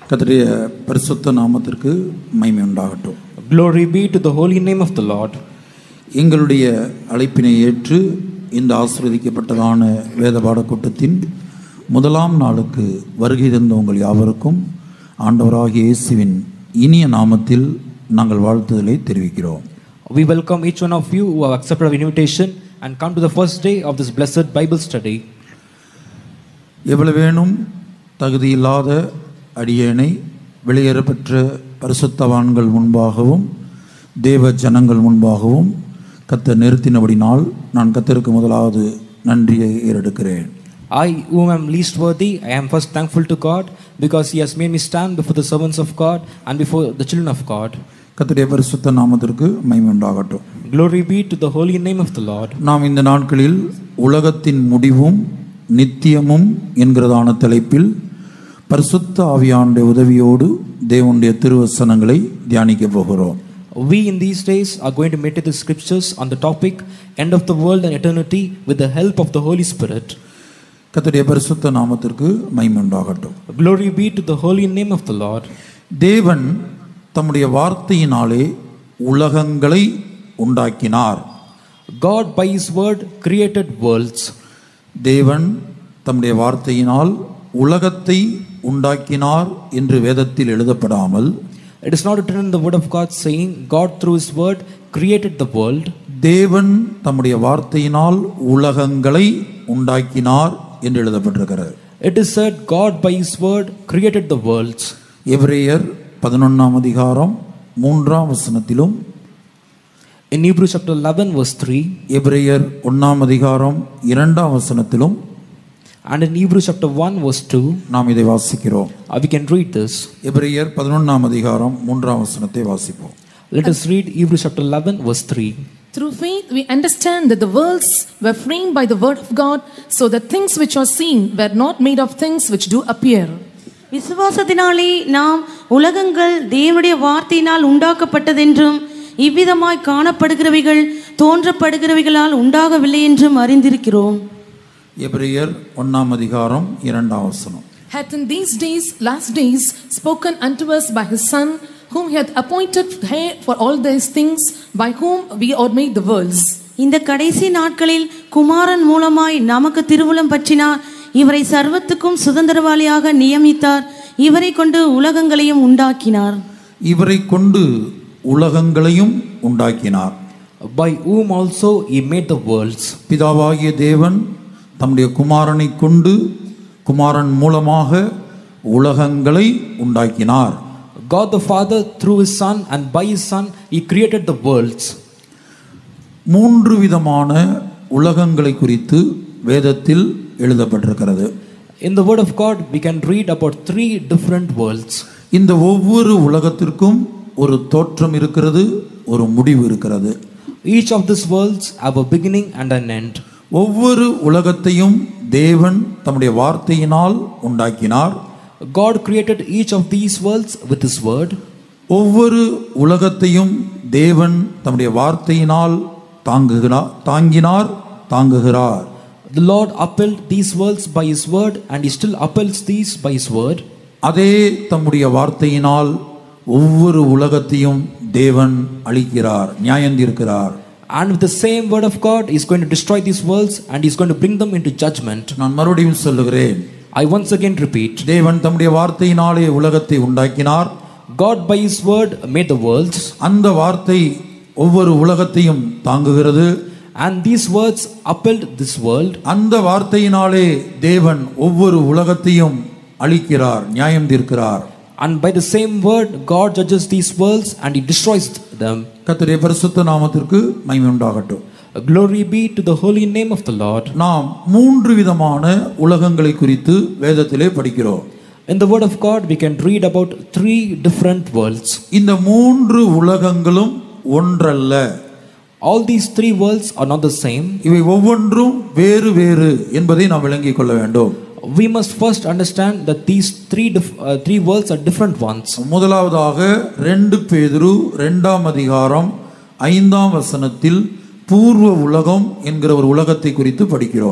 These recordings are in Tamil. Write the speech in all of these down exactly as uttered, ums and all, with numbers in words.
கர்த்தருடைய பரிசுத்த நாமத்திற்கு மகிமை உண்டாகட்டும். Glory be to the holy name of the Lord. எங்களுடைய அழைப்பினை ஏற்று இந்த ஆசீர்வதிக்கப்பட்டதான வேத பாடக்கூட்டத்தின் முதலாம் நாளுக்கு வருகை தந்த உங்கள் யாவருக்கும் ஆண்டவராகிய இயேசுவின் இனிய நாமத்தில் நாங்கள் வாழ்த்துதலை தெரிவிக்கிறோம். We welcome each one of you who have accepted our invitation and come to the first day of this blessed Bible study. எவ்வளவேனும் தகுதியில்லாத அடியேனை வெளியேறப்பெற்ற பரிசுத்தவான்கள் முன்பாகவும் தேவ ஜனங்கள் முன்பாகவும் கர்த்தர் நிறுத்தினபடினால் நான் கர்த்தருக்கு முதலாவது நன்றியை ஏறெடுக்கிறேன். I, whom am least worthy, I am first thankful to God because He has made me stand before the servants of God and before the children of God. கர்த்தருடைய பரிசுத்த நாமத்திற்கு மகிமை உண்டாகட்டும். Glory be to the holy name of the Lord. நாம் இந்த நாட்களில் உலகத்தின் முடிவும் நித்தியமும் என்கிறதான தலைப்பில் பரிசுத்த ஆவியானுடைய உதவியோடு தேவனுடைய திருவசனங்களை தியானிக்க போகிறோம். We in these days are going to meditate the scriptures on the topic end of the world and eternity with the help of the Holy Spirit. கர்த்தருடைய பரிசுத்த நாமத்திற்கு மகிமை உண்டாகட்டும். Glory be to the holy name of the Lord. தேவன் தம்முடைய வார்த்தையினாலே உலகங்களை உண்டாக்கினார். God by His word created worlds. தேவன் தம்முடைய வார்த்தையினால் உலகத்தை உண்டாக்கினார் என்று வேதத்தில் எழுதப்படாமல், It is not written in the word of God saying God through His word created the world. தேவன் தம்முடைய வார்த்தையினால் உலகங்களை உண்டாக்கினார் என்று எழுதப்பட்டிருக்கிறது. It is said God by His word created the worlds. எபிரேயர் பதினொன்றாம் அதிகாரம் மூன்றாம் வசனத்திலும், In Hebrews chapter eleven verse three, எபிரேயர் ஒன்றாம் அதிகாரம் இரண்டாம் வசனத்திலும் and in Hebrews chapter one verse two, நாம் இதை வாசிக்கிறோம். we can read this. எபிரேயர் பதினொன்றாம் அதிகாரம் மூன்றாம் வசனத்தை வாசிப்போம். Let us read Hebrews chapter eleven verse three. Through faith we understand that the worlds were framed by the word of God, so that things which are seen were not made of things which do appear. விசுவாசத்தினாலே நாம் உலகங்கள் தேவனுடைய வார்த்தையினால் உண்டாக்கப்பட்டதென்றும் இவ்விதமாய் காணப்படுகிறவைகள் தோன்றப்படுகிறவைகளால் உண்டாகவில்லை என்றும் அறிந்திருக்கிறோம். எபிரேயர் ஒன்றாம் அதிகாரம் இரண்டாம் வசனம். Hath in these days, last days, spoken unto us by His Son, whom He hath appointed heir for all these things, by whom we are made the worlds. இந்த கடைசி நாட்களில் குமாரன் மூலமாய் நமக்கு திருவுளம் பற்றினார். இவரை சர்வத்துக்கும் சுதந்திரவாளியாக நியமித்தார். இவரை கொண்டு உலகங்களையும் உண்டாக்கினார். இவரை கொண்டு உலகங்களையும் உண்டாக்கினார். By whom also He made the worlds. பிதாவாகிய தேவன் தம்முடைய குமாரனை கொண்டு குமாரன் மூலமாக உலகங்களை உண்டாக்கினார். God the Father through His Son and by His Son He created the worlds. மூன்று விதமான உலகங்களை குறித்து வேதத்தில் எழுதப்பட்டிருக்கிறது. In the word of God we can read about three different worlds. இந்த ஒவ்வொரு உலகத்திற்கும் ஒரு தோற்றம் இருக்கிறது, ஒரு முடிவு இருக்கிறது. Each of these worlds have a beginning and an end. ஒவ்வொரு உலகத்தையும் தேவன் தம்முடைய வார்த்தையினால் உண்டாக்கினார். God created each of these worlds with His word. ஒவ்வொரு உலகத்தையும் தேவன் தம்முடைய வார்த்தையினால் தாங்குகிறார் தாங்கினார் தாங்குகிறார். The Lord upheld these worlds by His word and He still upholds these by His word. அதே தம்முடைய வார்த்தையினால் ஒவ்வொரு உலகத்தையும் தேவன் அழிக்கிறார், நியாயந்தீர்க்கிறார். And with the same word of God He is going to destroy these worlds and He is going to bring them into judgment. நான் மறுபடியும் சொல்லுகிறேன். I once again repeat. தேவன் தம்முடைய வார்த்தையினாலே உலகத்தை உண்டாக்கினார். God by His word made the worlds. அந்த வார்த்தை ஒவ்வொரு உலகத்தையும் தாங்குகிறது. And these words upheld this world. அந்த வார்த்தையினாலே தேவன் ஒவ்வொரு உலகத்தையும் அழிக்கிறார், நியாயம் தீர்க்கிறார். And by the same word God judges these worlds and He destroys them. கர்த்தருடைய பரிசுத்த நாமத்திற்கு மகிமை உண்டாகட்டும். Glory be to the holy name of the Lord. நாம் மூன்று விதமான உலகங்களை குறித்து வேதத்திலே படிக்கிறோம். In the word of God we can read about three different worlds. இந்த மூன்று உலகங்களும் ஒன்றல்ல. All these three worlds are not the same. இவை ஒவ்வொன்றும் வேறு வேறு என்பதை நாம் விளங்கிக் கொள்ள வேண்டும். We must first understand that these three dif- uh, three worlds are different ones. முதலாவதாக ரெண்டு பேதுரு இரண்டாம் அதிகாரம் ஐந்தாம் வசனத்தில் பூர்வ உலகம் என்கிற ஒரு உலகத்தை குறித்து படிக்கிறோம்.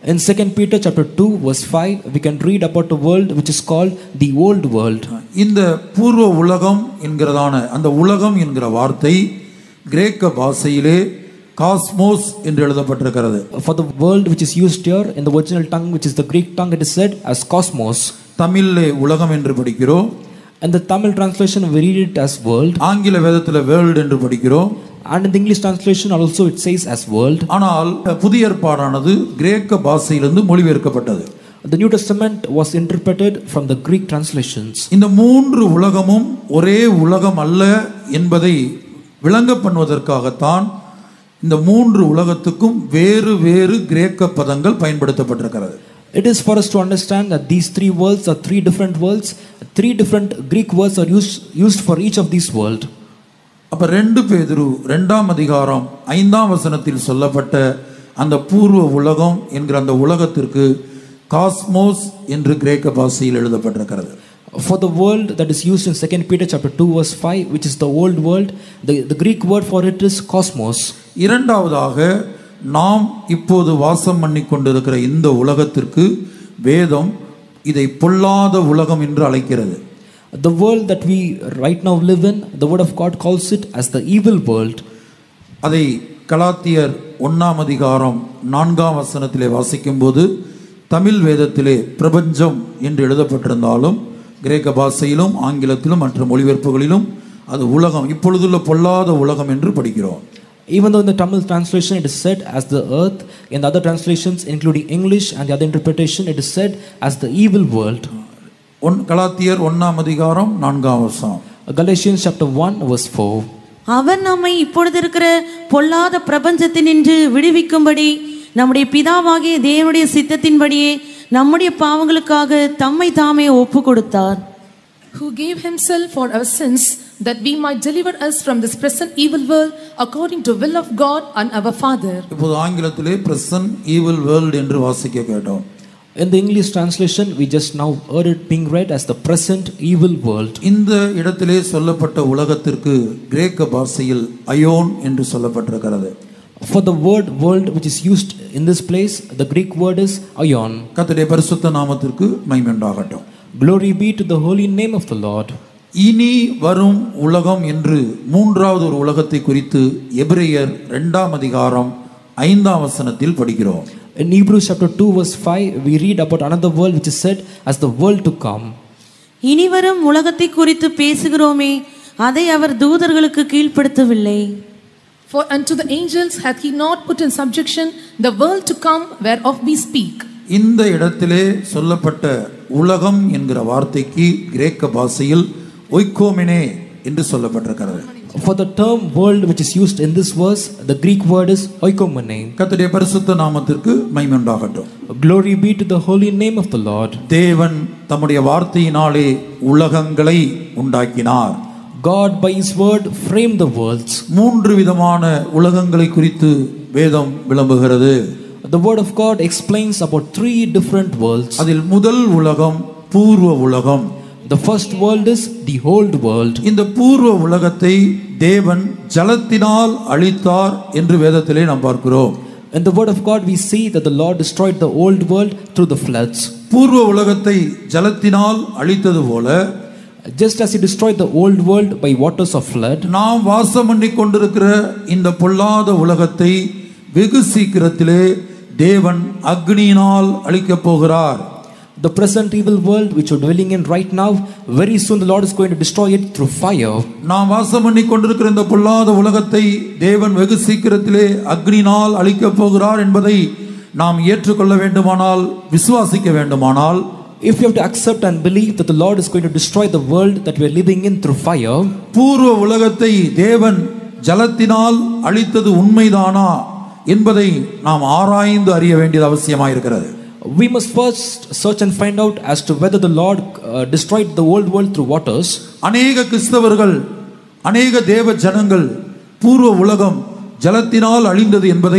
In Second Peter chapter two verse five, we can read about a world which is called the old world. இந்த பூர்வ உலகம் என்கிறதான அந்த உலகம் என்கிற வார்த்தை கிரேக்க பாஷையிலே காஸ்மோஸ் என்று எழுதப்பட்டிருக்கிறது. For the world which is used here in the original tongue, which is the Greek tongue, it is said as cosmos. தமிழிலே உலகம் என்று படிக்கிறோம். And the Tamil translation we read it as world. ஆங்கில வேதத்திலே வேர்ல்ட் என்று படிக்கிறோம். And in the English translation also it says as world. ஆனால் புதிய ஏற்பாடானது கிரேக்க பாஷையிலிருந்து மொழிபெயர்க்கப்பட்டது. The New Testament was interpreted from the Greek translations. இந்த மூன்று உலகமும் ஒரே உலகம் அல்ல என்பதை விளங்க பண்ணுவதற்காகத்தான் இந்த மூன்று உலகத்துக்கும் வேறு வேறு கிரேக்க பதங்கள் பயன்படுத்தப்பட்டிருக்கிறது. It is for us to understand that these three worlds are three different worlds. Three different Greek words are used used for each of these worlds. அப்ப ரெண்டு பேதுரு இரண்டாம் அதிகாரம் ஐந்தாம் வசனத்தில் சொல்லப்பட்ட அந்த பூர்வ உலகம் என்கிற அந்த உலகத்திற்கு காஸ்மோஸ் என்று கிரேக்க பாஷையில் எழுதப்பட்டிருக்கிறது. For the world that is used in Second Peter chapter two verse five, which is the old world, the, the Greek word for it is cosmos. இரண்டாவதாக நாம் இப்போது வாசம் பண்ணி கொண்டிருக்கிற இந்த உலகத்திற்கு வேதம் இதை பொல்லாத உலகம் என்று அழைக்கிறது. The world that we right now live in, the word of God calls it as the evil world. அதை கலாத்தியர் ஒன்னாம் அதிகாரம் நான்காம் வசனத்திலே வாசிக்கும்போது தமிழ் வேதத்திலே பிரபஞ்சம் என்று எழுதப்பட்டிருந்தாலும் கிரேக்க பாஷையிலும் ஆங்கிலத்திலும் மற்ற மொழிபெயர்ப்புகளிலும் அது உலகம், இப்பொழுதுள்ள பொல்லாத உலகம் என்று படிக்கிறோம். Even though in the Tamil translation it is said as the earth, in the other translations including English and the other interpretation it is said as the evil world. One கலாத்தியர் ஒன்னாம் அதிகாரம் நான்காம் வசனம். Galatians chapter one verse four. அவர் நம்மை இப்பொழுது இருக்கிற பொல்லாத பிரபஞ்சத்தினின்று விடுவிக்கும்படி நம்முடைய பிதாவாகிய தேவனுடைய சித்தத்தின்படியே நம்முடைய பாவங்களுக்காக தம்மை தாமே ஒப்பு கொடுத்தார். Who gave himself for our sins, that we might deliver us from this present evil world, according to will of God and our Father. இப்போது ஆங்கிலத்திலே present evil world என்று வாசிக்க கேட்டோம். In the English translation we just now heard it being read as the present evil world. இந்த இடத்திலே சொல்லப்பட்ட உலகத்திற்கு கிரேக்க பாஷையில் அயோன் என்று சொல்லப்பட்டிருக்கிறது. For the word world which is used in this place, the Greek word is aion. கர்த்தருடைய பரிசுத்த நாமத்திற்கு மகிமை உண்டாகட்டும். Glory be to the holy name of the Lord. இனி வரும் உலகம் என்று மூன்றாவது ஒரு உலகத்தை குறித்து எபிரேயர் இரண்டாம் அதிகாரம் ஐந்தாம் வசனத்தில் படிக்கிறோம். In Hebrews chapter two verse five we read about another world which is said as the world to come. இனிவரும் உலகத்தை குறித்து பேசுகிறோமே, அதை அவர் தூதர்களுக்கு கீழ்ப்படுத்தவில்லை. For unto the angels hath he not put in subjection the world to come whereof we speak. இந்த இடத்திலே சொல்லப்பட்ட உலகம் என்கிற வார்த்தைக்கு கிரேக்க பாஷையில் ஒய்கோமெனே என்று சொல்லப்பட்டிருக்கிறது. For the term world which is used in this verse, the Greek word is oikomene. கர்த்தருடைய பரிசுத்த நாமத்திற்கு மகிமை உண்டாகட்டும். Glory be to the holy name of the Lord. தேவன் தம்முடைய வார்த்தையினாலே உலகங்களை உண்டாக்கினார். God by his word framed the worlds. மூன்று விதமான உலகங்களை குறித்து வேதம் விளம்புகிறது. The word of God explains about three different worlds. அதில் முதல் உலகம் பூர்வ உலகம். The first world is the old world. இந்த பூர்வ உலகத்தை தேவன் ஜலத்தினால் அழித்தார் என்று வேதத்திலே நாம் பார்க்கிறோம். In the word of God we see that the Lord destroyed the old world through the floods. பூர்வ உலகத்தை ஜலத்தினால் அழித்தது போல just as he destroyed the old world by waters of flood, நாம் வாசம் பண்ணி கொண்டிருக்கிற இந்த பொல்லாத உலகத்தை வெகு சீக்கிரத்திலே தேவன் அக்னியினால் அழிக்கப் போகிறார். The present evil world which you are dwelling in right now, very soon the Lord is going to destroy it through fire. நாம் வாசம் பண்ணி கொண்டிருக்கிற இந்த பொல்லாத உலகத்தை தேவன் வெகு சீக்கிரத்திலே அக்னியினால் அழிக்கப் போகிறார் என்பதை நாம் ஏற்றுக்கொள்ள வேண்டுமானால், விசுவாசிக்க வேண்டுமானால், if you have to accept and believe that the Lord is going to destroy the world that we are living in through fire, பூர்வ உலகத்தை தேவன் ஜலத்தினால் அழித்தது உண்மைதானா என்பதை நாம் ஆராய்ந்து அறிய வேண்டியது அவசியமாயிருக்கிறது. we must first search and find out as to whether the Lord uh, destroyed the old world through waters. அநேக கிறிஸ்தவர்கள், அநேக தேவ ஜனங்கள் பூர்வ உலகம் ஜலத்தினால் அழிந்தது என்பதை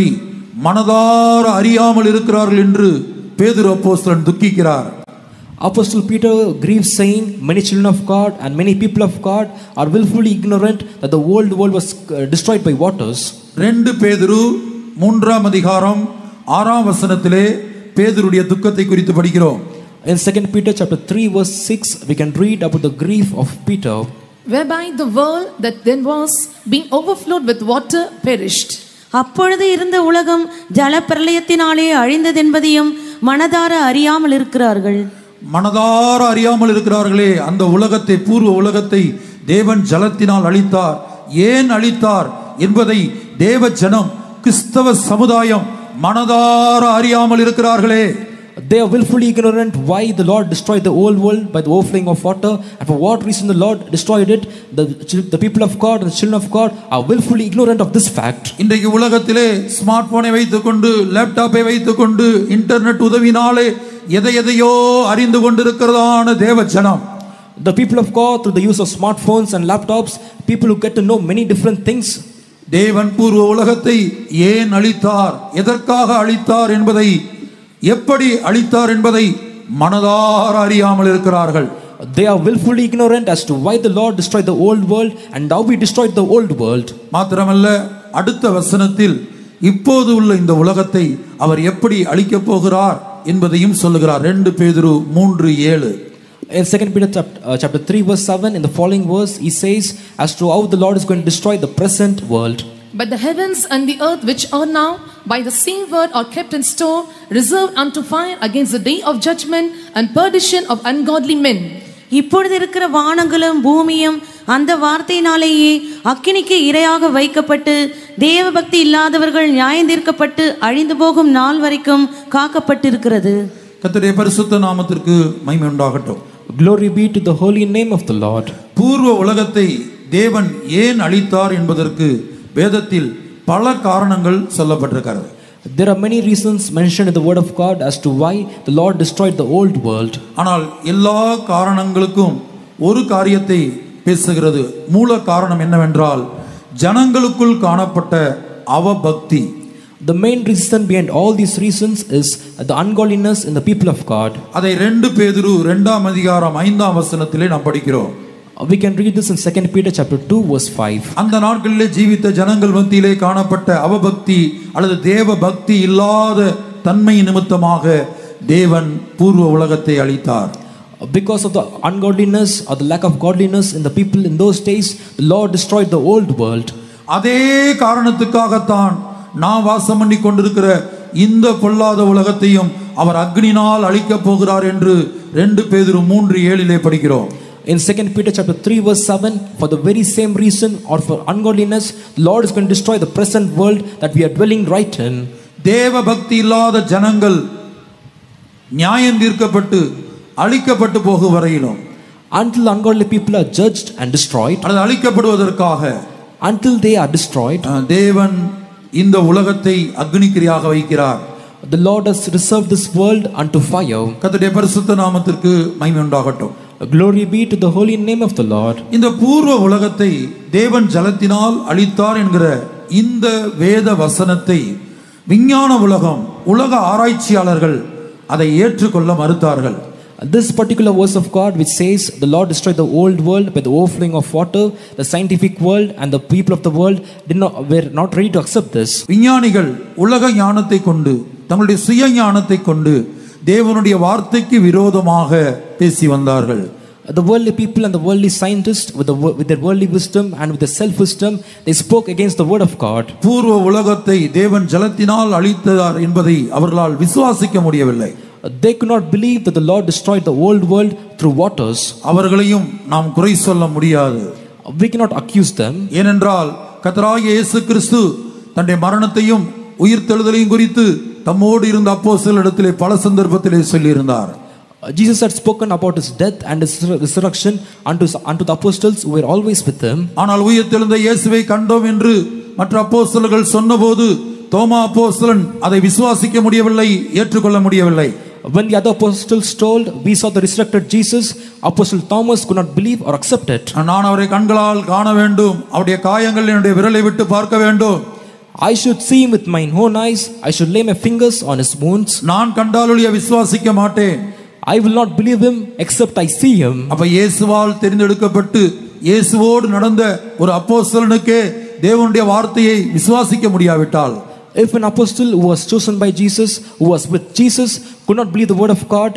மனதார அறியாமல் இருக்கிறார்கள் என்று பேதுரு அப்போஸ்தலன் துக்கிக்கிறார். Apostle Peter grieves, saying, many children of God and many people of God are willfully ignorant that the old world was uh, destroyed by waters. ரெண்டு பேதுரு மூன்றாம் அதிகாரம் ஆறாம் வசனத்திலே பேதுருடைய துக்கத்தை குறித்து படிக்கிறோம். In Second Peter chapter three verse six, we can read about the grief of Peter. Whereby the world that then was, being overflowed with water, perished. அப்பொழுது இருந்த உலகம் ஜலப்பிரளயத்தினாலே அழிந்ததென்பதையும் மனதார அறியாமல் இருக்கிறார்கள். மனதார அறியாமல் இருக்கிறார்களே. அந்த உலகத்தை, பூர்வ உலகத்தை தேவன் ஜலத்தினால் அழித்தார். ஏன் அழித்தார் என்பதை தேவ ஜனம், கிறிஸ்தவ சமுதாயம் மனதார அறியாமல் இருக்கிறார்களே. They are willfully ignorant why the Lord destroyed the old world by the overflowing of water, and for what reason the Lord destroyed it. The, the people of God and the children of God are willfully ignorant of this fact. இன்றைக்கு உலகத்திலே ஸ்மார்ட் போனை வைத்துக்கொண்டு, லேப்டாப்பை வைத்துக்கொண்டு, இன்டர்நெட் உதவினாலே எதை எதையோ அறிந்து கொண்டிருக்கிறதான தேவ ஜனம், The people of God, through the use of smartphones and laptops, people who get to know many different things. தேவன் பூர்வ உலகத்தை ஏன் அழித்தார், எதற்காக அழித்தார் என்பதை, எப்படி அழித்தார் என்பதை மனதார அறியாமல் இருக்கிறார்கள். They are willfully ignorant as to why the Lord destroyed the old world and how we destroyed the old world. மாத்திரமல்ல, அடுத்த வசனத்தில் இப்போது உள்ள இந்த உலகத்தை அவர் எப்படி அழிக்கப் போகிறார் என்பதையும் சொல்லுகிறார். ரெண்டு பேதுரு மூன்று ஏழு. In Second Peter chapter, uh, chapter three verse seven, in the following verse, he says as to how the Lord is going to destroy the present world. But the heavens and the earth which are now by the same word are kept in store, reserved unto fire against the day of judgment and perdition of ungodly men. இப்பொழுது இருக்கிற வானங்களும் பூமியும் அந்த வார்த்தையினாலேயே அக்கினிக்கு இரையாக வைக்கப்பட்டு தேவ பக்தி இல்லாதவர்கள் நியாயந்தீர்க்கப்பட்டு அழிந்து போகும் நாள் வரைக்கும் காக்கப்பட்டிருக்கிறது. கர்த்தருடைய பரிசுத்த நாமத்திற்கு மகிமை உண்டாகட்டும். Glory be to the holy name of the Lord. பூர்வ உலகத்தை தேவன் ஏன் அழித்தார் என்பதற்கு வேதத்தில் பல காரணங்கள் சொல்லப்பட்டிருக்கிறது. There are many reasons mentioned in the word of God as to why the Lord destroyed the old world. ஆனால் எல்லா காரணங்களுக்கும் ஒரு காரியத்தை பேசுகிறது. மூல காரணம் என்னவென்றால் ஜனங்களுக்குள் காணப்பட்ட அவபக்தி. The main reason behind all these reasons is the ungodliness in the people of God. அதை ரெண்டு பேதுரு இரண்டாம் அதிகாரம் ஐந்தாம் வசனத்திலே நாம் படிக்கிறோம். We can read this in Second Peter chapter two verse five. அந்த நாட்களிலே ஜீவித்த ஜனங்கள் மத்தியிலே காணப்பட்ட அவபக்தி அல்லது தேவ பக்தி இல்லாத தன்மை நிமித்தமாக தேவன் பூர்வ உலகத்தை அழித்தார். Because of the ungodliness or the lack of godliness in the people in those days, the Lord destroyed the old world. அதே காரணத்துக்காகத்தான் நாம் வாசம் பண்ணி கொண்டிருக்கிற இந்த பொல்லாத உலகத்தையும் அவர் அக்னினால் அழிக்கப் போகிறார் என்று ரெண்டு பேதுரு மூன்று ஏழிலே படிக்கிறோம். In Second Peter chapter three verse seven, for the very same reason or for ungodliness, the Lord is going to destroy the present world that we are dwelling right in. தேவ பக்தி இல்லாத ஜனங்கள் நியாயம் தீர்க்கப்பட்டு அழிக்கப்பட்டு போகும் வரையிலும், until ungodly people are judged and destroyed, அல்லது அழிக்கப்படுவதற்காக, until they are destroyed, தேவன் இந்த உலகத்தை அக்னிக்கிரியாக வைக்கிறார். the Lord has reserved this world unto fire. கர்த்தருடைய பரிசுத்த நாமத்திற்கு மகிமை உண்டாகட்டும். Glory be to the holy name of the Lord. இந்த பூர்வ உலகத்தை தேவன் ஜலத்தினால் அழித்தார் என்கிற இந்த வேத வசனத்தை விஞ்ஞான உலகம், உலக ஆராய்ச்சியாளர்கள் அதை ஏற்றுக்கொள்ள மறுத்தார்கள். This particular verse of God which says the Lord destroyed the old world by the overflowing of water, the scientific world and the people of the world did not were not ready to accept this. விஞ்ஞானிகள் உலக ஞானத்தை கொண்டு, தங்களுடைய சுய ஞானத்தை கொண்டு தேவனுடைய வார்த்தைக்கு விரோதமாக பேசி வந்தார்கள். The worldly people and the worldly scientists with the with their worldly wisdom and with their self wisdom, they spoke against the word of God. பூர்வ உலகத்தை தேவன் ஜலத்தினால் அழித்தார் என்பதை அவர்களால் விசுவாசிக்க முடியவில்லை. They could not believe that the Lord destroyed the old world through waters. அவர்களையும் நாம் குறை சொல்ல முடியாது. We cannot accuse them. ஏனென்றால் கர்த்தராகிய இயேசு கிறிஸ்து தன்னுடைய மரணத்தையும் உயிர்த்தெழுதலையும் குறித்து தம்மோடு இருந்த அப்போஸ்தலரிடத்திலே பல சந்தர்ப்பத்திலே சொல்லியிருந்தார். Jesus had spoken about his death and his resurrection unto unto the apostles who were always with him. ஆனால் உயிர்த்தெழுந்த இயேசுவை கண்டோம் என்று மற்ற அப்போஸ்தலர்கள் சொன்னபோது தோமா அப்போஸ்தலன் அதை விசுவாசிக்க முடியவில்லை, ஏற்றுக்கொள்ள முடியவில்லை. When the other apostles told, we saw the resurrected Jesus, Apostle Thomas could not believe or accept it. நான் அவரை கண்களால் காண வேண்டும், அவருடைய காயங்கள் என்னுடைய விரலை விட்டு பார்க்க வேண்டும். I should see him with mine own eyes. I should lay my fingers on his wounds. நான் கண்டாலொழிய விசுவாசிக்க மாட்டேன். I will not believe him except I see him. அப்ப இயேசுவால் தெரிந்தெடுக்கப்பட்டு இயேசுவோடு நடந்த ஒரு அப்போஸ்தலனுக்கே தேவனுடைய வார்த்தையை விசுவாசிக்க முடியாவிட்டால், If an apostle who was chosen by Jesus, who was with Jesus, could not believe the word of God,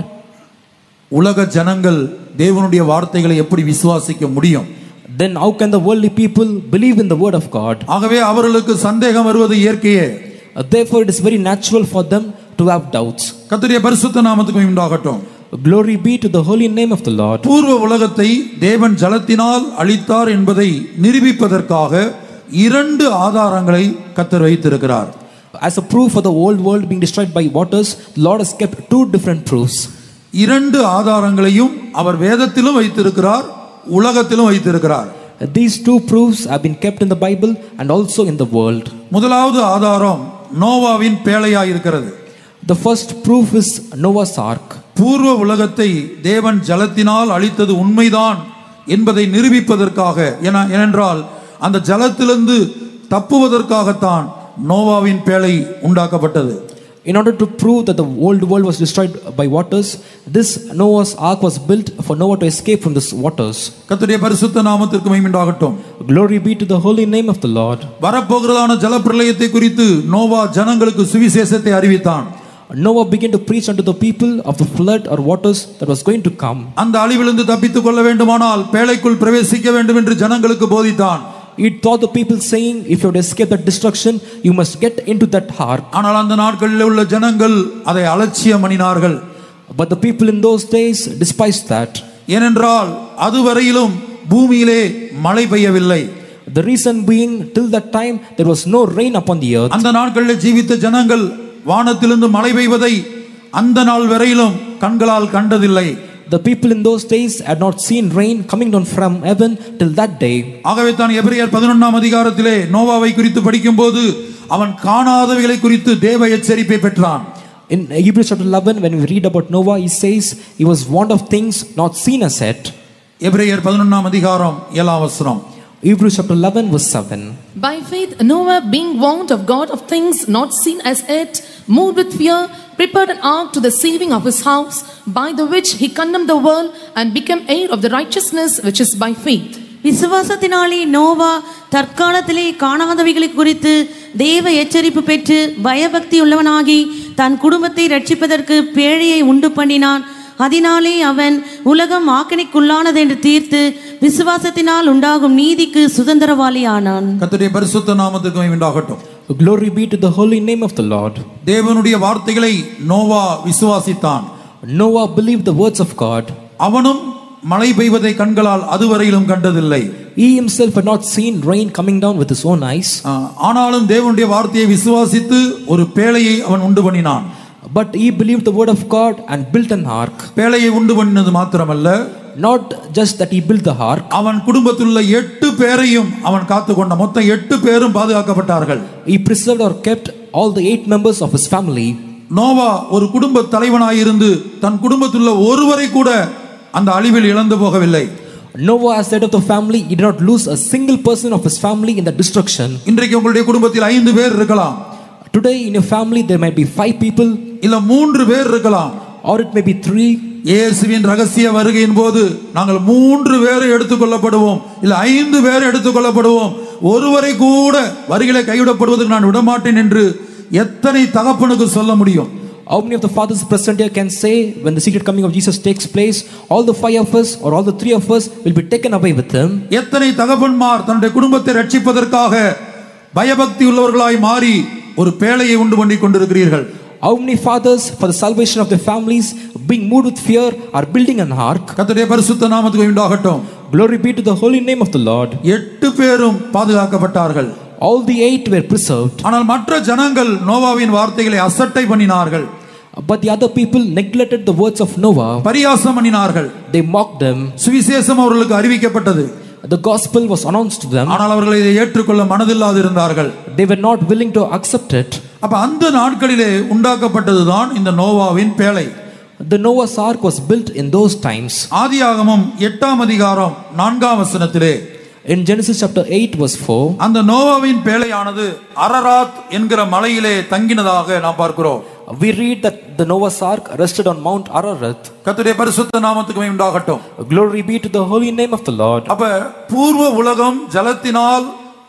உலக ஜனங்கள் தேவனுடைய வார்த்தைகளை எப்படி விசுவாசிக்க முடியும்? then how can the worldly people believe in the word of God? ஆகவே அவர்களுக்கு சந்தேகம் வருவது இயற்கையே. Uh, Therefore, it is very natural for them to have doubts. கர்த்தருடைய பரிசுத்த நாமத்துக்கு உண்டாகட்டும். Glory be to the holy name of the Lord. பூர்வ உலகத்தை தேவன் ஜலத்தினால் அழித்தார் என்பதை நிரூபிப்பதற்காக இரண்டு ஆதாரங்களை கர்த்தர் வைத்திருக்கிறார். As a proof for the old world being destroyed by waters, the Lord has kept two different proofs. இரண்டு ஆதாரங்களையும் அவர் வேதத்திலும் வைத்திருக்கிறார், உலகத்திலும் வைத்திருக்கிறார். These two proofs have been kept in the Bible and also in the world. முதலாவது ஆதாரம் நோவாவின் பேழையாய் இருக்கிறது. The first proof is Noah's ark. பூர்வ உலகத்தை தேவன் ஜலத்தினால் அழித்தது உண்மைதான் என்பதை நிரூபிப்பதற்காக, ஏனென்றால் அந்த ஜலத்திலிருந்து தப்புவதற்காகத்தான் நோவாவின் பேழை உண்டாக்கப்பட்டது. In order to prove that the old world was destroyed by waters, this Noah's ark was built for Noah to escape from these waters. கர்த்தருடைய பரிசுத்த நாமத்திற்கு மகிமை உண்டாகட்டும். Glory be to the holy name of the Lord. வரப்போகிறதான ஜலப்பிரளயத்தை குறித்து நோவா ஜனங்களுக்கு சுவிசேஷத்தை அறிவித்தான். Noah began to preach unto the people of the flood or waters that was going to come. அந்த அழிவிலிருந்து தப்பித்துக் கொள்ள வேண்டுமானால் பேழைக்குள் பிரவேசிக்க வேண்டும் என்று ஜனங்களுக்கு போதித்தான். He taught the people saying, if you have to escape that destruction, you must get into that ark. ஆனால் அந்த நாட்களில் உள்ள ஜனங்கள் அதை அலட்சியம் பண்ணினார்கள். But the people in those days despised that. ஏனென்றால் அதுவரையிலும் பூமியிலே மழை பெய்யவில்லை. The reason being, till that time there was no rain upon the earth. அந்த நாட்களில் ஜீவித்த ஜனங்கள் வானத்திலிருந்து மழை பெய்வதை அந்த நாள் வரையிலும் கண்களால் கண்டதில்லை. The people in those days had not seen rain coming down from heaven till that day. ஆகவே தான் எபிரேயர் பதினொன்றாம் அதிகாரத்திலே நோவாவை குறித்து படிக்கும்போது அவன் காணாதவைகளை குறித்து தேவ எச்சரிப்பை பெற்றான். In Hebrews chapter eleven, when we read about Noah, he says he was warned of things not seen as yet. எபிரேயர் பதினொன்றாம் அதிகாரம் ஏழாம் வசனம். Hebrews chapter eleven verse seven. By faith Noah, being warned of God of things not seen as yet, moved with fear, prepared an ark to the saving of his house, by the which he condemned the world and became heir of the righteousness which is by faith. விசுவாசத்தினாலே நோவா தற்காலத்திலே காணாதவைகளை குறித்து தேவ எச்சரிப்பு பெற்று பயபக்தி உள்ளவனாகி தன் குடும்பத்தை ரட்சிப்பதற்கு பேழையை உண்டு பண்ணினான். அதனாலே அவன் உலகம் ஆக்கினைக்குள்ளானது என்று தீர்த்து விசுவாசத்தினால் உண்டாகும் நீதிக்கு சுதந்திரவாளி ஆனான். கர்த்தருடைய பரிசுத்த நாமத்துக்கு மகிமை உண்டாகட்டும். Glory be to the holy name of the Lord. தேவனுடைய வார்த்தைகளை நோவா விசுவாசித்தான். Noah believed the words of God. அவனும் மழை பெய்வதை கண்களால் அதுவரையிலும் கண்டதில்லை. He himself had not seen rain coming down with his own eyes. ஆனாலும் தேவனுடைய வார்த்தையை விசுவாசித்து ஒரு பேழையை அவன் உண்டு பண்ணினான். But he believed the word of God and built an ark. பேழையை உண்டு பண்ணினது மாத்திரமல்ல, not just that he built the ark, அவன் குடும்பத்தில் உள்ள எட்டு பேரையும் அவன் காத்துக்கொண்ட. மொத்தம் எட்டு பேரும் பாதுகாக்கப்பட்டார்கள். he preserved or kept all the eight members of his family. Noah ஒரு குடும்ப தலைவனாயிருந்து தன் குடும்பத்தில் உள்ள ஒருவரை கூட அந்த அழிவில் இழந்து போகவில்லை. Noah, as head of the family, he did not lose a single person of his family in the destruction. இன்றைக்கு உங்களுடைய குடும்பத்தில் ஐந்து பேர் இருக்கலாம். Today in your family there might be five people, இல்ல மூன்று பேர் இருக்கலாம், or it may be three. இயேசுவின் ரகசிய வருகையின் போது நாங்கள் மூன்று பேர் எடுத்துக்கொள்ளப்படுவோம், இல்ல ஐந்து பேர் எடுத்துக்கொள்ளப்படுவோம், ஒருவரை கூட வருகையிலே கைவிடப்படுவதற்கு நான் விடமாட்டேன் என்று எத்தனை தகப்பனுக்கு சொல்ல முடியும்? How many of the fathers present here can say, when the secret coming of Jesus takes place, all the five of us or all the three of us will be taken away with him? எத்தனை தகப்பன்மார் தன்னுடைய குடும்பத்தை ரட்சிப்பதற்காக பயபக்தி உள்ளவர்களாய் மாறி ஒரு பேழையை உண்டு பண்ணி கொண்டிருக்கிறீர்கள்? How many fathers, for the salvation of their families, being moved with fear, are building an ark? கர்த்தருடைய பரிசுத்த நாமத்துக்கு உண்டாகட்டும். Glory be to the holy name of the Lord. எட்டு பேரும் பாதுகாக்கப்பட்டார்கள். All the eight were preserved. ஆனால் மற்ற ஜனங்கள் நோவாவின் வார்த்தைகளை அசட்டை பண்ணினார்கள். But the other people neglected the words of Noah. பரியாசம் பண்ணினார்கள். They mocked them. சுவிசேஷம் அவர்களுக்கு அறிவிக்கப்பட்டது. The gospel was announced to them. ஆனால் அவர்கள் இதை ஏற்றுக்கொள்ள மனதில்லாது இருந்தார்கள். They were not willing to accept it. அப்ப அந்த நாட்களிலே உண்டாக்கப்பட்டதுதான் இந்த நோவாவின் பேழை. The Noah's ark was built in those times. ஆதியாகமம் எட்டாம் அதிகாரம் நான்காம் வசனத்திலே, in Genesis chapter eight verse four, அந்த நோவாவின் பேழையானது அரராத் என்கிற மலையிலே தங்கினதாக நாம் பார்க்கிறோம். we read that the Noah's ark rested on Mount Ararat. கர்த்தருடைய பரிசுத்த நாமத்துக்கு மகிமை உண்டாகட்டும். Glory be to the holy name of the Lord. அப்ப பூர்வ உலகம் ஜலத்தினால்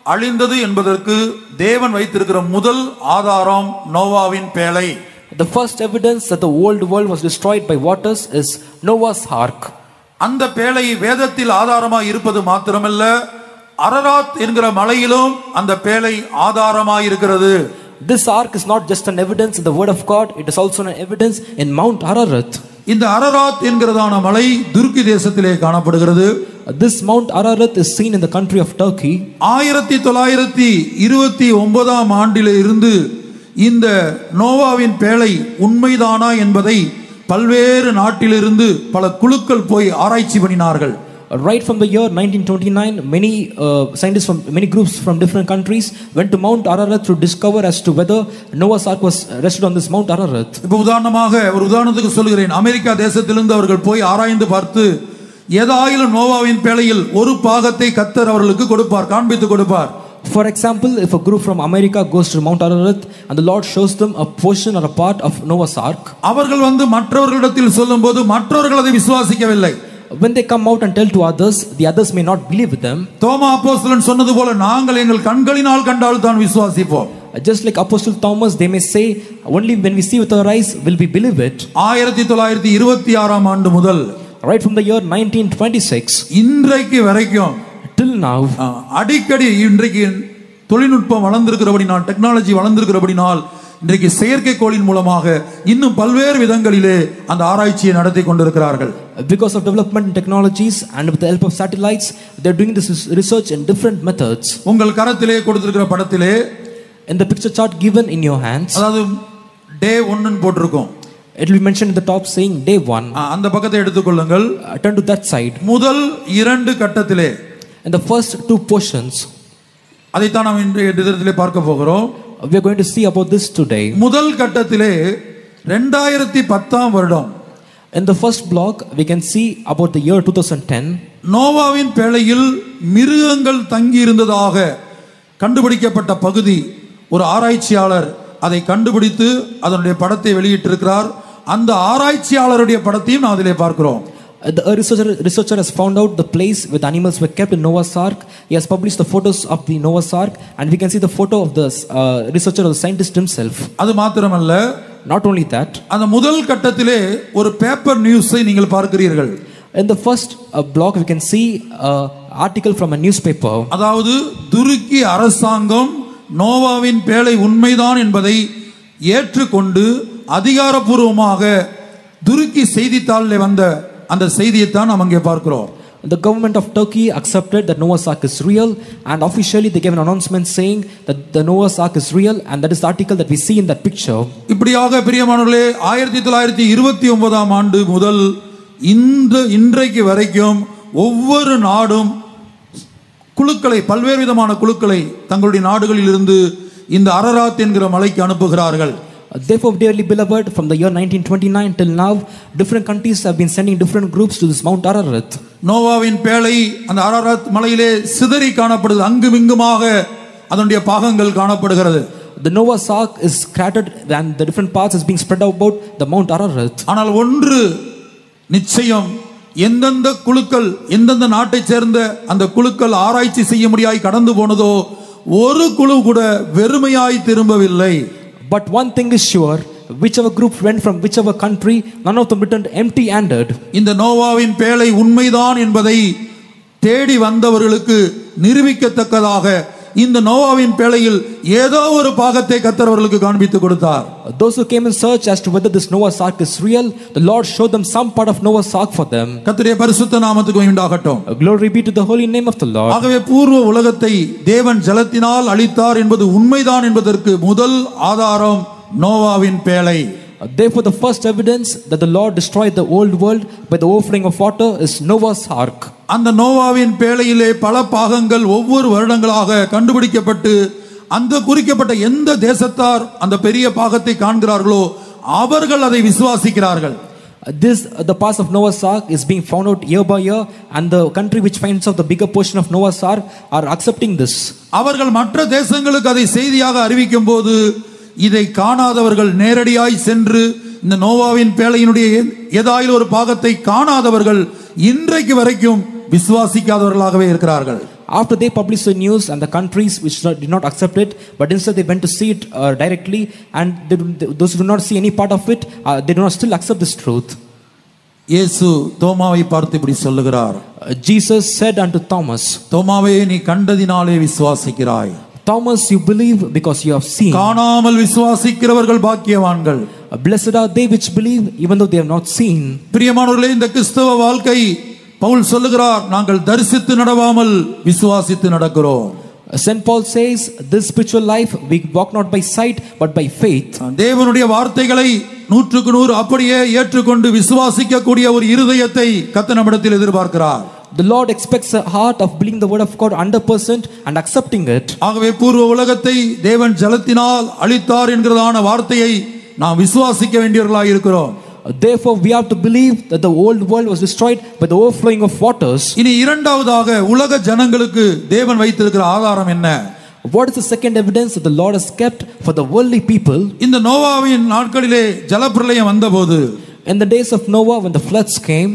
அழிந்தது என்பதற்கு தேவன் வைத்திருக்கிற முதல் ஆதாரம் நோவாவின் பேழை. The first evidence that the old world was destroyed by waters is Noah's ark. அந்த பேழை வேதத்தில் ஆதாரமாய் இருப்பது மாத்திரமல்ல, அரராத் என்கிற மலையிலும் அந்த பேழை ஆதாரமாய் இருக்கிறது. This ark is not just an evidence in the word of God, it is also an evidence in Mount Ararat. இந்த அரராத் என்கிறதான மலை துருக்கி தேசத்திலே காணப்படுகிறது. This Mount Ararat is seen in the country of Turkey. ஆயிரத்தி தொள்ளாயிரத்தி இருபத்தி ஒன்பதாம் ஆண்டிலே இருந்து இந்த நோவாவின் பேழை உண்மைதானா என்பதை பல்வேறு நாட்டிலிருந்து பல குழுக்கள் போய் ஆராய்ச்சி பண்ணினார்கள். Right from the year nineteen twenty-nine, many uh, scientists from many groups from different countries went to Mount Ararat to discover as to whether Noah's ark was rested on this Mount Ararat. இப்போ உதாரணமாக ஒரு உதாரணத்துக்கு சொல்கிறேன். அமெரிக்கா தேசத்திலிருந்து அவர்கள் போய் ஆராய்ந்து பார்த்து ஏதாயிலும் நோவாவின் பேழையில் ஒரு பாகத்தை கர்த்தர் அவர்களுக்கு கொடுப்பார், காண்பித்து கொடுப்பார். For example, if a group from America goes to Mount Ararat and the Lord shows them a portion or a part of Noah's ark, அவர்கள் வந்து மற்றவர்களிடத்தில் சொல்லும்போது மற்றவர்கள் அதை விசுவாசிக்கவில்லை. when they come out and tell to others, the others may not believe with them. தோமா அப்போஸ்தலன் சொன்னது போல நாங்கள் எங்கள் கண்களினால் கண்டால் தான் விசுவாசிப்போம். Just like Apostle Thomas, they may say, only when we see with our eyes will we believe it. ஆயிரத்தி தொள்ளாயிரத்தி இருபத்தி ஆறாம் ஆண்டு முதல் Right from the year nineteen twenty-six இன்றைக்கு வரைக்கும் till now, அடிக்கடி இன்றைக்கு தொழில்நுட்பம் வளர்ந்திருக்கிறபடினால், டெக்னாலஜி வளர்ந்திருக்கிறபடினால் இன்றைக்கு செயற்கைக்கோளின் மூலமாக இன்னும் பல்வேறு விதங்களிலே அந்த ஆராய்ச்சியை நடத்தி கொண்டிருக்கிறார்கள். Because of development in technologies and with the help of satellites, they are doing this research in different methods. உங்கள் கரத்திலே கொடுத்திருக்கிற படத்திலே In the picture chart given in your hands, அதாவது டே ஒன்னு போட்டிருக்கும். it will be mentioned in the top saying day one. அந்த பக்கத்தை எடுத்துக்கொள்ளுங்கள். Uh, turn to that side. முதல் இரண்டு கட்டத்திலே, In the first two portions, அதைத்தான் நாம் இன்றைய தினத்திலே பார்க்க போகிறோம். we are going to see about this today. முதல் கட்டத்திலே இரண்டாயிரத்தி பத்தாம் வருடம், In the first block, we can see about the year twenty ten. நோவாவின் பேழையில் மிருகங்கள் தங்கி இருந்ததாக கண்டுபிடிக்கப்பட்ட பகுதி, ஒரு ஆராய்ச்சியாளர் அதை கண்டுபிடித்து அதனுடைய படத்தை வெளியிட்டிருக்கிறார். அந்த ஆராய்ச்சியாளருடைய படத்தையும் நான் அதிலே பார்க்கிறோம். The researcher, researcher has found out the place where the animals were kept in Noah's ark. He has published the photos of the Noah's ark, and we can see the photo of the uh, researcher or the scientist himself. அது மாத்திரமல்ல, Not only that, அந்த முதல் கட்டத்திலே ஒரு பேப்பர் நியூஸை நீங்கள் பார்க்கிறீர்கள். in the first uh, block we can see an article from a newspaper. அதாவது துருக்கி அரசாங்கம் நோவாவின் பேழை உண்மைதான் என்பதை ஏற்றுக்கொண்டு அதிகாரப்பூர்வமாக துருக்கி செய்தித்தாளில் வந்த அந்த செய்தியைத்தான் நாம் அங்கே பார்க்கிறோம். The government of Turkey accepted that Noah's ark is real, and officially they gave an announcement saying that the Noah's ark is real, and that is the article that we see in that picture. இப்படியாக பிரியமானவர்களே, ஆயிரத்தி தொள்ளாயிரத்தி இருபத்தி ஒன்பதாம் ஆண்டு முதல் இந்த இன்றைக்கு வரைக்கும் ஒவ்வொரு நாடும் குழுக்களை, பல்வேறு விதமான குழுக்களை தங்களுடைய நாடுகளில் இருந்து இந்த அரராத் என்கிற மலைக்கு அனுப்புகிறார்கள். Therefore, dearly beloved, from the year nineteen twenty-nine till now, different countries have been sending different groups to this Mount Ararat. நோவாவின் பேழை அந்த அரராத் மலையிலே சிதறி காணப்படுது, அங்கும் இங்குமாக அதனுடைய பாகங்கள் காணப்படுகிறது. The Noah's ark is scattered and the different parts is being spread about the Mount Ararat. ஆனால் ஒன்று நிச்சயம், எந்தெந்த குழுக்கள், எந்தெந்த நாட்டை சேர்ந்த அந்த குழுக்கள் ஆராய்ச்சி செய்ய முடியாய் கடந்து போனதோ ஒரு குழு கூட வெறுமையாய் திரும்பவில்லை. But one thing is sure, whichever group went from whichever country, none of them returned empty-handed. இந்த நோவாவின் பேழை உண்மைதான் என்பதை தேடி வந்தவர்களுக்கு நிரூபிக்கத்தக்கதாக இந்த நோவாவின் பேழையில் ஏதோ ஒரு பாகத்தை கர்த்தர் அவர்களுக்கு காண்பித்து கொடுத்தார். Those who came in search as to whether this Noah's ark is real, the Lord showed them some part of Noah's ark for them. கர்த்தருடைய பரிசுத்த நாமத்துக்கு உண்டாகட்டும். Glory be to the holy name of the Lord. ஆகவே பூர்வ உலகத்தை தேவன் ஜலத்தினால் அழித்தார் என்பது உண்மைதான் என்பதற்கு முதல் ஆதாரம் நோவாவின் பேழை. Therefore, the first evidence that the Lord destroyed the old world by the overflowing of water is Noah's ark. அந்த நோவாவின் பேழையிலே பல பாகங்கள் ஒவ்வொரு வருடங்களாக கண்டுபிடிக்கப்பட்டு அந்த குறிக்கப்பட்ட எந்த தேசத்தார் அந்த பெரிய பாகத்தை காண்கிறார்களோ அவர்கள் அதை விசுவாசிக்கிறார்கள். This uh, the parts of Noah's ark is being found out year by year, and the country which finds out the bigger portion of Noah's ark are accepting this. அவர்கள் மற்ற தேசங்களுக்கு அதை செய்தியாக அறிவிக்கும் போது இதை காணாதவர்கள் நேரடியாய் சென்று இந்த நோவாவின் பேழையினுடைய ஏதாயிலும் ஒரு பாகத்தை காணாதவர்கள் இன்றைக்கு வரைக்கும் விசுவாசிக்காதவர்களாகவே இருக்கிறார்கள். After they published the news, and the countries which did not accept it, but instead they went to see it uh, directly, and they, those who do not see any part of it, uh, they do not still accept this truth. இயேசு தோமாவை பார்த்து இப்படி சொல்லுகிறார். Uh, Jesus said unto Thomas, தோமாவே, நீ கண்டதினாலே விசுவாசிக்கிறாய். Thomas, you believe because you have seen. காணாமல் விசுவாசிக்கிறவர்கள் பாக்கியவான்கள். Blessed are they which believe even though they have not seen. பிரியமானவர்களே, இந்த கிறிஸ்தவ வாழ்க்கை பவுல் சொல்லுகிறார், நாங்கள் தரிசித்து நடவாமல் விசுவாசித்து நடக்கிறோம். Saint Paul says, this spiritual life we walk not by sight but by faith. தேவனுடைய வார்த்தைகளை நூற்றுக்கு நூறு அப்படியே ஏற்றுக்கொண்டு விசுவாசிக்க கூடிய ஒரு இருதயத்தை கர்த்தர் நம்மிடத்தில் எதிர்பார்க்கிறார். The Lord expects a heart of believing the word of God one hundred percent and accepting it. ஆகவே பூர்வ உலகத்தை தேவன் ஜலத்தினால் அழித்தார் என்கிறதான வார்த்தையை நாம் விசுவாசிக்க வேண்டியவர்களாய் இருக்கிறோம். Therefore we have to believe that the old world was destroyed by the overflowing of waters. இனி இரண்டாவதாக உலக ஜனங்களுக்கு தேவன் வைத்திருக்கிற ஆதாரம் என்ன? What is the second evidence that the Lord has kept for the worldly people? இந்த நோவாவின் நாட்களிலே ஜலப்பிரளயம் வந்தபோது, In the days of Noah when the floods came,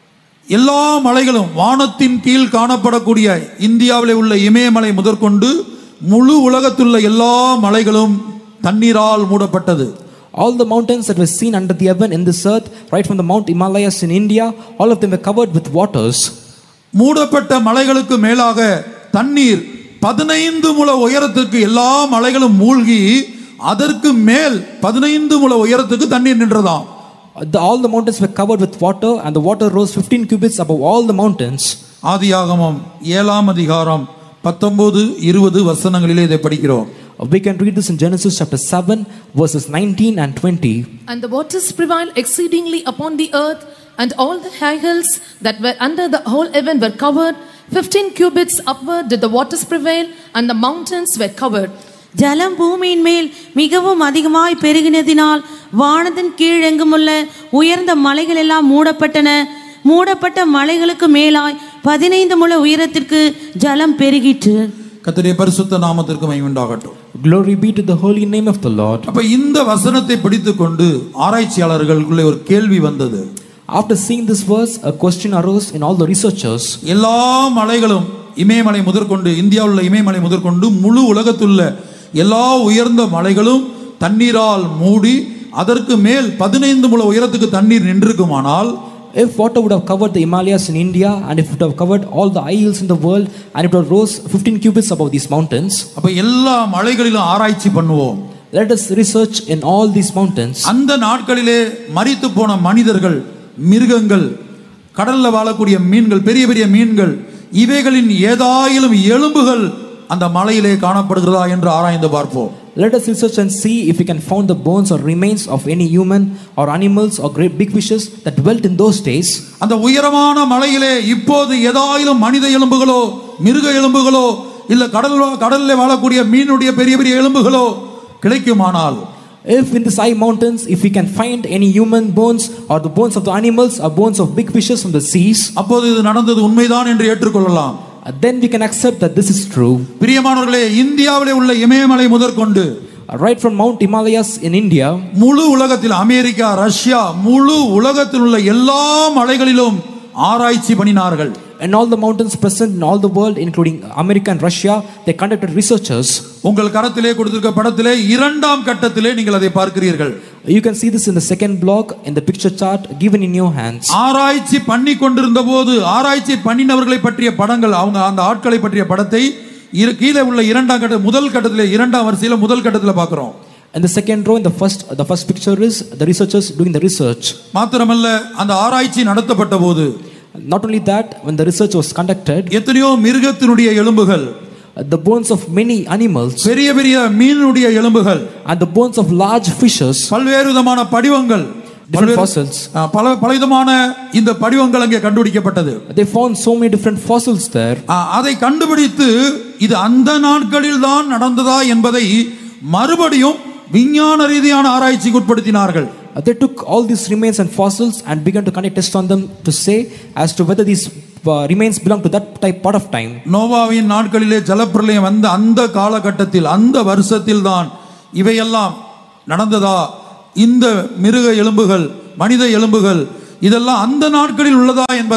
எல்லா மலைகளும் வானத்தின் கீழ் காணப்படக்கூடிய இந்தியாவிலே உள்ள இமயமலை முதற்கொண்டு முழு உலகத்துள்ள எல்லா மலைகளும் தண்ணீரால் மூடப்பட்டது. all the mountains that were seen under the heaven in this earth, right from the Mount Himalayas in India, all of them were covered with waters. மூடப்பட்ட மலைகளுக்கு மேலாக தண்ணீர் பதினைந்து முழ உயரத்துக்கு எல்லா மலைகளும் மூழ்கி அதற்கு மேல் பதினைந்து முழ உயரத்துக்கு தண்ணீர் நின்றதாம். The, all the mountains were covered with water, and the water rose fifteen cubits above all the mountains. ஆதியாகமம் ஏழாம் அதிகாரம் பத்தொன்பது இருபது வசனங்களிலே இதை படிக்கிறோம். We can read this in Genesis chapter seven verses nineteen and twenty. And the waters prevailed exceedingly upon the earth, and all the high hills that were under the whole heaven were covered. Fifteen cubits upward did the waters prevail, and the mountains were covered. ஜலம் பூமியின் மேல் மிகவும் அதிகமாய் பெருகினதினால் வானத்தின் கீழ் எங்குமுள்ள உயர்ந்த மலைகள் எல்லாம் மூடப்பட்டன. மூடப்பட்ட மலைகளுக்கு மேலாய் பதினைந்து முழ உயரத்திற்கு ஜலம் பெருகிற்று. கர்த்தருடைய பரிசுத்த நாமத்திற்கு மகிமை உண்டாகட்டும். Glory be to the holy name of the Lord. அப்ப இந்த வசனத்தை பிடித்துக்கொண்டு ஆராய்ச்சியாளர்களுக்குள்ளே ஒரு கேள்வி வந்தது. After seeing this verse, a question arose in all the researchers. எல்லா மலைகளும் இமயமலை முதற்கொண்டு இந்தியாவில் உள்ள இமயமலை முதற்கொண்டு முழு உலகத்துள்ள எல்லா உயர்ந்த மலைகளும் தண்ணீரால் மூடி அதற்கு மேல் பதினைந்து முழ உயரத்துக்கு தண்ணீர் நின்றிருக்குமானால், if water would have covered the Himalayas in India, and if it would have covered all the high hills in the world, and it would have rose fifteen cubits above these mountains, அப்ப எல்லா மலைகளிலும் ஆராய்ச்சி பண்ணுவோம். let us research in all these mountains. அந்த நாட்களிலே மரித்து போன மனிதர்கள், மிருகங்கள், கடல்ல வாழக்கூடிய மீன்கள், பெரிய பெரிய மீன்கள், இவைகளின் ஏதாயிலும் எலும்புகள் அந்த மலையிலே காணப்படுகிறதா என்று ஆராய்ந்து பார்ப்போம். Let us research and see if we can find the bones or remains of any human or animals or great big fishes that dwelt in those days. அந்த உயரமான மலையிலே இப்போது ஏதாயிலும் மனித எலும்புகளோ மிருக எலும்புகளோ இல்ல கடல் கடல்ல வாழக்கூடிய மீனுடைய பெரிய பெரிய எலும்புகளோ கிடைக்குமானால், if in this high mountains if we can find any human bones or the bones of the animals or bones of big fishes from the seas, அப்போது இது நடந்தது உண்மைதான் என்று ஏற்றுக்கொள்ளலாம். then we can accept that this is true. பிரியமானவர்களே, இந்தியாவிலே உள்ள இமயமலை முதற்கொண்டு right from Mount Himalayas in India, முழு உலகத்தில் அமெரிக்கா, ரஷ்யா, முழு உலகத்தில் உள்ள எல்லா மலைகளிலும் ஆராய்ச்சி பண்ணினார்கள். and all the mountains present in all the world including America and Russia, they conducted researches. உங்கள் கரத்திலே கொடுத்திருக்க படத்திலே இரண்டாம் கட்டத்திலே நீங்கள் அதை பார்க்கிறீர்கள். You can see this in the second block in the picture chart given in your hands. ஆராய்ச்சி பண்ணி கொண்டிருந்த போது ஆராய்ச்சி பண்ணினவர்களை பற்றிய படங்கள், அவங்க அந்த ஆட்களை பற்றிய படத்தை கீழே உள்ள இரண்டாம் கட்ட முதல் கட்டத்திலே இரண்டாம் வரிசையில முதல் கட்டத்திலே பார்க்கிறோம். In the second row, in the first the first picture is the researchers doing the research. மாத்திரமல்ல, அந்த ஆராய்ச்சி நடத்தப்பட்ட போது, not only that, when the research was conducted, எத்தனையோ மிருகத்தினுடைய எலும்புகள், the bones of many animals, பெரிய பெரிய மீனுடைய எலும்புகள், and the bones of large fishes, பல்வேறு விதமான படிவங்கள், different fossils, பல பலவிதமான இந்த படிவங்கள் அங்கே கண்டுபிடிக்கப்பட்டது. they found so many different fossils there. அதை கண்டுபிடித்து இது அந்த நாட்களில் தான் நடந்ததா என்பதை மறுபடியும் விஞ்ஞான ரீதியான ஆராய்ச்சிக்கு உட்படுத்தினார்கள். They took all these remains and fossils and began to conduct tests on them to say as to whether these uh, remains belong to that type part of time. நோவாவின் நாட்களிலே ஜலப்பிரளயம் வந்த அந்த காலகட்டத்தில், அந்த வருஷத்தில் தான் இவையெல்லாம் நடந்ததா, இந்த மிருக எலும்புகள், மனித எலும்புகள் இதெல்லாம் அந்த நாட்களில் உள்ளதா என்பதை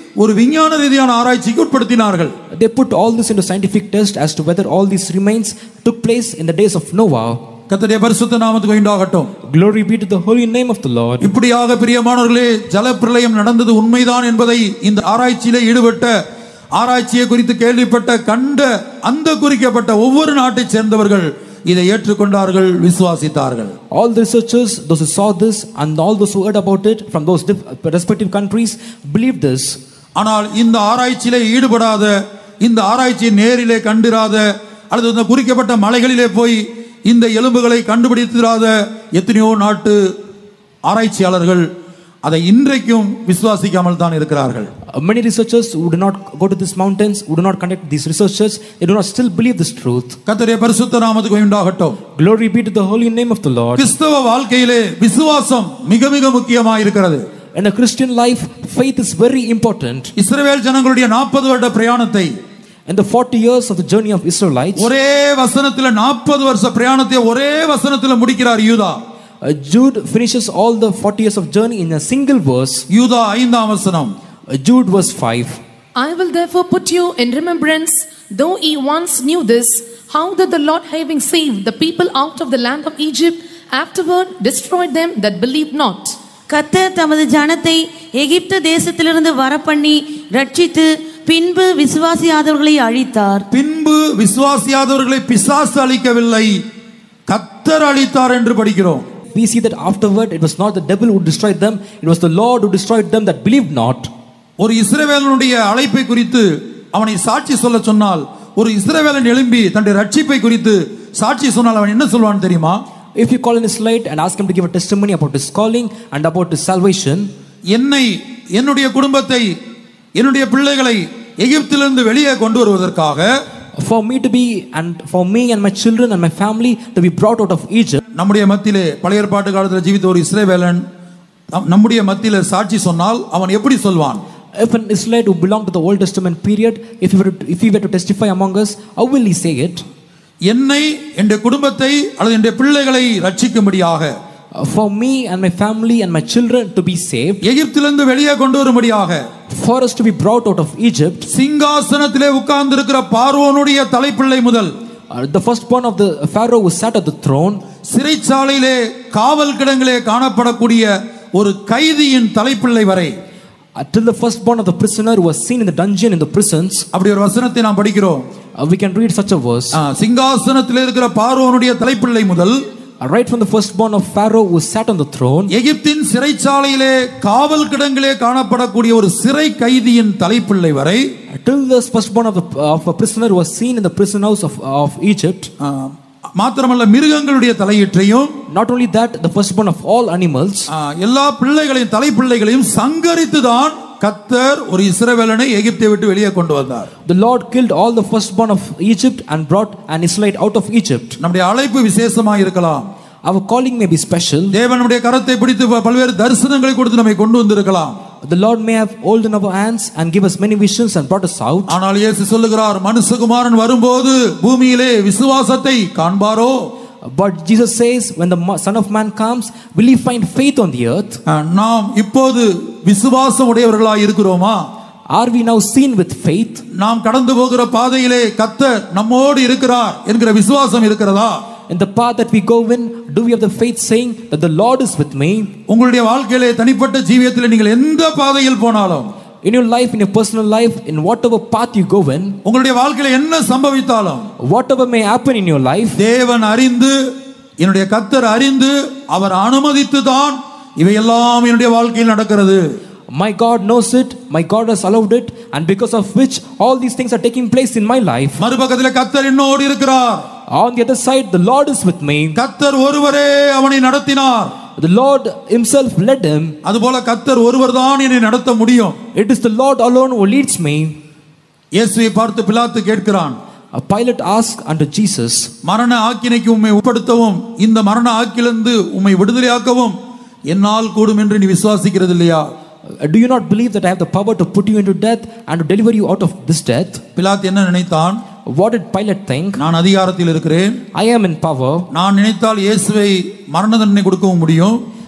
ஒரு விஞ்ஞான ரீதியான ஆராய்ச்சிக்கு உட்படுத்தினார்கள். They put all this into scientific test as to whether all these remains took place in the days of Noah. கர்த்தருடைய பரிசுத்த நாமத்துக்கு உண்டாகட்டும். Glory be to the holy name of the Lord. இப்படியாக பிரியமானவர்களே, ஜலப்பிரளயம் நடந்தது உண்மைதான் என்பதை இந்த ஆராய்ச்சியிலே ஈடுபட்ட, ஆராய்ச்சியை குறித்து கேள்விப்பட்ட, கண்ட அந்த குறிக்கப்பட்ட ஒவ்வொரு நாட்டைச் சேர்ந்தவர்கள் இதை ஏற்றுக்கொண்டார்கள், விசுவாசித்தார்கள். All the researchers, those who saw this and all those who heard about it from those respective countries believed this. ஆனால் இந்த ஆராய்ச்சியிலே ஈடுபடாத, இந்த ஆராய்ச்சியை நேரிலே கண்டிராத, அல்லது இந்த குறிக்கப்பட்ட மலைகளிலே போய் இந்த எலும்புகளை கண்டுபிடித்திராத எத்தனையோ நாட்டு ஆராய்ச்சியாளர்கள் அதை இன்றைக்கும் விசுவாசிக்காமல் தான் இருக்கிறார்கள். Many researchers who do not go to these mountains, who do not conduct these researches, they do not still believe this truth. கர்த்தருடைய பரிசுத்த நாமத்துக்கு உண்டாகட்டும். Glory be to the holy name of the Lord. கிறிஸ்தவ வாழ்க்கையிலே விசுவாசம் மிக மிக முக்கியமாக இருக்கிறது. In a Christian life, faith is very important. இஸ்ரவேல் ஜனங்களுடைய நாற்பது வருட பிரயாணத்தை, In the forty years of the journey of Israelites, ஒரே வசனத்திலே நாற்பது வருஷ பிரயாணத்தை ஒரே வசனத்திலே முடிக்கிறார் யூதா. uh, Jude finishes all the forty years of journey in a single verse. யூதா ஐந்தாம் வசனம். Uh, Jude verse five. I will therefore put you in remembrance, though ye once knew this, how that the Lord, having saved the people out of the land of Egypt, afterward destroyed them that believed not. கர்த்தர் தமது ஜனத்தை எகிப்து தேசத்திலிருந்து வரப்பண்ணி ரட்சித்து பின்பு விசுவாசியாதவர்களை அழித்தார். பின்பு விசுவாசியாதவர்களை பிசாசு அழிக்கவில்லை, கர்த்தர் அழித்தார் என்று படிக்கிறோம். We see that afterward it was not the devil who destroyed them, it was the Lord who destroyed them that believed not. ஒரு இஸ்ரவேலனுடைய அழைப்பை குறித்து அவனை சாட்சி சொல்ல சொன்னால், ஒரு இஸ்ரவேலன் எழும்பி தன்னுடைய ரட்சிப்பை குறித்து சாட்சி சொன்னால் அவன் என்ன சொல்வான் தெரியுமா? If you call an Israelite and ask him to give a testimony about his calling and about his salvation, என்னை, என்னுடைய குடும்பத்தை, என்னுடைய பிள்ளைகளை எகிப்திலிருந்து வெளியே கொண்டு வருவதற்காக, for me to be and for me and my children and my family to be brought out of Egypt. நம்முடைய மத்தியிலே பழைய ஏற்பாட்டு காலத்தில் ஜீவித்த ஒரு இஸ்ரவேலன் நம்முடைய மத்தியிலே சாட்சி சொன்னால் அவன் எப்படி சொல்வான்? If an Israelite who belonged to the Old Testament period, if he were to, if he were to testify among us, how will he say it? என்னை, என்னுடைய குடும்பத்தை அல்லது என்னுடைய பிள்ளைகளை ரட்சிக்கும்படியாக, for me and my family and my children to be saved, எகிப்திலிருந்து வெளியே கொண்டு வரும்படியாக, for us to be brought out of Egypt, சிங்காசனத்திலே உட்கார்ந்திருக்கிற பார்வோனுடைய தலைப்பிள்ளை முதல், uh, the firstborn of the Pharaoh who sat at the throne, சிறைச்சாலையிலே காவல் கிடங்கிலே காணப்படக்கூடிய ஒரு கைதியின் தலைப்பிள்ளை வரை, till the firstborn of the prisoner who was seen in the dungeon in the prisons. அப்படி ஒரு வசனத்தை நாம் படிக்கிறோம். Uh, we can read such a verse. சிங்காசனத்திலே இருக்கிற பார்வோனுடைய தலைப்பிள்ளை முதல், right from the firstborn of Pharaoh who sat on the throne, எகிப்தின் சிறைச்சாலையிலே காவல் கிடங்கிலே காணப்படக்கூடிய ஒரு சிறை கைதியின் தலைப்பிள்ளை வரை, till the firstborn of the of a prisoner who was seen in the prison house of of Egypt. மாத்திரமல்ல மிருகங்களுடைய தலையீற்றையும், not only that, the firstborn of all animals, எல்லா பிள்ளைகளின் தலைப்பிள்ளைகளையும் சங்கரித்து தான் கர்த்தர் ஒரு இஸ்ரவேலனை எகிப்தை விட்டு வெளியே கொண்டு வந்தார். The Lord killed all the firstborn of Egypt and brought an Israelite out of Egypt. நம்முடைய அழைப்பு விசேஷமாக இருக்கலாம். Our calling may be special. தேவன் நம்முடைய கரத்தை பிடித்து பல்வேறு தரிசனங்களை கொடுத்து நம்மை கொண்டு வந்திருக்கலாம். The Lord may have holding our hands and give us many visions and brought us out. ஆனால் இயேசு சொல்லுகிறார், மனுஷகுமாரன் வரும்போது பூமியிலே விசுவாசத்தை காண்பாரோ? But Jesus says, when the Son of Man comes, will he find faith on the earth? நாம் இப்போது விசுவாசம் உடையவர்களாய் இருக்கிறோமா? Are we now seen with faith? நாம் கடந்து போகிற பாதையிலே கர்த்தர் நம்மோடு இருக்கிறார் என்கிற விசுவாசம் இருக்கிறதா? In the path that we go in, do we have the faith saying that the Lord is with me? உங்களுடைய வாழ்க்கையிலே தனிப்பட்ட ஜீவியத்திலே நீங்கள் எந்த பாதையில் போனாலும், in your life, in your personal life, in whatever path you go in, உங்களுடைய வாழ்க்கையில என்ன சம்பவித்தாலும், whatever may happen in your life, தேவன் அறிந்து, என்னுடைய கர்த்தர் அறிந்து, அவர் அனுமதித்து தான் இவையெல்லாம் என்னுடைய வாழ்க்கையில் நடக்கிறது. My God knows it, my God has allowed it, and because of which all these things are taking place in my life. மறுபக்கத்திலே கர்த்தர் என்னோடு இருக்கிறார். On the other side, the Lord is with me. கர்த்தர் ஒருவரே அவனை நடத்தினார். The Lord himself led him. அதுபோல கர்த்தர் ஒருவர்தான் என்னை நடத்த முடியும். It is the Lord alone who leads me. இயேசுவை பார்த்து பிலாத்து கேட்கிறான். A Pilate asked unto Jesus, மரண ஆக்கினைக்கு உம்மை உட்படுத்தவும் இந்த மரண ஆக்கிலிருந்து உம்மை விடுதலையாக்கவும் என்னால் கூடும் என்று நீ விசுவாசிக்கிறது இல்லையா? do you not believe that I have the power to put you into death and to deliver you out of this death? பிலாத்து என்ன நினைத்தான்? What did Pilate think? நான் அதிகாரத்தில் இருக்கிறேன், I am in power. நான் நினைத்தால் இயேசுவை மரண தண்டனை கொடுக்கவும் முடியும்.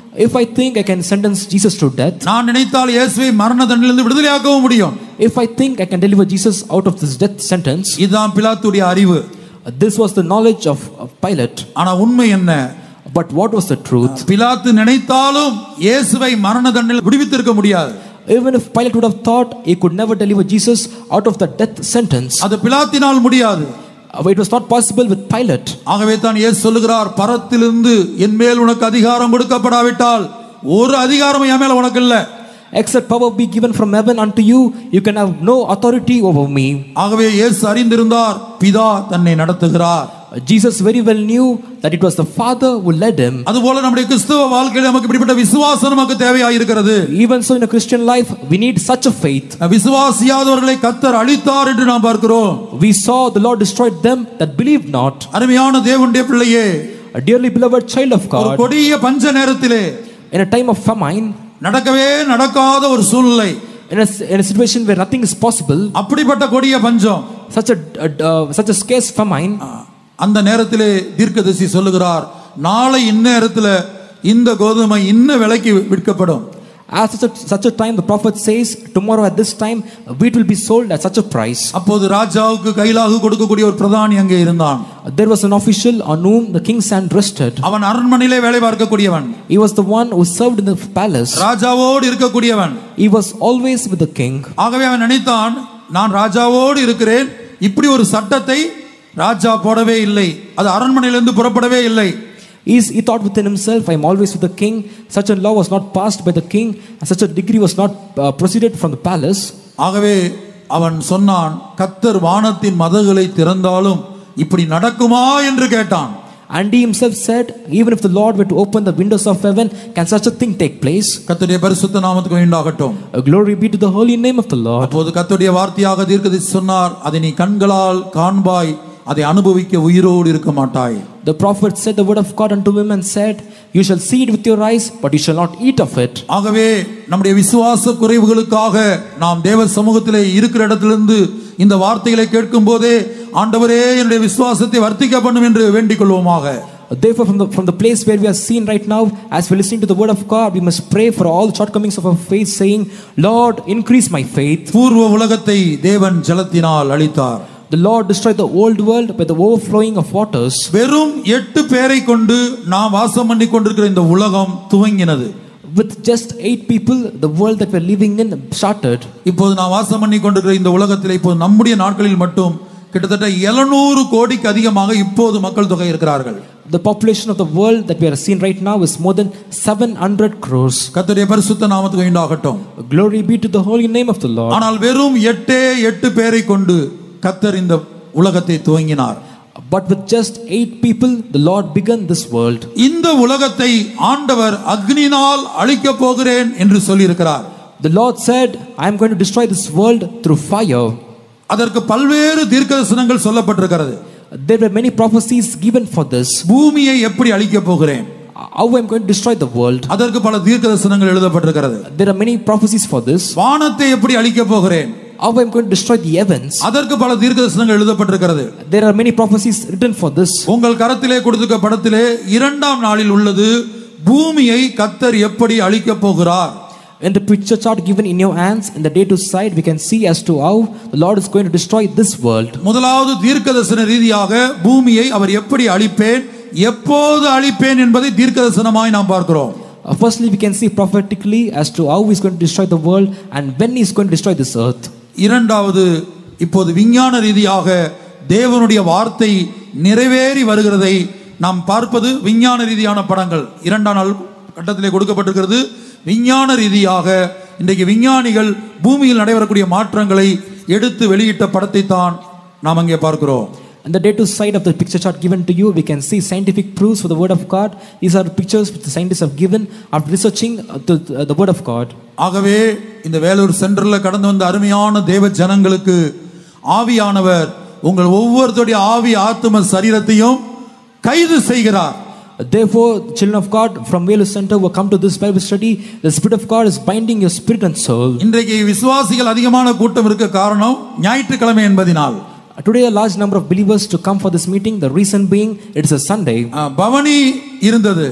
If I think I can sentence Jesus to death, நான் நினைத்தால் இயேசுவை மரண தண்டனையிலிருந்து விடுதலையாக்கவும் முடியும். if I think I can deliver Jesus out of this death sentence, இதுதான் பிலாத்துடைய அறிவு. this was the knowledge of, of Pilate. ஆனா உண்மை என்ன? But what was the truth? பிலாத்து நினைத்தாலும் இயேசுவை மரண தண்டனையில் விடுவித்திருக்க முடியாது. Even if Pilate would have thought, he could never deliver Jesus out of the death sentence. அது பிலாத்தினால் முடியாது. It was not possible with Pilate. ஆகவே தான் இயேசு சொல்லுகிறார், பரத்திலிருந்து என் மேல் உனக்கு அதிகாரம் கொடுக்கப்படாவிட்டால் ஒரு அதிகாரமும் என் மேல உனக்கு இல்ல. Except power be given from heaven unto you, you can have no authority over me. ஆகவே இயேசு அறிந்திருந்தார், பிதா தன்னை நடத்துகிறார். Jesus very well knew that it was the Father who led him. அதுபோல நம்முடைய கிறிஸ்தவ வாழ்க்கையில நமக்கு இப்படிப்பட்ட விசுவாசம் நமக்கு தேவையாய் இருக்கிறது. Even so in a Christian life we need such a faith. விசுவாசியாதவர்களை கர்த்தர் அழித்தார் என்று நாம் பார்க்கிறோம். We saw the Lord destroyed them that believed not. அருமையான தேவனுடைய பிள்ளையே, A dearly beloved child of ஒரு God, கொடிய பஞ்ச நேரத்திலே, in a time of famine, நடக்கவே நடக்காத ஒரு சூழ்நிலை, in a, in a situation where nothing is possible, அப்படிப்பட்ட கொடிய பஞ்சம், such a uh, such a scarce famine, அந்த நேரத்திலே தீர்க்கதரிசி சொல்லுகிறார், நாளை இந்நேரத்துல இந்த கோதுமை இன்ன விலைக்கு விற்கப்படும். At such a, such a time the prophet says, tomorrow at this time wheat will be sold at such a price. அப்போது ராஜாவுக்கு கைலாகு கொடுக்கக்கூடிய ஒரு பிரதானி அங்கே இருந்தான். There was an official on whom the king's hand rested. அவன் அரண்மனையிலே வேலை பார்க்கக்கூடியவன். He was the one who served in the palace. ராஜாவோடு இருக்கக்கூடியவன். He was always with the king. ஆகவே அவன் நினைத்தான், நான் ராஜாவோடு இருக்கிறேன், இப்படி ஒரு சட்டத்தை ராஜா போடவே இல்லை, அது அரண்மனையிலிருந்து புறப்படவே இல்லை. He, he thought within himself, I am always with the king. Such a law was not passed by the king, and such a decree was not uh, proceeded from the palace. ஆகவே அவன் சொன்னான், கர்த்தர் வானத்தின் மதகுகளை திறந்தாலும் இப்படி நடக்குமா என்று கேட்டான். And he himself said, even if the Lord were to open the windows of heaven, can such a thing take place? கர்த்தருடைய பரிசுத்த நாமத்துக்கு உண்டாகட்டும். Glory be to the holy name of the Lord. அப்போது கர்த்தருடைய வார்த்தையாக தீர்க்கதரிசி சொன்னார், அதை நீ கண்களால் காண்பாய், அதை அனுபவிக்க உயிரோடு இருக்க மாட்டாய். The prophet said the word of God unto him and said, you shall see it with your eyes, but you shall not eat of it. ஆகவே நம்முடைய விசுவாச குறைவுகளுக்காக நாம் தேவ சமூகத்திலே இருக்கிற இடத்திலிருந்து இந்த வார்த்தைகளை கேட்கும் போதே, ஆண்டவரே என்னுடைய விசுவாசத்தை வர்த்திக்க பண்ணும் என்று வேண்டிக் கொள்வோமாக. Therefore, from the from the place where we are seen right now, as we listen to the word of God, we must pray for all the shortcomings of our faith, saying, Lord, increase my faith. பூர்வ உலகத்தை தேவன் ஜலத்தினால் அழித்தார். The Lord destroyed the old world by the overflowing of waters. வெறும் எட்டு பேரை கொண்டு நாம் வாசம் பண்ணி கொண்டிருக்கிற இந்த உலகம் துவங்கினது. With just eight people, the world that we are living in started. இப்போது நாம் வாசம் பண்ணி கொண்டிருக்கிற இந்த உலகத்தில் இப்போது நம்முடைய நாட்களில் மட்டும் கிட்டத்தட்ட எழுநூறு கோடிக்கு அதிகமாக இப்போது மக்கள் தொகை இருக்கிறார்கள். The population of the world that we are seeing right now is more than seven hundred crores. கர்த்தருடைய பரிசுத்த நாமத்துக்கு உண்டாகட்டும். Glory be to the holy name of the Lord. ஆனால் வெறும் எட்டே எட்டு பேரை கொண்டு கர்த்தர் இந்த உலகத்தை துவங்கினார். But with just eight people, the Lord began this world. இந்த உலகத்தை ஆண்டவர் அக்னியினால் அழிக்க போகிறேன் என்று சொல்லி இருக்கிறார். The Lord said, I am going to destroy this world through fire. அதற்கு பல்வேறு தீர்க்கதரிசனங்கள் சொல்லப்பட்டிருக்கிறது. There were many prophecies given for this. பூமியை எப்படி அழிக்க போகிறேன், how I am going to destroy the world. அதற்கு பல தீர்க்கதரிசனங்கள் எழுதப்பட்டிருக்கிறது. There are many prophecies for this. வானத்தை எப்படி அழிக்க போகிறேன், how I am going to destroy the heavens. அதற்கு பல தீர்க்கதரிசனங்கள் எழுதப்பட்டிருக்கிறது. There are many prophecies written for this. உங்கள் கரத்திலே கொடுத்த படத்திலே இரண்டாம் நாளில் உள்ளது, பூமியை கர்த்தர் எப்படி அழிக்க போகிறார். In the picture chart given in your hands, in the day to side, we can see as to how the Lord is going to destroy this world. முதலாவது தீர்க்கதரிசன ரீதியாக பூமியை அவர் எப்படி அழிப்பேன், எப்போது அழிப்பேன் என்பதை தீர்க்கதரிசனமாய் நாம் பார்க்கிறோம். Uh, firstly, we can see prophetically as to how he is going to destroy the world and when he is going to destroy this earth. இரண்டாவது, இப்போது விஞ்ஞான ரீதியாக தேவனுடைய வார்த்தை நிறைவேறி வருகிறதை நாம் பார்ப்பது விஞ்ஞான ரீதியான படங்கள் இரண்டாம் நாள் கட்டத்திலே கொடுக்கப்பட்டிருக்கிறது. விஞ்ஞான ரீதியாக இன்றைக்கு விஞ்ஞானிகள் பூமியில் நடைபெறக்கூடிய மாற்றங்களை எடுத்து வெளியிட்ட படத்தை தான் நாம் அங்கே பார்க்கிறோம். On the day to side of the picture chart given to you, we can see scientific proofs for the word of God. These are pictures which the scientists have given after researching the, uh, the word of God. ஆகவே இந்த வேலூர் சென்டர்ல கடந்து வந்த அருமையான தேவ ஜனங்களுக்கு ஆவியானவர் உங்கள் ஒவ்வொருத்தருடைய ஆவி ஆத்தும சரீரத்தையும் கைது செய்கிறார். Therefore, children of God from Velu Center who come to this Bible study, the Spirit of God is binding your spirit and soul. இன்றைக்கு விசுவாசிகள் அதிகமான கூட்டம் இருக்க காரணம் ஞாயிற்றுக்கிழமை என்பதினால். Today a large number of believers to come for this meeting, the reason being it is a Sunday. பவனி இருந்தது.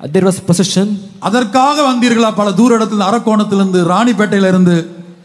There was procession. அதற்காக வந்தீர்களா பல தூர இடத்துல அரக்கோணத்திலிருந்து ராணிப்பேட்டையில இருந்து?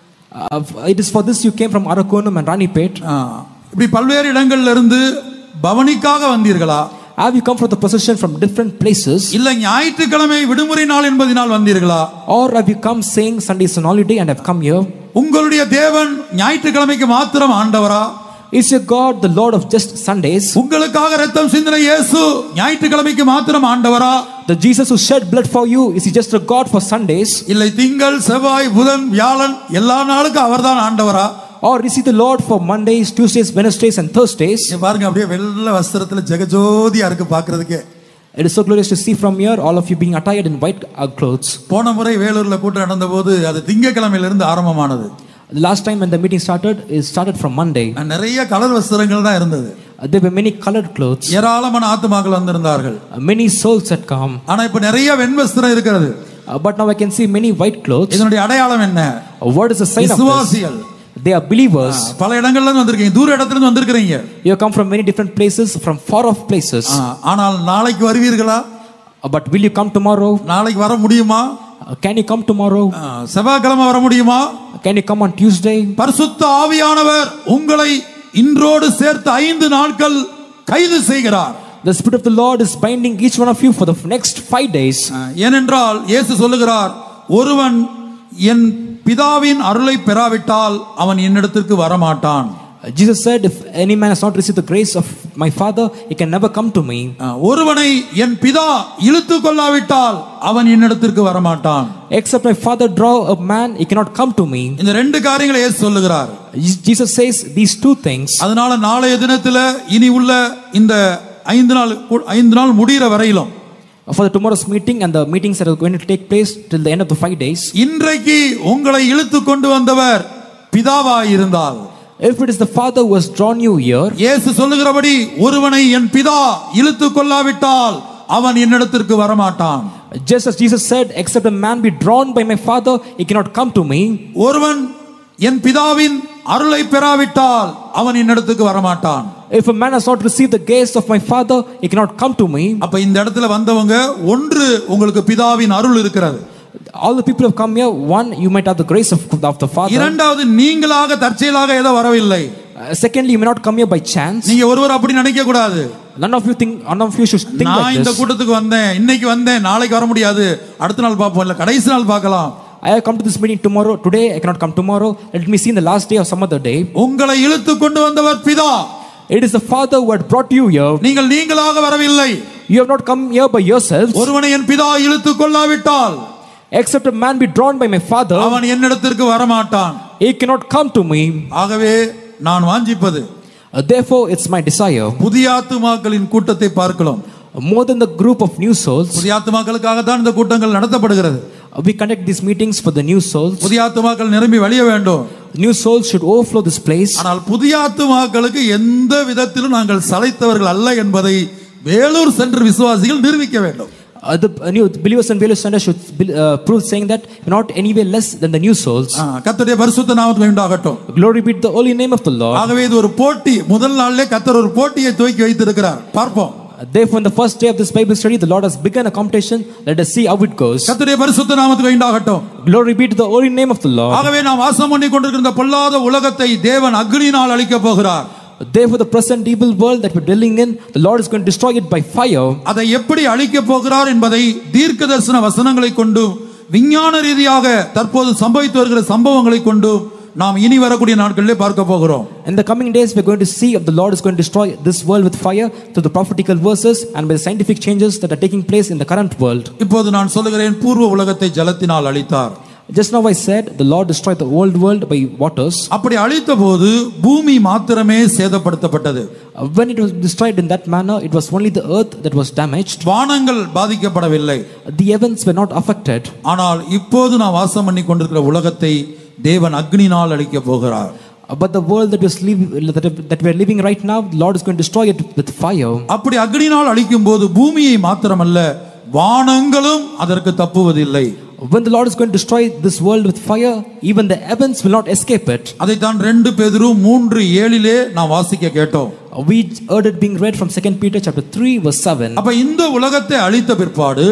Uh, it is for this you came from Arakonam and Ranipet. இப்படி பல்வேறு இடங்கள்ல இருந்து பவனிக்காக வந்தீர்களா? Have you come for the procession from different places? இல்ல ஞாயிற்றுக்கிழமை விடுமுறை நாள் என்பதனால் வந்தீர்களா? Or have you come saying Sunday is an holiday and have come here? உங்களுடைய தேவன் ஞாயிற்றுக்கிழமைக்கு மாத்திரம் ஆண்டவரா? Is your God the Lord of just Sundays? உங்களுக்காக இரத்தம் சிந்தின இயேசு ஞாயிற்றுக்கிழமைக்கு மாத்திரம் ஆண்டவரா? The Jesus who shed blood for you, is he just a God for Sundays? இல்லை திங்கள் செவ்வாய் புதன் வியாழன் எல்லா நாளுக்கும் அவர்தான் ஆண்டவரா? Or is he the Lord for Mondays, Tuesdays, Wednesdays and Thursdays? பாருங்க அப்படியே வெள்ளை வஸ்திரத்துல ஜெகஜோதியா இருக்கு பார்க்கிறதுக்கே. It is so glorious to see from here all of you being attired in white clothes. போன முறை வேலூர்ல கூட்டம் நடந்தபோது அது திங்கட்கிழமையில இருந்து ஆரம்பமானது. The last time when the meeting started, it started from Monday. நிறைய கலர் வஸ்திரங்கள் தான் இருந்தது. There were many colored clothes. ஏராளமான ஆத்துமாக்கள் வந்திருந்தார்கள். Many souls had come. ஆனா இப்ப நிறைய வெண்வஸ்திரம் இருக்கிறது. But now I can see many white clothes. இதனுடைய அடையாளம் என்ன? What is the sign of this? விசுவாசிகள். They are believers. பல இடங்கள்ல இருந்து வந்திருக்கீங்க, தூர இடத்துல இருந்து வந்திருக்கீங்க. You have come from many different places, from far off places. ஆனால் நாளைக்கு வருவீர்களா? But will you come tomorrow? நாளைக்கு வர முடியுமா? Can you come tomorrow? செவ்வாய்க்கிழமை வர முடியுமா? Can you come on Tuesday? பரிசுத்த ஆவியானவர் உங்களை இன்றோடு சேர்த்து ஐந்து நாட்கள் கைது செய்கிறார். The Spirit of the Lord is binding each one of you for the next five days. ஏனென்றால் இயேசு சொல்லுகிறார், ஒருவன் என் பிதாவின் அருளை பெறாவிட்டால் அவன் என்னிடத்திற்கு வரமாட்டான். Jesus said, if any man has not received the grace of my Father, he can never come to me. ஒருவனை என் பிதா இழுத்து கொள்ளாவிட்டால் அவன் என்னிடத்திற்கு வரமாட்டான். Except my Father draw a man, he cannot come to me. இந்த ரெண்டு காரியங்களை இயேசு சொல்லுகிறார். Jesus says these two things. அதனால நாளைய தினத்துல இனி உள்ள இந்த ஐந்து நாள் ஐந்து நாள் முடிகிற வரையிலும், for the tomorrow's meeting and the meetings that are going to take place till the end of the five days, இன்றைக்கு உங்களை இழுத்து கொண்டு வந்தவர் பிதாவாய் இருந்தால், if it is the Father who has drawn you here, இயேசு சொல்லுகிறபடி ஒருவனை என் பிதா இழுத்து கொள்ளாவிட்டால் அவன் என்னிடத்திற்கு வரமாட்டான். just as Jesus said, except a man be drawn by my Father, he cannot come to me. ஒருவன் என் பிதாவின் அருளை பெறாவிட்டால் அவன் என்னிடத்துக்கு வரமாட்டான். If a man has not received the grace of my Father, he cannot come to me. அப்ப இந்த இடத்துல வந்தவங்க, ஒன்று உங்களுக்கு பிதாவின் அருள் இருக்கிறது. All the people have come here. One, you might have the grace of, of the Father. இரண்டாவது, நீங்களாக தற்செயலாக ஏதோ வரவில்லை. Uh, secondly, you may not come here by chance. நீங்க ஒருவர் அப்படி நினைக்க கூடாது. None of you think, none of you should think like this. நான் இந்த கூட்டத்துக்கு வந்தேன், இன்னைக்கு வந்தேன், நாளைக்கு வர முடியாது, அடுத்த நாள் பார்ப்போம், இல்ல கடைசி நாள் பார்க்கலாம். I have come to this meeting tomorrow. Today I cannot come tomorrow. Let me see in the last day or some other day. உங்களை இழுத்து கொண்டு வந்தவர் பிதா. It is the Father who had brought you here. நீங்கள் நீங்களாக வரவில்லை. You have not come here by yourselves. ஒருவனை என் பிதா இழுத்து கொள்ளாவிட்டால், except a man be drawn by my Father, அவன் என்னிடத்திற்கு வரமாட்டான். he cannot come to me. ஆகவே நான் வாஞ்சிப்பது, Uh, therefore it's my desire, புதிய ஆத்துமாக்களின் கூட்டத்தை பார்க்கலாம். more than the group of new souls. புதிய ஆத்துமாக்களுக்காக தான் இந்த கூட்டங்கள் நடத்தப்படுகிறது. Uh, we conduct these meetings for the new souls. புதிய ஆத்துமாக்கள் நிரம்பி வழிய வேண்டும். New souls should overflow this place. ஆனால் புதிய ஆத்துமாக்களுக்கு எந்த விதத்திலும் நாங்கள் சளைத்தவர்கள் அல்ல என்பதை வேலூர் சென்ற விசுவாசிகள் நிரூபிக்க வேண்டும். Uh, the uh, new believers and Velus Center should uh, prove saying that we're not anywhere less than the new souls. கர்த்தருடைய பரிசுத்த நாமத்துக்கு உண்டாகட்டும். Glory be to the holy name of the Lord. ஆகவே இது ஒரு போட்டி. முதல் நாளிலே கர்த்தர் ஒரு போட்டியை துவக்கி வைத்திருக்கிறார். பார்ப்போம். Therefore, on the first day of this Bible study, the Lord has begun a competition. Let us see how it goes. கர்த்தருடைய பரிசுத்த நாமத்துக்கு உண்டாகட்டும். Glory be to the holy name of the Lord. ஆகவே நாம் வாசம் பண்ணி கொண்டிருக்கிற பொல்லாத உலகத்தை தேவன் அக்கினியினால் அழிக்க போகிறார். Therefore, the present evil world that we're dwelling in, the Lord is going to destroy it by fire. அதை எப்படி அழிக்க போகிறார் என்பதை தீர்க்கதரிசன வசனங்களை கொண்டு, விஞ்ஞான ரீதியாக தற்போது சம்பவித்து வருகிற சம்பவங்களை கொண்டு நாம் இனி வரக்கூடிய நாட்களிலே பார்க்க போகிறோம். In the coming days, we're going to see if the Lord is going to destroy this world with fire through the prophetical verses and by the scientific changes that are taking place in the current world. இப்போது நான் சொல்லுகிறேன், பூர்வ உலகத்தை ஜலத்தினால் அழித்தார். Just now I said the Lord destroyed the old world by waters. அப்படி அழித்த போது பூமி மாத்திரமே சேதப்படுத்தப்பட்டது. When it was destroyed in that manner, it was only the earth that was damaged. வானங்கள் பாதிக்கப்படவில்லை. The heavens were not affected. ஆனால் இப்போது நான் வாசம் பண்ணி கொண்டிருக்கிற உலகத்தை தேவன் அக்னியினால் அழிக்க போகிறார். But the world that was live, that we are living right now, the Lord is going to destroy it with fire. அப்படி அக்னியினால் அழிக்கும் போது பூமியை மாத்திரமல்ல, வானங்களும் அதற்கு தப்புவதில்லை. When the Lord is going to destroy this world with fire, even the heavens will not escape it. அதைத்தான் ரெண்டு பேதுரு மூன்று ஏழிலே நாம் வாசிக்க கேட்டோம். We heard it being read from Second Peter chapter three verse seven. அப்ப இந்த உலகத்தை அழித்த பிற்பாடு,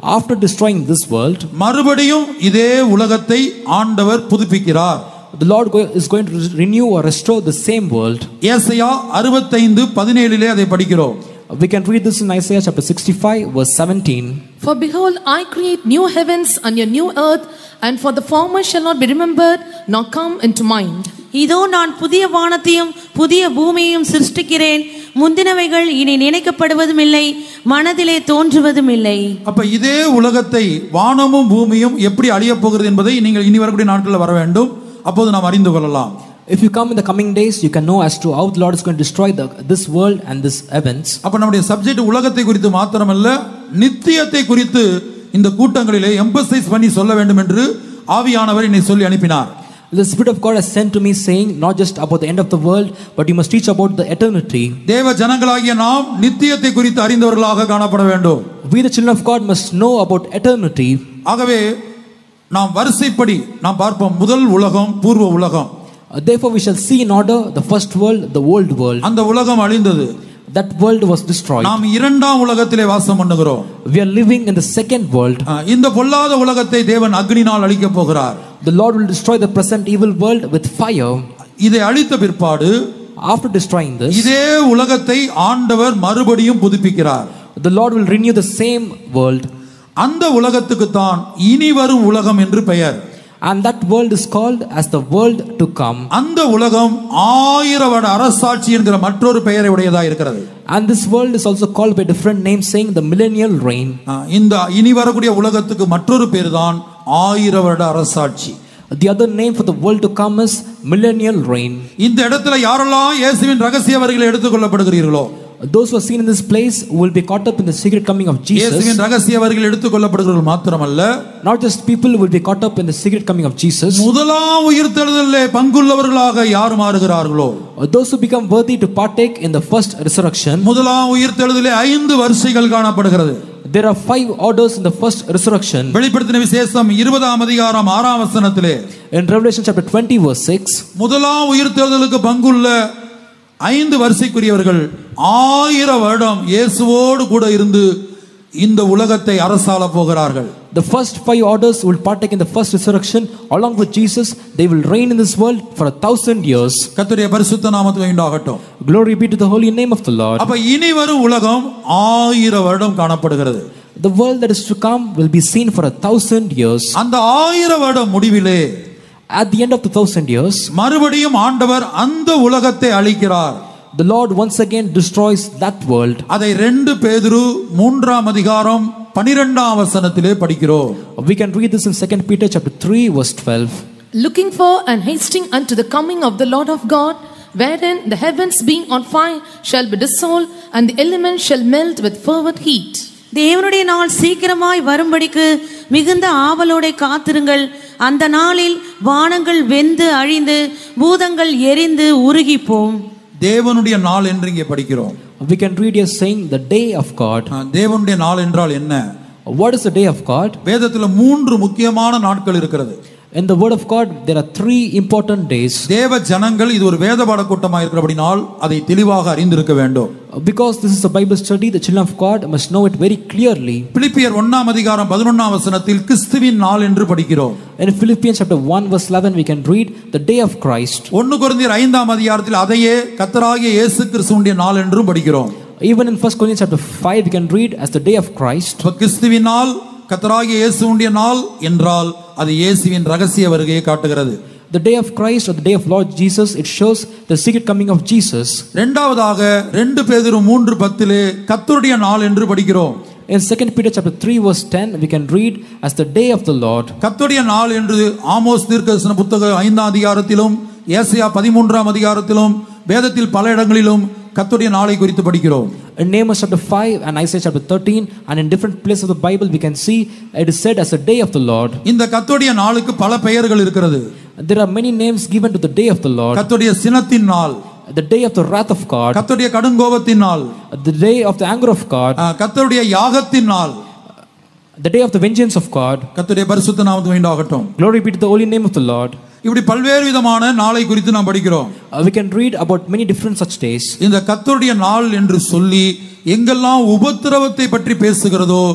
After destroying this world, மறுபடியும் இதே உலகத்தை ஆண்டவர் புதுப்பிக்கிறார். the Lord go- is going to renew or restore the same world. ஏசாயா அறுபத்தைந்து பதினேழிலே அதை படிக்கிறோம். We can read this in Isaiah chapter sixty-five verse seventeen. For behold, I create new heavens and a new earth, and for the former shall not be remembered, nor come into mind. இதோ நான் புதிய வானத்தையும் புதிய பூமியையும் சிருஷ்டிக்கிறேன், முந்தினவைகள் இனி நினைக்கப்படுவதும் இல்லை, மனதிலே தோன்றுவதும் இல்லை. அப்ப இதே உலகத்தை வானமும் பூமியும் எப்படி அழியப் போகிறது என்பதை நீங்கள் இனி வரக்கூடிய நாட்களில் வர வேண்டும், அப்போது நாம் அறிந்து கொள்ளலாம். If you come in the coming days, you can know as to how the Lord is going to destroy the, this world and this heavens. அப்ப நம்முடைய சப்ஜெக்ட் உலகத்தை குறித்து மாத்திரமல்ல, நித்தியத்தை குறித்து இந்த கூட்டங்களிலே எம்பசைஸ் பண்ணி சொல்ல வேண்டும் என்று ஆவியானவர் என்னை சொல்லி அனுப்பினார். The Spirit of God has sent to me saying not just about the end of the world, but you must teach about the eternity. தேவ ஜனங்களாகிய நாம் நித்தியத்தை குறித்து அறிந்தவர்களாக காணப்பட வேண்டும். We the children of God must know about eternity. ஆகவே நாம் வரிசைப்படி நாம் பார்ப்போம். முதல் உலகம் பூர்வ உலகம். Uh, therefore we shall see in order the first world, the old world. அந்த உலகம் அழிந்தது. That world was destroyed. நாம் இரண்டாம் உலகத்திலே வாசம் பண்ணுகிறோம். We are living in the second world. இந்த பொல்லாத உலகத்தை தேவன் அக்னியால் அழிக்க போகிறார். The Lord will destroy the present evil world with fire. இதை அழித்த பிற்பாடு After destroying this, இதே உலகத்தை ஆண்டவர் மறுபடியும் புதுப்பிக்கிறார். the Lord will renew the same world. அந்த உலகத்துக்கு தான் இனி வரும் உலகம் என்று பெயர். And that world is called as the world to come. அந்த உலகம் ஆயிரம் வருட அரசாட்சி என்கிற மற்றொரு பெயரை உடையதாக இருக்கிறது. And this world is also called by different names, saying the millennial reign. இந்த இனி வரக்கூடிய உலகத்துக்கு மற்றொரு பேர் தான் ஆயிரம் வருட அரசாட்சி. The other name for the world to come is millennial reign. இந்த இடத்துல யாரெல்லாம் இயேசுவின் ரகசிய வருகையில் எடுத்துக்கொள்ளப்படுகிறீர்களோ, those who are seen in this place will be caught up in the secret coming of Jesus. இயேசுவின் ரகசிய வருகையில் எடுத்துக்கொள்ளப்படுகிறவர்கள் மாத்திரமல்ல, Not just people will be caught up in the secret coming of Jesus. முதலாம் உயிர்த்தெழுதலிலே பங்குள்ளவர்களாக யார் மாறுகிறார்களோ, Those who become worthy to partake in the first resurrection. முதலாம் உயிர்த்தெழுதலிலே ஐந்து வரிசைகள் காணப்படுகிறது. There are five orders in the first resurrection. வெளிப்படுத்தின விசேஷம் இருபதாம் அதிகாரம் ஆறாம் வசனத்திலே, In Revelation chapter twenty verse six, முதலாம் உயிர்த்தெழுதலுக்கு பங்குள்ள ஐந்து வரிசைக்குரியவர்கள் ஆயிரம் வருடம் இயேசுவோடு கூட இருந்து இந்த உலகத்தை அரசாள போகிறார்கள். the first five orders will partake in the first resurrection along with Jesus. They will reign in this world for a thousand years. கர்த்தருடைய பரிசுத்த நாமத்துக்கு உண்டாகட்டும். Glory be to the holy name of the Lord. அப்ப இனி வரும் உலகம் ஆயிரம் வருடம் காணப்படுகிறது. The world that is to come will be seen for a thousand years. அந்த ஆயிரம் வருடம் முடிவிலே, At the end of the thousand years, மறுபடியும் ஆண்டவர் அந்த உலகத்தை அழிக்கிறார். the Lord once again destroys that world. அதை ரெண்டு பேதுரு மூன்றாம் அதிகாரம் பன்னிரண்டாம் வசனத்திலே படிக்கிறோம். We can read this in Second Peter chapter three verse twelve. Looking for and hasting unto the coming of the Lord of God, wherein the heavens being on fire shall be dissolved, and the elements shall melt with fervent heat. தேவனுடைய நாள் சீக்கிரமாய் வரும்படிக்கு மிகுந்த ஆவலோட காத்திருங்கள். அந்த நாளில் வானங்கள் வெந்து அழிந்து பூதங்கள் எரிந்து உருகிப்போம். தேவனுடைய நாள் என்று இங்கே படிக்கிறோம். We can read here saying the day of God. தேவனுடைய நாள் என்றால் என்ன? What is the day of God? வேதத்தில் மூன்று முக்கியமான நாட்கள் இருக்கிறது. In the word of God there are three important days. தேவ ஜனங்கள் இது ஒரு வேத பாட கூட்டமாக இருக்கிறபடினால் அதை தெளிவாக அறிந்திருக்க வேண்டும். Because this is a Bible study, the children of God must know it very clearly. பிலிப்பியர் ஒன்றாம் அதிகாரம் பதினொன்றாம் வசனத்தில் கிறிஸ்துவின் நாள் என்று படிக்கிறோம். In Philippians chapter one verse eleven we can read the day of Christ. ஒன்று கொரிந்தியர் ஐந்தாம் அதிகாரத்தில் அதையே கர்த்தராகிய இயேசு கிறிஸ்துவின் நாள் என்றும் படிக்கிறோம். Even in First Corinthians chapter five we can read as the day of Christ. கிறிஸ்துவின் நாள் கர்த்தராகிய இயேசுவின் நாள் என்றால் அது இயேசுவின் ரகசிய வருகையை காட்டுகிறது. The day of Christ or the day of Lord Jesus, it shows the secret coming of Jesus. இரண்டாவதாக ரெண்டு பேதுரு மூன்று பத்திலே கர்த்தருடைய நாள் என்று படிக்கிறோம். In Second Peter chapter three verse ten we can read as the day of the Lord. கர்த்தருடைய நாள் என்று ஆமோஸ் தீர்க்கதரிசன புத்தகம் ஐந்தாம் அதிகாரத்திலும் ஏசாயா பதிமூன்றாம் அதிகாரத்திலும் வேதத்தில் பல இடங்களிலும் கர்த்தருடைய நாளை குறித்து படிக்கிறோம். In Amos chapter five and Isaiah chapter thirteen and in different places of the Bible we can see it is said as a day of the Lord. இந்த கர்த்தருடைய நாளுக்கு பல பெயர்கள் இருக்கிறது. There are many names given to the day of the Lord. கர்த்தருடைய சினத்தின் நாள், The day of the wrath of God, கர்த்தருடைய கடுங்கோபத்தின் நாள், the day of the anger of God, கர்த்தருடைய யாகத்தின் நாள், the day of the vengeance of God. கர்த்தருடைய பரிசுத்த நாமத்துக்கு உண்டாகட்டும். Glory be to the holy name of the Lord. இப்படி பல்வேறு விதமான நாளை குறித்து நாம் படிக்கிறோம். Uh, we can read about many different such days. இந்த கர்த்தருடைய நாள் என்று சொல்லி எங்கெல்லாம் உபத்திரவத்தை பற்றி பேசுகிறதோ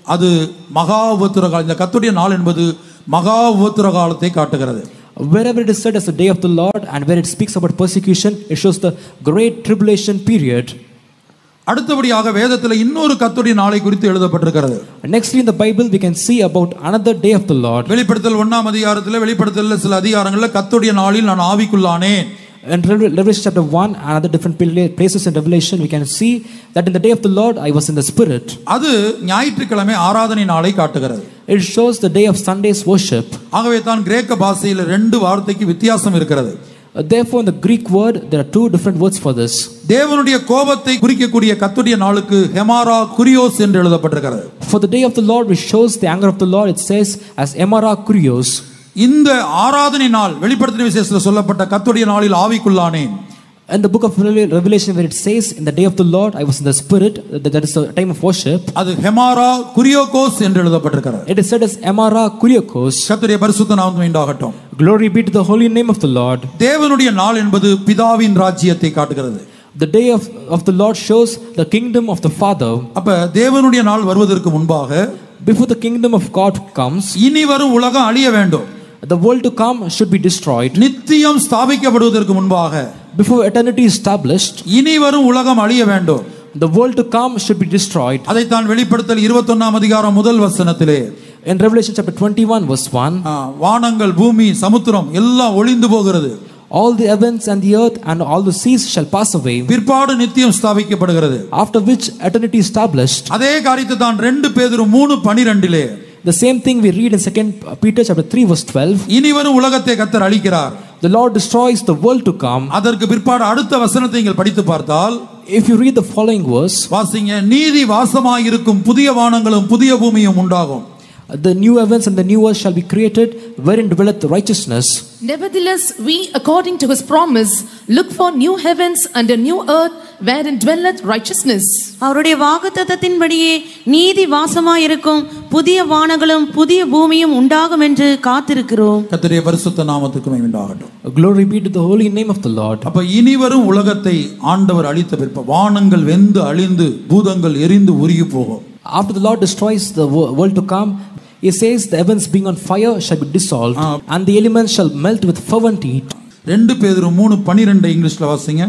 அது மகா உபத்திர காலம். இந்த கர்த்தருடைய நாள் என்பது மகா உபத்திர காலத்தை காட்டுகிறது. Wherever it is said as the day of the Lord and where it speaks about persecution, it shows the great tribulation period. அடுத்தபடியாக வேதத்தில் இன்னொரு கர்த்தருடைய நாளை குறித்து எழுதப்பட்டிருக்கிறது. Nextly in the Bible we can see about another day of the Lord. வெளிப்படுத்தல் ஒன்றாம் அதிகாரத்தில் வெளிப்படுத்தல் சில அதிகாரங்களில் கர்த்தருடைய நாளில் நான் ஆவிக்குள்ளானேன். In Revelation chapter one and other different places in Revelation we can see that in the day of the Lord I was in the spirit. அது ஞாயிற்றுக்கிழமை ஆராதனை நாளை காட்டுகிறது. It shows the day of Sunday's worship. ஆகவே தான் கிரேக்க பாஷையில் ரெண்டு வார்த்தைக்கு வித்தியாசம் இருக்கிறது. Therefore in the Greek word there are two different words for this. தேவனுடைய கோபத்தை குறிக்கக்கூடிய கர்த்தருடைய நாளுக்கு ஹெமாரா குரியோஸ் என்று எழுதப்பட்டிருக்கிறது. For the day of the Lord which shows the anger of the Lord it says as Hemara Kurios. இந்த ஆராதனை நாள் வெளிப்படுத்தின விசேஷத்தில் சொல்லப்பட்ட கர்த்தருடைய நாளில் ஆவிக்குள்ளானேன். In the book of Revelation where it says in the day of the Lord I was in the spirit, that is the time of worship. அது ஹெமாரா குரியோகோஸ் என்று எழுதப்பட்டிருக்கிறது. It is said as Hemara Kuriokos. கர்த்தருடைய பரிசுத்த நாமம் உண்டாகட்டும். Glory be to the holy name of the Lord. தேவனுடைய நாள் என்பது பிதாவின் ராஜ்யத்தை காட்டுகிறது. The day of of the Lord shows the kingdom of the Father. அப்ப தேவனுடைய நாள் வருவதற்கு முன்பாக before the kingdom of God comes, இனி வரும் உலகம் அழிய வேண்டும். the world to come should be destroyed. நித்தியம் ஸ்தாபிக்கப்படுவதற்கு முன்பாக before eternity is established, இனி வரும் உலகம் அழிய வேண்டும். the world to come should be destroyed. அதைத்தான் வெளிப்படுத்தல் இருபத்தொன்னாம் அதிகாரம் முதல் வசனத்திலே in Revelation chapter twenty-one verse one, வானங்கள் பூமி சமுத்திரம் எல்லாம் ஒளிந்து போகிறது. all the heavens and the earth and all the seas shall pass away. பிற்பாடு நித்தியம் ஸ்தாபிக்கப்படுகிறது. after which eternity is established. அதே காரியத்தை தான் ரெண்டு பேதுரு மூன்று பன்னிரண்டிலே the same thing we read in second Peter chapter three verse twelve. இனி வரும் உலகத்தை கர்த்தர் அழிக்கிறார். the Lord destroys the world to come. அதற்கு பிற்பாடு அடுத்த வசனத்தை நீங்கள் படித்து பார்த்தால், if you read the following verse, வாசிங்க, நீதி வாசமாய் இருக்கும் புதிய வானங்களும் புதிய பூமியும் உண்டாகும். the new heavens and the new earth shall be created wherein dwelleth righteousness. Nevertheless we according to his promise look for new heavens and a new earth wherein dwelleth righteousness. அவருடைய வாக்குத்தத்தத்தின்படியே நீதி வாசமாய் இருக்கும் புதிய வானங்களும் புதிய பூமியும் உண்டாகும் என்று காத்திருக்கிறோம். கர்த்தருடைய பரிசுத்த நாமத்துக்கு மகிமை உண்டாகட்டும். glory be to the holy name of the Lord. அப்ப இனி வரும் உலகத்தை ஆண்டவர் அழித்த பிறகு வானங்கள் வெந்து அழிந்து பூதங்கள் எரிந்து உருகி போகும். after the Lord destroys the world to come, he says the heavens being on fire shall be dissolved uh, and the elements shall melt with fervent heat. ரெண்டு பேதுரு மூன்று பன்னிரண்டு இங்கிலீஷ்ல வாசிங்க.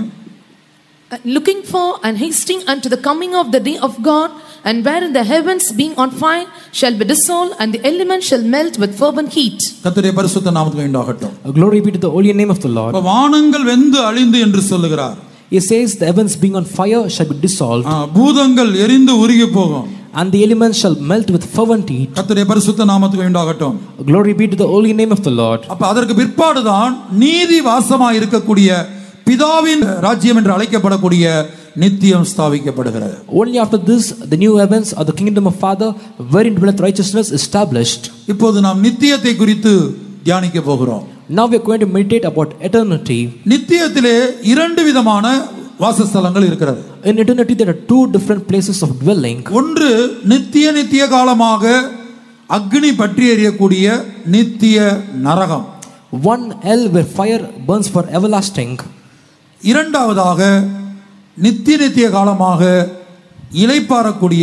looking for and hasting unto the coming of the day of God, and wherein the heavens being on fire shall be dissolved and the elements shall melt with fervent heat. கர்த்தருடைய பரிசுத்த நாமத்துக்கு உண்டாகட்டும். glory be to the holy name of the Lord. வானங்கள் வெந்து அழிந்து என்று சொல்லுகிறார். he says the heavens being on fire shall be dissolved, பூதங்கள் எரிந்து உருகி போகும், and the elements shall melt with fervent heat. கர்த்தருடைய பரிசுத்த நாமத்துக்கு உண்டாகட்டும். glory be to the holy name of the Lord. அப்ப அதற்கு பிற்பாடு தான் நீதி வாசமாய் இருக்கக்கூடிய பிதாவின் ராஜ்யம் என்று அழைக்கப்படக்கூடிய நித்தியம் ஸ்தாபிக்கப்படுகிறது. only after this the new heavens or the kingdom of Father wherein dwelleth righteousness established. இப்போது நாம் நித்தியத்தை குறித்து தியானிக்க போகிறோம். now we are going to meditate about eternity. நித்தியத்திலே இரண்டு விதமான வாசஸ்தலங்கள் இருக்கிறது. in eternity there are two different places of dwelling. ஒன்று நித்திய நித்திய காலமாக அக்னி பற்றி எரியக்கூடிய நித்திய நரகம். one hell where fire burns for everlasting. இரண்டாவதாக நித்திய நித்திய காலமாக இளைப்பாறக்கூடிய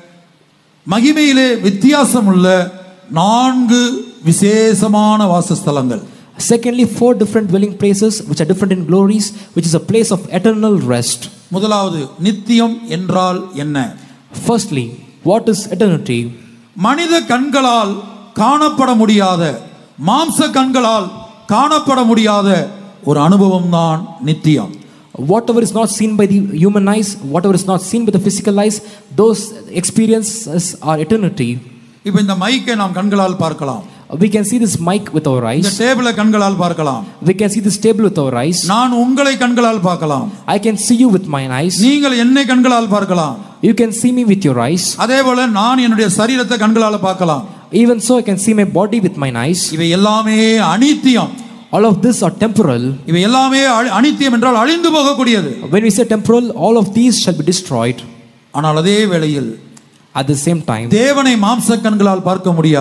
மகிமையிலே வித்தியாசமுள்ள நான்கு விசேஷமான வாசஸ்தலங்கள். secondly, four different dwelling places which are different in glories, which is a place of eternal rest. முதலாவது நித்தியம் என்றால் என்ன? firstly, what is eternity? மனித கண்களால் காணப்பட முடியாத, மாம்ச கண்களால் காணப்பட முடியாத ஒரு அனுபவம் தான் நித்தியம். whatever is not seen by the human eyes, whatever is not seen by the physical eyes, those experiences are eternity. இப்போ இந்த மைக்கை நாம் கண்களால் பார்க்கலாம். we can see this mic with our eyes. இந்த டேபிளை கண்களால் பார்க்கலாம். we can see this table with our eyes. நான் உங்களை கண்களால் பார்க்கலாம். I can see you with my eyes. நீங்கள் என்னை கண்களால் பார்க்கலாம். you can see me with your eyes. அதேபோல நான் என்னுடைய சரீரத்தை கண்களால் பார்க்கலாம். even so I can see my body with my eyes. இவை எல்லாமே அனித்தியம். all of this are temporal. இவை எல்லாமே அனித்தியம் என்றால் அழிந்து போகக்கூடியது. when we say temporal, all of these shall be destroyed. ஆனால் அதே வேளையில் at the same time தேவனை மாம்ச கண்களால் பார்க்க முடியாது.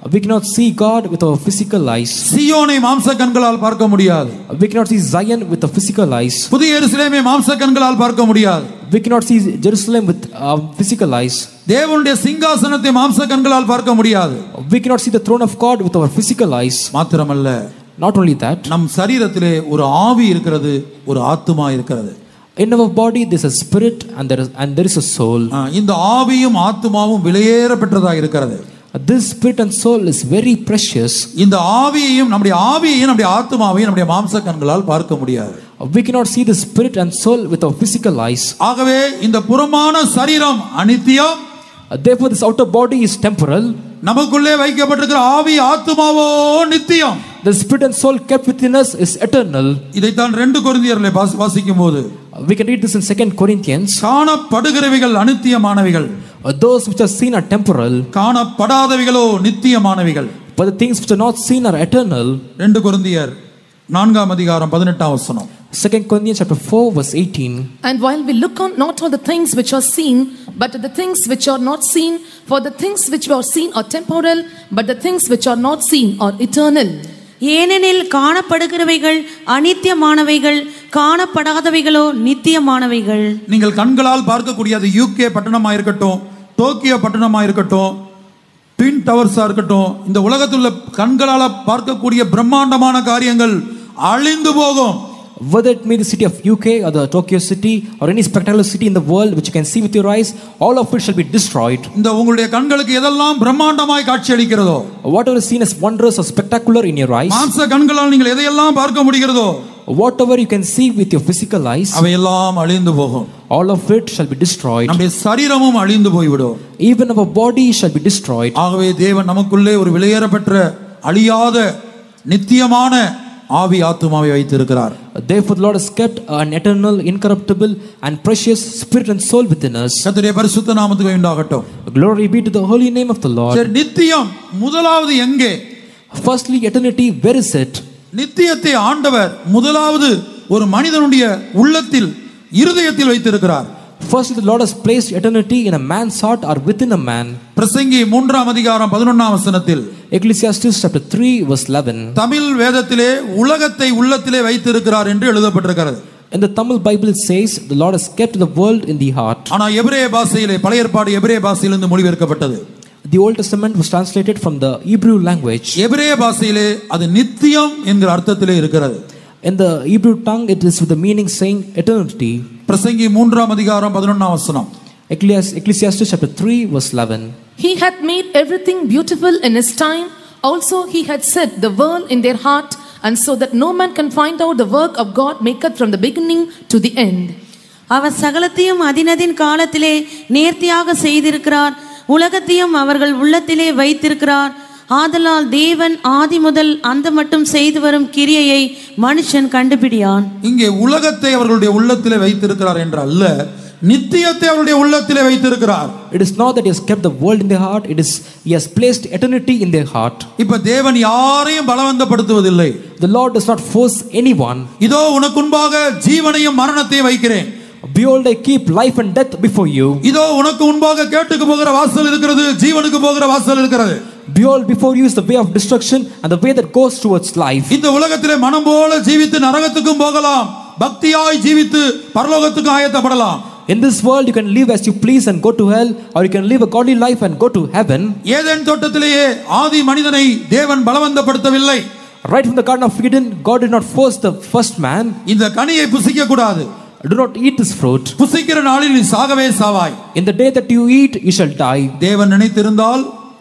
We cannot see God with our physical eyes. சீயோனை மாம்ச கண்களால் பார்க்க முடியாது. We cannot see Zion with the physical eyes. புதிய எருசலேமை மாம்ச கண்களால் பார்க்க முடியாது. We cannot see Jerusalem with uh, physical eyes. தேவனுடைய சிங்காசனத்தை மாம்ச கண்களால் பார்க்க முடியாது. We cannot see the throne of God with our physical eyes. மாத்திரமல்ல, Not only that, நம் சரீரத்திலே ஒரு ஆவி இருக்கிறது, ஒரு ஆத்துமா இருக்கிறது. in our body there is a spirit and there is and there is a soul. இந்த ஆவியும் ஆத்துமாவும் விலையேற பெற்றதாக இருக்கிறது. This spirit and soul is very precious. இந்த ஆவியையும் நம்முடைய ஆவியையும் நம்முடைய ஆத்துமாவையும் நம்முடைய மாம்ச கண்களால் பார்க்க முடியாது. We cannot see the spirit and soul with our physical eyes. ஆகவே இந்த புறமான சரீரம் அனித்தியம். Therefore this outer body is temporal. நமக்குள்ளே வைக்கப்பட்டிருக்கிற ஆவி ஆத்துமாவோ நித்தியம். The spirit and soul kept within us is eternal. இதைத்தான் ரெண்டு கொரிந்தியர்ல வாசிக்கும்போது we can read this in Second Corinthians. காணப்படுகிறவைகள் அனித்தியமானவைகள், those which are seen are temporal, காணப்படாதவைகளோ நித்தியமானவைகள். but the things which are not seen are eternal. ரெண்டு கொரிந்தியர் நான்காம் அதிகாரம் பதினெட்டாம் வசனம். Second Corinthians chapter four verse eighteen. And while we look on not on the things which are seen, but the things which are not seen, for the things which are seen are temporal, but the things which are not seen are eternal. ஏனெனில் காணப்படுகிறவைகள் அநித்தியமானவைகள், காணப்படாதவைகளோ நித்தியமானவைகள். நீங்கள் கண்களால் பார்க்கக்கூடிய அது யூகே பட்டணமா இருக்கட்டும், டோக்கியோ பட்டணமா இருக்கட்டும், ட்வின் டவர்ஸா இருக்கட்டும், இந்த உலகத்தில் உள்ள கண்களால பார்க்கக்கூடிய பிரம்மாண்டமான காரியங்கள் அழிந்து போகும். Whether it may be the city of U K or the Tokyo city or any spectacular city in the world which you can see with your eyes, all of it shall be destroyed. இந்த உங்களுடைய கண்களுக்கு எதெல்லாம் பிரம்மாண்டமாய் காட்சியளிக்கிறதோ, whatever is seen as wondrous or spectacular in your eyes, மாம்ச கண்களால் நீங்கள் எதையெல்லாம் பார்க்க முடிகிறதோ, whatever you can see with your physical eyes, அவையெல்லாம் அழிந்து போகும். all of it shall be destroyed. நம்முடைய சரீரமும் அழிந்து போய்விடும். Even our body shall be destroyed. ஆகவே தேவன் நமக்குள்ளே ஒரு விலையேறப்பெற்ற அழியாத நித்தியமான ஆவி ஆத்துமாவை வைத்திருக்கிறார். Therefore the Lord has kept an eternal, incorruptible and precious spirit and soul within us. கர்த்தருடைய பரிசுத்த நாமத்துக்கு உண்டாகட்டும். Glory be to the holy name of the Lord. சரி, நித்தியம் முதலாவது எங்கே? Firstly, eternity, where is it? நித்தியத்தை ஆண்டவர் முதலாவது ஒரு மனிதனுடைய உள்ளத்தில், இருதயத்தில் வைத்திருக்கிறார். Firstly, the Lord has placed eternity in a man's heart or within a man. பிரசங்கி மூன்றாம் அதிகாரம் பதினொன்றாம் வசனத்தில், Ecclesiastes chapter three verse eleven. Tamil வேதத்திலே உலகத்தை உள்ளத்திலே வைத்திருக்கிறார் என்று எழுதப்பட்டிருக்கிறது. In the Tamil Bible it says the Lord has kept the world in the heart. ஆனா எபிரேய பாஷையிலே, பழைய ஏற்பாடு எபிரேய பாஷையிலிருந்து மொழிபெயர்க்கப்பட்டது. The Old Testament was translated from the Hebrew language. எபிரேய பாஷையிலே அது நித்தியம் என்கிற அர்த்தத்திலே இருக்கிறது. In the Hebrew tongue it is with the meaning saying eternity. பிரசங்கி மூன்றாம் அதிகாரம் பதினொன்றாம் வசனம். Ecclesiastes chapter three verse eleven. He hath made everything beautiful in his time, also he hath set the world in their heart, and so that no man can find out the work of God maketh from the beginning to the end. அவர் சகலத்தையும் அதினதின் காலத்திலே நேர்த்தியாக செய்திருக்கிறார், உலகத்தையும் அவர்கள் உள்ளத்திலே வைத்திருக்கிறார். ஆதலால் தேவன் ஆதி முதல் அந்த மட்டும் செய்து வரும் கிரியையை மனுஷன் கண்டுபிடியான். இங்கே உலகத்தை அவர்களுடைய உள்ளத்திலே வைத்திருக்கிறார் என்ற அல்ல, நித்தியத்தை அவருடைய உள்ளத்திலே வைத்திருக்கிறார். It is not that he has kept the world in their heart, it is he has placed eternity in their heart. இப்ப தேவன் யாரையும் பலவந்தப்படுத்துவதில்லை. The Lord does not force anyone. இதோ உனக்கு முன்பாக ஜீவனையும் மரணத்தையும் வைக்கிறேன். Behold, I keep life and death before you. இதோ உனக்கு முன்பாக கேட்டுக்கு போகிற வாசல் இருக்கிறது, ஜீவனுக்கு போகிற வாசல் இருக்கிறது. Behold, before you is the way of destruction and the way that goes towards life. இந்த உலகத்திலே மனம் போல ஜீவித்து நரகத்துக்கும் போகலாம், பக்தியாய் ஜீவித்து பரலோகத்துக்கு ஆயத்தப்படலாம். In this world you can live as you please and go to hell, or you can live a godly life and go to heaven. ஏதேன் தோட்டத்திலேயே ஆதி மனிதனை தேவன் பலவந்தப்படுத்தவில்லை. Right from the Garden of Eden, God did not force the first man. இந்த கனியை புசிக்க கூடாது, do not eat this fruit. புசிக்கிற நாளில் நீ சாகவே சாவாய். In the day that you eat, you shall die. தேவன் நினைத்திருந்தால்,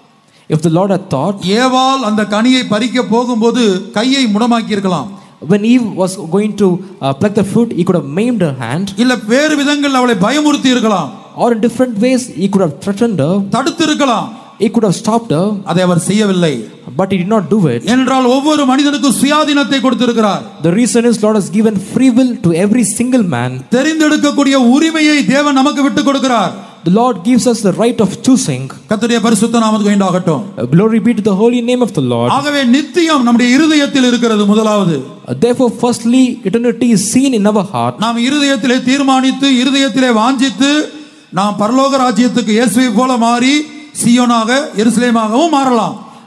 if the Lord had thought, ஏவாள் அந்த கனியை பறிக்க போகும்போது கையை முடமாக்கி இருக்கலாம். when Eve was going to uh, pluck the fruit, he could have maimed her hand. இல்ல வேறு விதங்கள் அவளை பயமுறுத்தி இருக்கலாம். Or in different ways he could have threatened her. தடுத்து இருக்கலாம். He could have stopped her. அதை அவர் செய்யவில்லை. But he did not do it. என்றால் ஒவ்வொரு மனிதனுக்கும் சுயாதீனத்தை கொடுத்திருக்கிறார். The reason is Lord has given free will to every single man. தெரிந்தெடுக்கக்கூடிய உரிமையை தேவன் நமக்கு விட்டு கொடுக்கிறார். The Lord gives us the right of choosing. கர்த்தருடைய பரிசுத்த நாமத்துக்கு உண்டாகட்டும். Glory be to the holy name of the Lord. ஆகவே நித்தியம் நம்முடைய இருதயத்தில் இருக்கிறது முதலாவது. Therefore firstly eternity is seen in our heart. நாம் இருதயத்திலே தீர்மானித்து, இருதயத்திலே வாஞ்சித்து, நாம் பரலோக ராஜ்யத்துக்கு இயேசுவை போல மாறி சீயோனாக எருசலேமாகவும் மாறலாம்.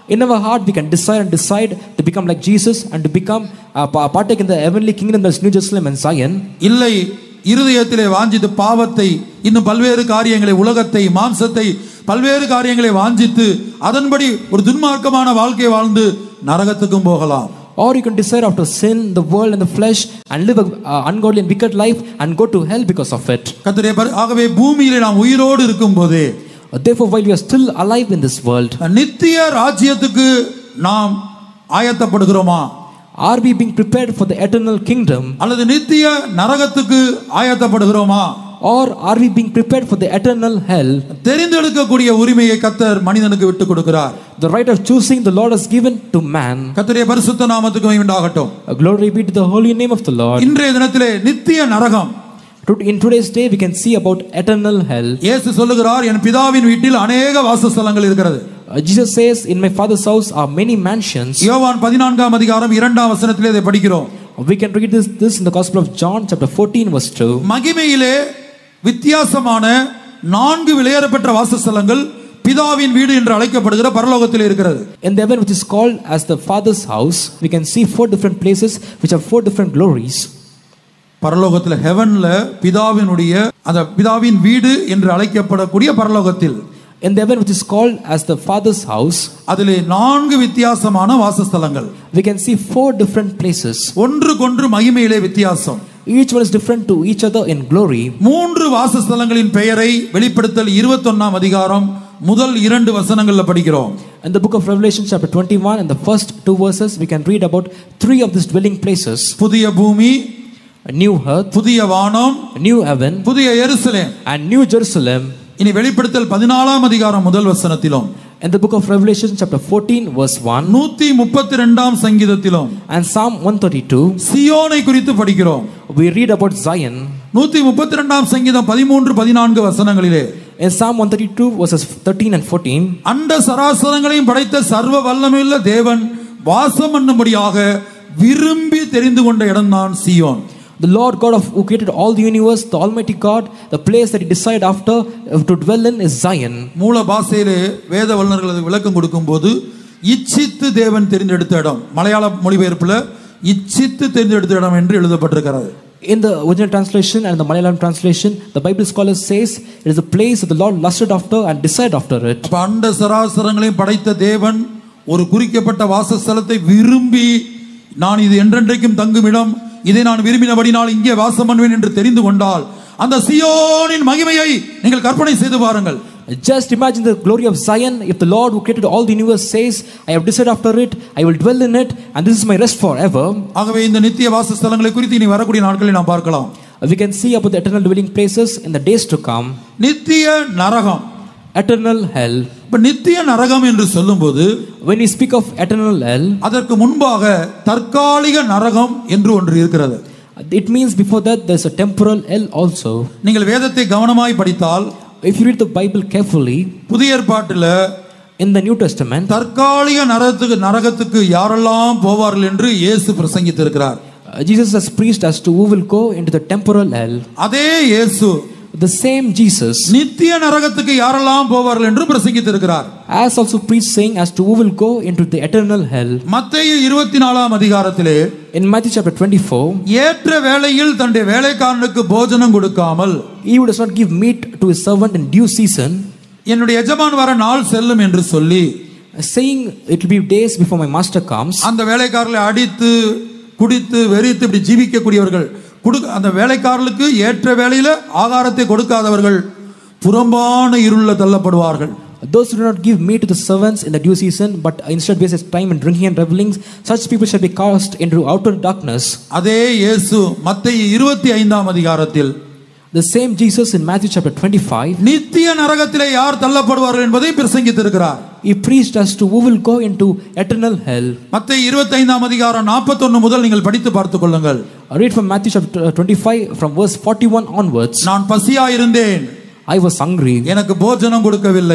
In our heart, we can decide and decide to become like Jesus and to become uh, pa- partake in the heavenly kingdom, that's New Jerusalem and Zion. இல்லை, இருதயத்திலே வாஞ்சித்து பாவத்தை, இன்னும் பல்வேறு காரியங்களை, உலகத்தை, மாம்சத்தை, பல்வேறு காரியங்களை வாஞ்சித்து அதன்படி ஒரு துன்மார்க்கமான வாழ்க்கை வாழ்ந்து நரகத்துக்கும் போகலாம். Or you can decide after sin, the world and the flesh, and live an uh, ungodly and wicked life and go to hell because of it. கர்த்தரே, ஆகவே பூமியிலே நாம் உயிரோடு இருக்கும்போதே, Therefore, while we are still alive in this world, நித்திய ராஜ்யத்துக்கு நாம் ஆயத்தப்படுகிறோமா? are we being prepared for the eternal kingdom? அல்லது நித்திய நரகத்துக்கு ஆயத்தப்படுகிறோமா? Or are we being prepared for the eternal hell? தெரிந்தெடுக்கக்கூடிய உரிமையை கர்த்தர் மனிதனுக்கு விட்டு கொடுக்கிறார். The right of choosing the Lord has given to man. கர்த்தருடைய பரிசுத்த நாமத்துக்கு மகிமை உண்டாகட்டும். Glory be to the holy name of the Lord. இன்றைய தினத்திலே நித்திய நரகம், In today's day, we can see about eternal hell. இயேசு சொல்லுகிறார், என் பிதாவின் வீட்டில் அநேக வாசஸ்தலங்கள் இருக்கிறது. Uh, Jesus says, in my Father's house are many mansions. யோவான் பதினான்காம் அதிகாரம் இரண்டாம் வசனத்திலே இதை படிக்கிறோம். We can read this, this in the Gospel of John, chapter fourteen, verse two. மகிமையிலே வித்தியாசமான நான்கு விலையேறப்பெற்ற வாசஸ்தலங்கள் பிதாவின் வீடு என்று அழைக்கப்படுகிற பரலோகத்தில் இருக்கிறது. In the heaven which is called as the Father's house, we can see four different places which have four different glories. பரலோகத்தில், ஹெவன்ல பிதாவினுடைய அந்த பிதாவின் வீடு என்று அழைக்கப்படக்கூடிய பரலோகத்தில், In the heaven which is called as the Father's house, அதிலே நான்கு வித்தியாசமான வாசஸ்தலங்கள். we can see four different places. ஒன்றுக்கொன்று மகிமையிலே வித்தியாசம். Each one is different to each other in glory. மூன்று வாசஸ்தலங்களின் பெயரை வெளிப்படுத்தல் இருபத்தொன்னாம் அதிகாரம் முதல் இரண்டு வசனங்கள்ல படிக்கிறோம். In the book of Revelation chapter twenty-one, in the first two verses, we can read about three of these dwelling places. புதிய பூமி, A new earth, புதிய வானம், a new heaven, புதிய எருசலேம். and new Jerusalem. இனி வெளிப்படுத்தல் பதினாலாம் அதிகாரம் முதல் வசனத்திலும், In the book of Revelation chapter fourteen, verse one, நூற்றி முப்பத்தி இரண்டாம் சங்கீதத்திலும் and Psalm one thirty-two, சியோனை குறித்து படிக்கிறோம். we read about Zion. நூற்றி முப்பத்தி இரண்டாம் சங்கீதம் பதிமூன்று பதினான்கு வசனங்களிலே, In Psalm one thirty-two, verses thirteen and fourteen, அண்ட சராசரங்களையும் படைத்த சர்வ வல்லமையுள்ள தேவன் வாசம் பண்ணும்படியாக விரும்பி தெரிந்து கொண்ட இடம்தான் சியோன். the Lord God of who created all the universe, the Almighty God, the place that He decided after to dwell in is Zion. மூல பாஷையிலே வேத வல்லுநர்கள் அதுக்கு விளக்கம் கொடுக்கும்போது, இச்சித்து தேவன் தெரிந்தெடுத்த இடம், மலையாள மொழிபெயர்ப்புல இச்சித்து தெரிந்தெடுத்த இடம் என்று எழுதப்பட்டிருக்கிறது. In the original translation and the Malayalam translation, the Bible scholars says it is a place that the Lord lusted after and decided after it. அப்ப அண்ட சராசரங்களையும் படைத்த தேவன் ஒரு குறிக்கப்பட்ட வாசஸ்தலத்தை விரும்பி, நான் இது என்றென்றைக்கும் தங்கும் இடம், இதை நான் விரும்பினபடினால் இங்கே வாசம் பண்ணுவேன் என்று தெரிந்து கொண்டால், அந்த சியோனின் மகிமையை நீங்கள் கற்பனை செய்து பாருங்கள். Just imagine the glory of Zion. If the Lord who created all the universe says, I have decided after it, I will dwell in it, and this is my rest forever. ஆகவே இந்த நித்திய வாசஸ்தலங்களை குறித்து இனி வரக்கூடிய நாட்களில் நாம் பார்க்கலாம். We can see about the eternal dwelling places in the days to come. நித்திய நரகம், Eternal hell. இப்ப நித்திய நரகம் என்று சொல்லும்போது, When we speak of eternal hell, அதற்கு முன்பாக தற்காலிக நரகம் என்று ஒன்று இருக்கிறது. it means before that there is a temporal hell also. நீங்கள் வேதத்தை கவனமாய் படித்தால், If you read the Bible carefully, புதிய ஏற்பாட்டில் in the New Testament, தற்காலிக நரகத்துக்கு நரகத்துக்கு யாரெல்லாம் போவார்கள் என்று இயேசு பிரசங்கித்திருக்கிறார். uh, Jesus has preached as to who will go into the temporal hell. அதே இயேசு The same Jesus நித்திய நரகத்துக்கு யாரெல்லாம் போவார்கள் என்று பிரசங்கித்திருக்கிறார். has also preached saying as to who will go into the eternal hell. மத்தேயு இருபத்தி நாலாம் அதிகாரத்திலே, In Matthew chapter twenty-four, ஏற்ற வேளையில் தன்னுடைய வேலைக்காரனுக்கு போஜனம் கொடுக்காமல், he who does not give meat to his servant in due season, என்னுடைய எஜமான் வர நாள் செல்லும் என்று சொல்லி, saying it will be days before my master comes, அந்த வேலைக்காரர்களை அடித்து குடித்து வெறித்து இப்படி ஜீவிக்கக்கூடியவர்கள், அந்த வேலைக்காரர்களுக்கு ஏற்ற வேளையில ஆகாரத்தை கொடுக்காதவர்கள் புறம்பான இருள தள்ளப்படுவார்கள். those who do not give meat to the servants in the due season, but instead waste his time in drinking and revelings, such people shall be cast into outer darkness. அதே இயேசு மத்தேயு இருபத்தி ஐந்தாம் அதிகாரத்தில், the same Jesus in Matthew chapter twenty-five, நித்திய நரகத்திலே யார் தள்ளப்படுவார்கள் என்பதை பிரசங்கித்திருக்கிறார். he preached as to who will go into eternal hell. மத்தேயு இருபத்தி ஐந்தாம் அதிகாரம் நாற்பத்தி ஒன்று முதல் நீங்கள் படித்து பார்த்துக் கொள்ளுங்கள். Read from Matthew chapter twenty-five from verse forty-one onwards. நான் பசியா இருந்தேன், I was hungry, எனக்கு போஜனம் கொடுக்கவில்லை,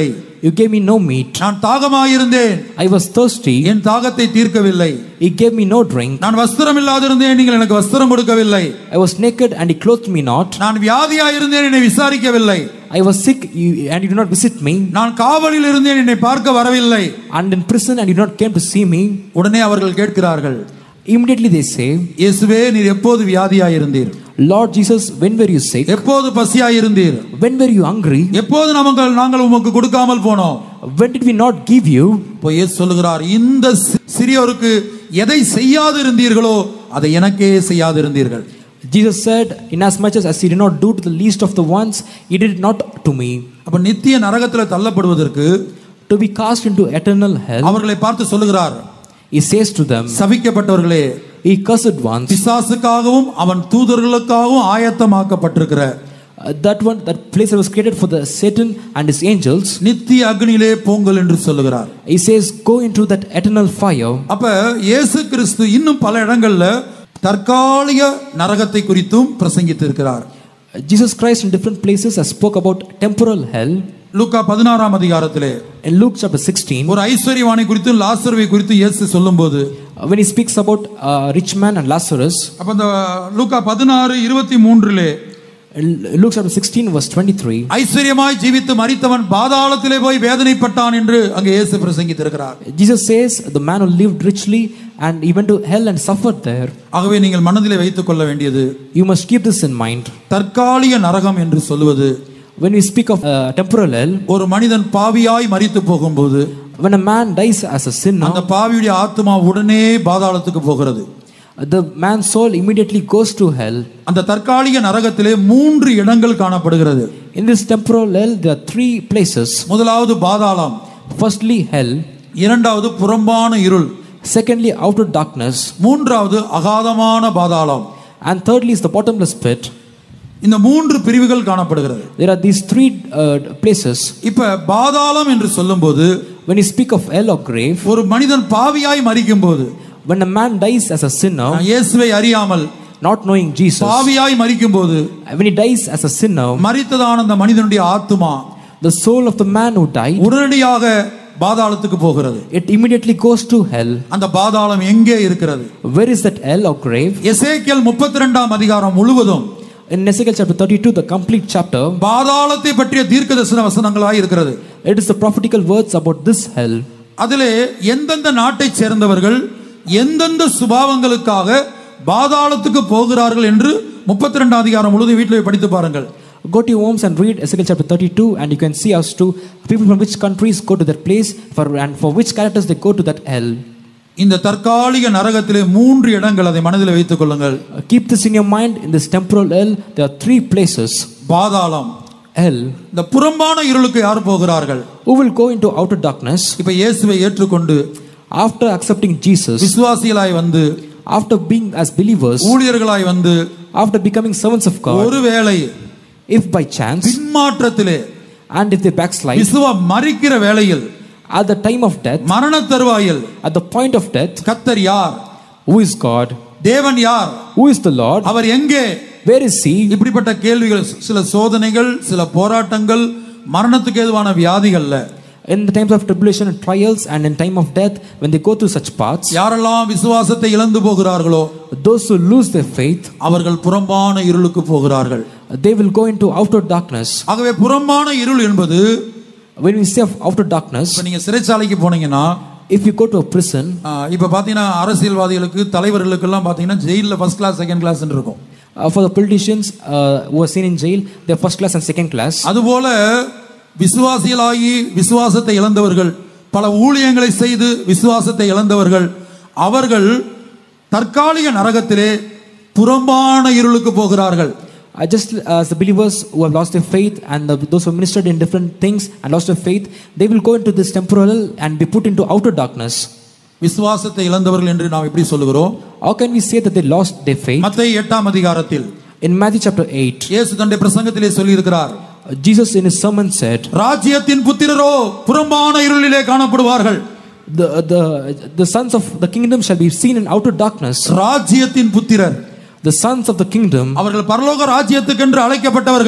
You gave me no meat. நான் தாகமாயிருந்தேன், I was thirsty. என் தாகத்தை தீர்க்கவில்லை. He gave me no drink. நான் வஸ்திரம் இல்லாதிருந்தேன், நீங்கள் எனக்கு வஸ்திரம் கொடுக்கவில்லை. I was naked and he clothed me not. நான் வியாதியாயிருந்தேன், என்னை விசாரிக்கவில்லை. I was sick you- and you did not visit me. நான் காவலில் இருந்தேன், என்னை பார்க்க வரவில்லை. And in prison and you did not came to see me. உடனே அவர்கள் கேட்கிறார்கள், Immediately they say, இயேசுவே நீர் எப்போது வியாதியாயிருந்தீர்? Lord Jesus, when were you sick? எப்போது பசியாயிருந்தீர்? When were you hungry? எப்போது நமக்கு நாங்கள் உமக்கு கொடுக்காமல் போனோம்? When did we not give you? இப்போ இயேசு சொல்லுகிறார், இந்த சி- சிறியோருக்கு எதை செய்யாது இருந்தீர்களோ அதை எனக்கே செய்யாது இருந்தீர்கள். Jesus said, inasmuch as he did not do to the least of the ones, he did it not to me. அப்ப நித்திய நரகத்தில் தள்ளப்படுவதற்கு To be cast into eternal hell, அவர்களை பார்த்து சொல்லுகிறார், he says to them, சபிக்கப்பட்டவர்களே, ye cursed ones, பிசாசுக்காகவும் அவன் தூதர்களுக்காகவும் ஆயத்தமாக்கப்பட்டிருக்கிற uh, that one, that place that was created for the Satan and his angels, நித்திய அக்னியிலே போங்கள் என்று சொல்லுகிறார். he says, go into that eternal fire. அப்ப இயேசு கிறிஸ்து இன்னும் பல இடங்கள்ல தற்காலிக நரகத்தை குறித்தும் பிரசங்கித்திருக்கிறார். Jesus Christ in different places has spoke about temporal hell. லூக்கா பதினாறாம் அதிகாரத்திலே In Luke chapter sixteen, ஒரு ஐஸ்வர்யவானை குறித்தும் லாசருவை குறித்தும் இயேசு சொல்லும்போது, uh, when he speaks about uh, rich man and Lazarus, அப்ப இந்த லூக்கா பதினாறு இருபத்தி மூன்றிலே in Luke chapter sixteen verse twenty-three, ஐஸ்வர்யமாய் ஜீவித்து மரித்தவன் பாதாளத்திலே போய் வேதனைப்பட்டான் என்று அங்கே இயேசு பிரசங்கித்திருக்கிறார். Jesus says the man who lived richly and he went to hell and suffered there. ஆகவே நீங்கள் மனதிலே வைத்துக் கொள்ள வேண்டியது, You must keep this in mind. தற்காலிக நரகம் என்று சொல்லுவது, When we speak of uh, temporal hell, ஒரு மனிதன் பாவியாய் மரித்து போகும்போது when a man dies as a sinner, அந்த பாவியுடைய ஆத்மா உடனே பாதாளத்துக்கு போகிறது. the man's soul immediately goes to hell. அந்த தற்காலிக நரகத்திலே மூன்று இடங்கள் காணப்படுகிறது. In this temporal hell, there are three places. முதலாவது பாதாளம், Firstly, hell. இரண்டாவது புறம்பான இருள், Secondly, outer darkness. மூன்றாவது அகாதமான பாதாளம். And thirdly is the bottomless pit. இந்த மூன்று பிரிவுகள் காணப்படுகிறது. There are these three uh, places. இப்ப பாதாளம் என்று சொல்லும்போது, When you speak of hell or grave, ஒரு மனிதன் பாவியாய் மரிக்கும் போது, when a man dies as a sinner, இயேசுவை அறியாமல் not knowing Jesus, பாவியாய் மரிக்கும் போது, when he dies as a sinner, மரித்ததான அந்த மனிதனுடைய ஆத்துமா the soul of the man who died, உடனடியாக பாதாளத்துக்கு போகிறது. it immediately goes to hell. அந்த பாதாளம் எங்கே இருக்கிறது? Where is that hell or grave? எசேக்கியேல் முப்பத்தி இரண்டாம் அதிகாரம் முழுவதும் In Ezekiel chapter thirty-two, the complete chapter, பாதாளத்தை பற்றிய தீர்க்கதரிசன வசனங்களாய் இருக்கிறது. it is the prophetical words about this hell. அதிலே எந்தெந்த நாட்டை சேர்ந்தவர்கள் எந்தெந்த சுபாவங்களுக்காக பாதாளத்துக்கு போகிறார்கள் என்று முப்பத்தி இரண்டாம் அதிகாரம் முழுவதும் வீட்டில் படித்து பாருங்கள். Go to your homes and read Ezekiel chapter thirty-two, and you can see as to people from which countries go to that place, for and for which characters they go to that hell. இந்த தற்காலிக நரகத்திலே மூன்று இடங்கள், அதை மனதில் வைத்துக் கொள்ளுங்கள். Uh, Keep this in your mind. In this temporal hell, there are three places. பாதாளம், Hell. இந்த புறம்பான இருளுக்கு யார் போகிறார்கள்? Who will go into outer darkness? இப்ப இயேசுவை ஏற்றுக்கொண்டு After accepting Jesus, விசுவாசிகளாய் வந்து, after being as believers, ஊழியர்களாய் வந்து, after becoming servants of God, ஒருவேளை if by chance பின்மாற்றத்திலே and if they backslide, விசுவா மரிக்கிற வேளையில், at the time of death, மரண தருவாயில் at the point of death, கர்த்தர் யார்? who is God? தேவன் யார்? Who is the Lord? அவர் எங்கே? Where is He? இப்படிப்பட்ட கேள்விகள், சில சோதனைகள், சில போராட்டங்கள், மரணத்துக்கு ஏதுவான வியாதிகள்ல In the times of tribulation and trials and in time of death, when they go through such paths, யாரெல்லாம் விசுவாசத்தை இழந்து போகிறார்களோ those who lose their faith, அவர்கள் புறம்பான இருளுக்கு போகிறார்கள். they will go into outer darkness. ஆகவே புறம்பான இருள் என்பது, When we say of outer darkness, இப்ப நீங்க சிறைச்சாலைக்கு போனீங்கன்னா, if you go to a prison, ஆஹ், இப்ப பாத்தீங்கன்னா அரசியல்வாதிகளுக்கு, தலைவர்களுக்கு எல்லாம் பாத்தீங்கன்னா jail first class second class இருக்கும். uh, for the politicians uh, who are seen in jail, they are first class and second class. அதுபோல விசுவாசிகளாகி விசுவாசத்தை இழந்தவர்கள், பல ஊழியங்களை செய்து விசுவாசத்தை இழந்தவர்கள், அவர்கள் தற்காலிக நரகத்திலே புறம்பான இருளுக்கு போகிறார்கள். Uh, just as the believers who have lost their faith and the, those who ministered in different things and lost their faith, they will go into this temporal and be put into outer darkness. விசுவாசத்தை இழந்தவர்கள் என்று நாம் எப்படி சொல்லுகிறோம்? How can we say that they lost their faith? மத்தேயு எட்டாம் அதிகாரத்தில் In Matthew chapter eight, இயேசு தன்னுடைய பிரசங்கத்திலே சொல்லி இருக்கிறார், uh, Jesus in his sermon said, ராஜ்யத்தின் புத்திரரோ புறம்பான இருளிலே காணப்படுவார்கள். the, the, the sons of the kingdom shall be seen in outer darkness. ராஜ்யத்தின் புத்திரர், The sons of the kingdom, அவர்கள் பரலோக ராஜ்யத்துக்கு என்று அழைக்கப்பட்டவர்கள்.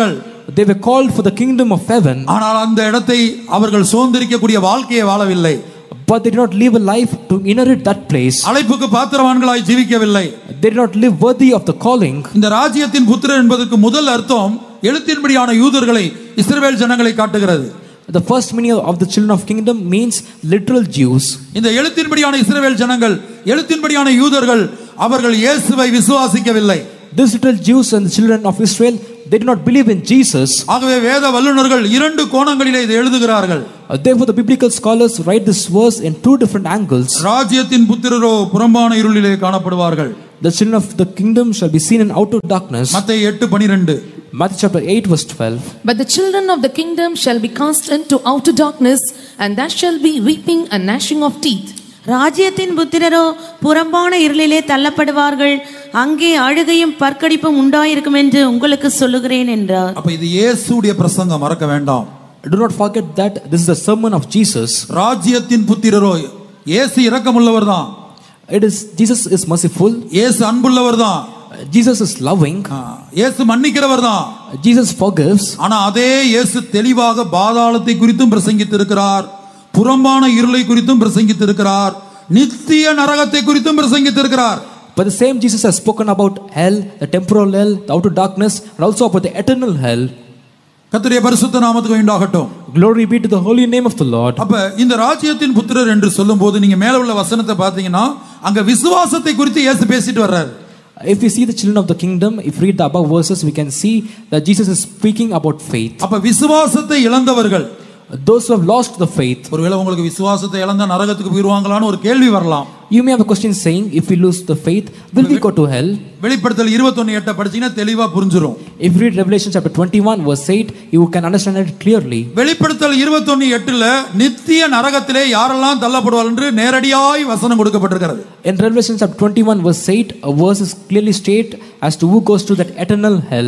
They were called for the kingdom of heaven. ஆனால் அந்த இடத்தை அவர்கள் சுதந்திரிக்கக்கூடிய வாழ்க்கையை வாழவில்லை. But they did not live a life to inherit that place. அழைப்புக்கு பாத்திரவான்களாய் ஜீவிக்கவில்லை. They did not live worthy of the calling. இந்த ராஜ்யத்தின் புத்திரர் என்பதற்கு முதல் அர்த்தம் எழுத்தின்படியான யூதர்களை இஸ்ரவேல் ஜனங்களை காட்டுகிறது. The first meaning of the children of kingdom means literal Jews. இந்த எழுத்தின்படியான இஸ்ரவேல் ஜனங்கள், எழுத்தின்படியான யூதர்கள் அவர்கள் இயேசுவை விசுவாசிக்கவில்லை. These little Jews and the children of Israel, they did not believe in Jesus. ஆகவே வேத வல்லுனர்கள் இரண்டு கோணங்களிலே இதை எழுதுகிறார்கள். Therefore the biblical scholars write this verse in two different angles. ராஜ்யத்தின் புத்திரரோ புறம்பான இருளிலே காணப்படுவார்கள். The children of the kingdom shall be seen in outer darkness. மத்தேயு எட்டு பன்னிரண்டு. Matthew chapter eight verse twelve. But the children of the kingdom shall be cast into outer darkness, and there shall be weeping and gnashing of teeth. ராஜ்யத்தின் புத்திரரோ புறம்பான இருளிலே தள்ளப்படுவார்கள், அங்கே அழுகையும் பற்கடிப்பும் உண்டாயிருக்கும் என்று உங்களுக்கு சொல்லுகிறேன் என்றார். அப்ப இது இயேசுவுடைய பிரசங்கம், மறக்க வேண்டாம். Do not forget that this is the sermon of Jesus. ராஜ்யத்தின் புத்திரரோ, இயேசு இரக்கமுள்ளவர்தான். It is Jesus is merciful. இயேசு அன்புள்ளவர்தான். Jesus is loving. இயேசு மன்னிக்கிறவர்தான். Jesus forgives. ஆனா அதே இயேசு தெளிவாக பாதாளத்தை குறித்தும் பிரசங்கித்திருக்கிறார், புறம்பான இருளை குறித்தும் பிரசங்கித்திருக்கிறார், நித்திய நரகத்தை குறித்தும் பிரசங்கித்திருக்கிறார். But the same Jesus has spoken about hell, the temporal hell, the outer darkness, and also about the eternal hell. கர்த்தருடைய பரிசுத்த நாமத்துக்கு உண்டாகட்டும். Glory be to the holy name of the Lord. அப்ப இந்த ராஜ்யத்தின் புத்திரர் என்று சொல்லும்போது நீங்க மேல உள்ள வசனத்தை பாத்தீங்கன்னா அங்க விசுவாசத்தை குறித்து இயேசு பேசிட்டு வர்றார். If we see the children of the kingdom, if we read the above verses, we can see that Jesus is speaking about faith. அப்ப விசுவாசத்தை இழந்தவர்கள், those who have lost the faith. ஒருவேளை உங்களுக்கு விசுவாசத்தை இழந்தா நரகத்துக்கு போயிடுவாங்களான்னு ஒரு கேள்வி வரலாம். You may have a question saying, if we lose the faith, will we go to hell? வெளிப்படுத்தல் இருபத்தொன்னு எட்டு படிச்சீங்கன்னா தெளிவா புரிஞ்சிரும். If you read Revelation chapter twenty-one verse eight, you can understand it clearly. வெளிப்படுத்தல் இருபத்தொன்னு எட்டுல நித்திய நரகத்திலே யாரெல்லாம் தள்ளப்படுவார்கள் என்று நேரடியாய் வசனம் கொடுக்கப்பட்டிருக்கிறது. In Revelation chapter twenty-one verse eight, a verse is clearly stated as to who goes to that eternal hell.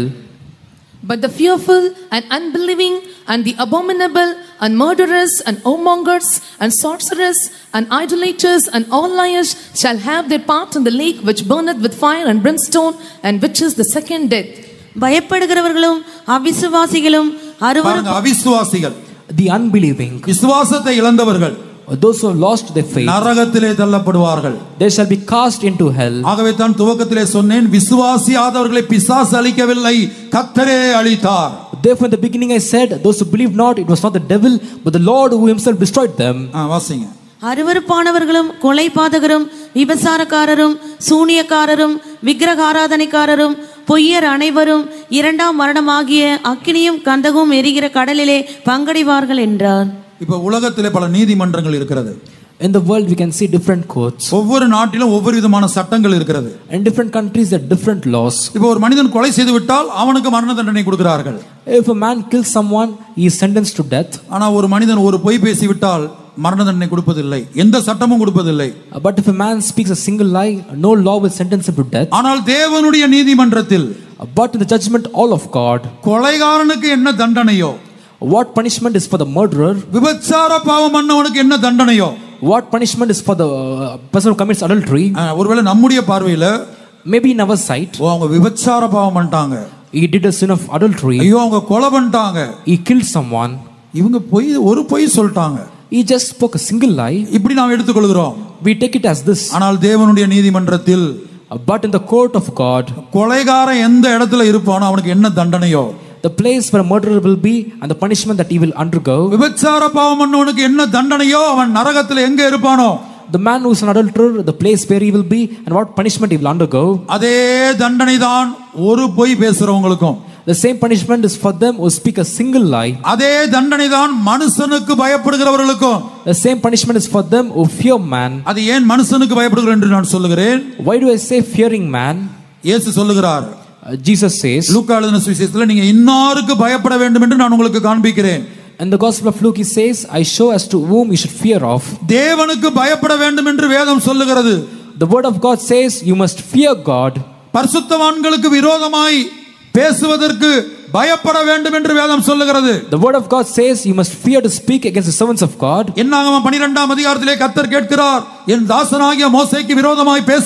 But the fearful and unbelieving and the abominable and murderers and whoremongers and sorcerers and idolaters and all liars shall have their part in the lake which burneth with fire and brimstone, and which is the second death. பயப்படுகிறவர்களும் அவிசுவாசிகளும் பாருங்க, அவிசுவாசிகள், The unbelieving, விசுவாசத்தை இழந்தவர்கள், those who have lost their faith, நரகத்திலே தள்ளப்படுவார்கள். they shall be cast into hell. ஆகவே தான் துவக்கத்திலே சொன்னேன், விசுவாசியாதவர்களை பிசாசு அழிக்கவில்லை, கர்த்தரே அழித்தார். Therefore in the beginning I said, those who believe not, it was not the devil but the Lord who himself destroyed them. வாசிங்க. அருவருப்பானவர்களும் கொலைபாதகரும் விபசாரக்காரரும் சூனியக்காரரும் விக்கிரகாராதனைக்காரரும் பொய்யர் அனைவரும் இரண்டாம் மரணமாகிய அக்கினியும் கந்தகமும் எரிகிற கடலிலே பங்கடைவார்கள் என்றார். இப்ப உலகத்திலே பல நீதிமன்றங்கள் இருக்கிறது. In the world we can see different courts. ஒவ்வொரு நாட்டிலும் ஒவ்வொரு விதமான சட்டங்கள் இருக்கிறது. In different countries there are different laws. இப்போ ஒரு மனிதன் கொலை செய்து விட்டால் அவனுக்கு மரண தண்டனை கொடுக்கிறார்கள். If a man kills someone, he is sentenced to death. ஆனா ஒரு மனிதன் ஒரு பொய் பேசி விட்டால் மரண தண்டனை கொடுப்பதில்லை, எந்த சட்டமும் கொடுப்பதில்லை. But if a man speaks a single lie, no law will sentence him to death. ஆனால் தேவனுடைய நீதிமன்றத்தில், But in the judgment all of God, கொலைகாரனுக்கு என்ன தண்டனையோ, what punishment is for the murderer, விபச்சார பாவம் பண்ணவனுக்கு என்ன தண்டனையோ, what punishment is for the uh, person who commits adultery, ஒருவேளை நம்முடைய பார்வையில maybe in our sight, ஓ அவங்க விபச்சார பாவம் பண்ணிட்டாங்க, he did a sin of adultery, ஐயோ அவங்க கொலை பண்ணிட்டாங்க, he killed someone, இவங்க பொய் ஒரு பொய் சொல்லிட்டாங்க, he just spoke a single lie, இப்படி நாம் எடுத்துக்கொள்கிறோம். we take it as this. ஆனால் தேவனுடைய நீதிமன்றத்தில், But in the court of God, கொலைகாரன் எந்த இடத்துல இருப்பானோ அவனுக்கு என்ன தண்டனையோ, the place where a murderer will be and the punishment that he will undergo, விபச்சார பாவம் பண்ணவனுக்கு என்ன தண்டனையோ அவன் நரகத்துல எங்க இருப்பானோ, the man who is an adulterer, the place where he will be and what punishment he will undergo, அதே தண்டனை தான் ஒரு பொய் பேசுறவங்களுக்கும். the same punishment is for them who speak a single lie. அதே தண்டனை தான் மனுஷனுக்கு பயப்படுகிறவர்களுக்கும். The same punishment is for them who fear man. அது ஏன் மனுஷனுக்கு பயப்படுகிறேன் என்று நான் சொல்லுகிறேன். Why do I say fearing man? இயேசு சொல்லுகிறார், uh, Jesus says, லூக்கா எழுதின சுவிசேஷத்துல நீங்க இன்னாருக்கு பயப்பட வேண்டும் என்று நான் உங்களுக்கு காண்பிக்கிறேன். in the gospel of Luke he says, I show as to whom you should fear of. தேவனுக்கு பயப்பட வேண்டும் என்று வேதம் சொல்லுகிறது. The word of God says you must fear God. பரிசுத்தவான்களுக்கு விரோதமாய் பேசுவதற்கு பயப்பட வேண்டும் என்று வேதம் சொல்லுகிறது. The word of God says you must fear to speak against the servants of God. என்னாகமம் பன்னிரண்டாம் அதிகாரத்திலே கர்த்தர் கேட்கிறார், என் தாசனாகிய மோசேக்கு விரோதமாய் பேச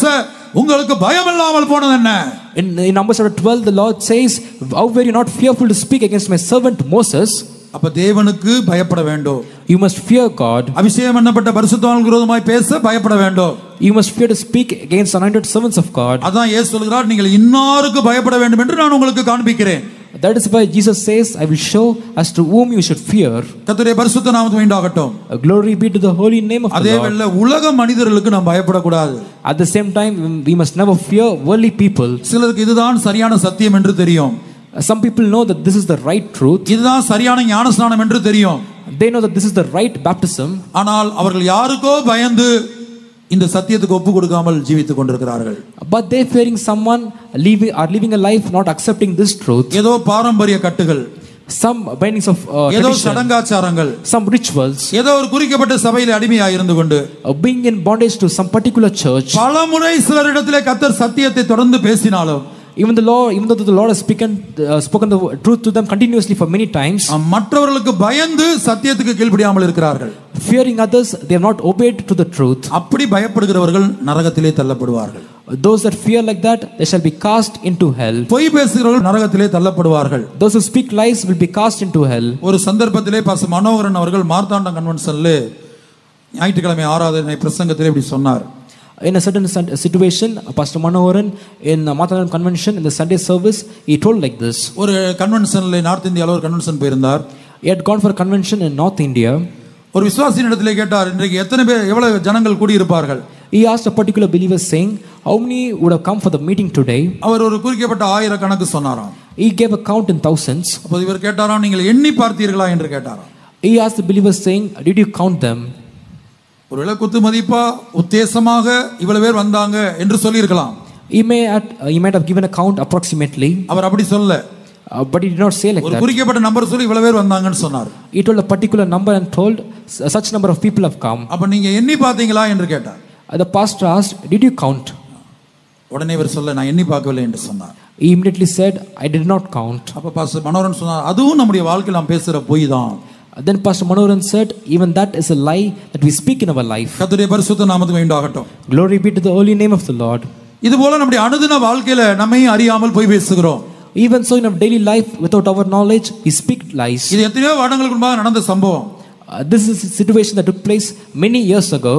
உங்களுக்கு பயம் இல்லாமல் போனது என்ன? In, in Numbers chapter twelve, the Lord says, how were you not fearful to speak against my servant Moses? அப்ப தேவனுக்கு பயப்பட வேண்டும். You must fear God. அபிஷேகம் பண்ணப்பட்ட பரிசுத்தவான்களுக்கு விரோதமாய் பேச பயப்பட வேண்டும். You must fear to speak against anointed servants of God. அதான் இயேசு சொல்கிறார், நீங்கள் இன்னாருக்கு பயப்பட வேண்டும் என்று நான் உங்களுக்கு காண்பிக்கிறேன். That is why Jesus says, I will show as to whom you should fear. கர்த்தருடைய பரிசுத்த நாமத்துக்கு உண்டாகட்டும். Glory be to the holy name of the Lord. அதேவேளை உலக மனிதர்களுக்கு நாம் பயப்படக்கூடாது. At the same time, we must never fear worldly people. சிலருக்கு இதுதான் சரியான சத்தியம் என்று தெரியும். Some people know that this is the right truth. இதுதான் சரியான ஞானஸ்நானம் என்று தெரியும். They know that this is the right baptism. ஆனால் அவர்கள் யாருக்கோ பயந்து இந்த சத்தியத்துக்கு ஒப்பு கொடுக்காமல் ஜீவித்துக் கொண்டிருக்கிறார்கள். But they fearing someone living are living a life not accepting this truth. ஏதோ பாரம்பரிய கட்டுகள், Some bindings of uh, ஏதோ tradition, சடங்காச்சாரங்கள், some rituals, ஏதோ ஒரு குறிக்கப்பட்ட சபையிலே அடிமையாக இருந்து கொண்டு uh, being in bondage to some particular church. பலமுறை சிலரிடத்திலே கர்த்தர் சத்தியத்தை தொடர்ந்து பேசினாலும், Even the Lord, even though the Lord has spoken, uh, spoken the truth to them continuously for many times, மற்றவர்களுக்கு பயந்து சத்தியத்துக்கு கீழ்ப்படியாமல் இருக்கிறார்கள். fearing others, they have not obeyed to the truth. அப்படி பயப்படுகிறவர்கள் நரகத்திலே தள்ளப்படுவார்கள். Those that fear like that, they shall be cast into hell. பொய் பேசுகிறவர்கள் நரகத்திலே தள்ளப்படுவார்கள். Those who speak lies will be cast into hell. ஒரு சந்தர்ப்பத்திலே பாஸ்டர் மனோகரன் அவர்கள் மார்த்தாண்டம் கன்வென்ஷன்ல ஞாயிற்றுக்கிழமை ஆராதனை பிரசங்கத்திலே இப்படி சொன்னார். In a certain situation, Pastor Manoharan in Matharan convention in the Sunday service, he told like this. ஒரு கன்வென்ஷன்ல நார்த் இந்தியால ஒரு கன்வென்ஷன் போயிருந்தார். He had gone for a convention in North India. ஒரு விசுவாசியின் இடத்திலே கேட்டார், இன்றைக்கு எத்தனை பேர் எவ்வளவு ஜனங்கள் கூடி இருப்பார்கள்? He asked a particular believer saying, how many would have come for the meeting today? அவர் ஒரு குறிக்கப்பட்ட ஆயிரக்கணக்கு சொன்னாராம். He gave a count in thousands. அப்போது இவர் கேட்டாராம், நீங்கள் எண்ணி பார்த்தீர்களா என்று கேட்டாராம். He asked the believer saying, did you count them? ஒருவேளை குத்து மதிப்பா உத்தேசமாக இவ்வளவு பேர் வந்தாங்க என்று சொல்லி இருக்கலாம். He may at, uh, he might have given a count approximately. அவர் அப்படி சொல்ல. Uh, but he did not say like ஒரு that. குறிக்கப்பட்ட நம்பர் சொல்லி இவ்வளவு பேர் வந்தாங்கன்னு சொன்னார். He told a particular number and told such number of people have come. அப்ப நீங்க எண்ணி பார்த்தீங்களா என்று கேட்டார். Uh, the pastor asked, did you count? உடனே இவர் சொல்ல, நான் எண்ணி பார்க்கவில்லை என்று சொன்னார். He immediately said, I did not count. அப்ப பாஸ்டர் மனோகரன் சொன்னார், அதுவும் நம்முடைய வாழ்க்கையில் நாம் பேசுற பொய் தான். Then Pastor Manoharan said, even that is a lie that we speak in our life. கர்த்தருடைய பரிசுத்த நாமத்துக்கு உண்டாகட்டும். Glory be to the holy name of the Lord. இதுபோல நம்முடைய அனுதின வாழ்க்கையில நம்மை அறியாமல் பொய் பேசுகிறோம். Even so in our daily life, without our knowledge, we speak lies. இது எத்தனையோ வருடங்களுக்கு முன்பாக நடந்த சம்பவம். Uh, this is a situation that took place many years ago.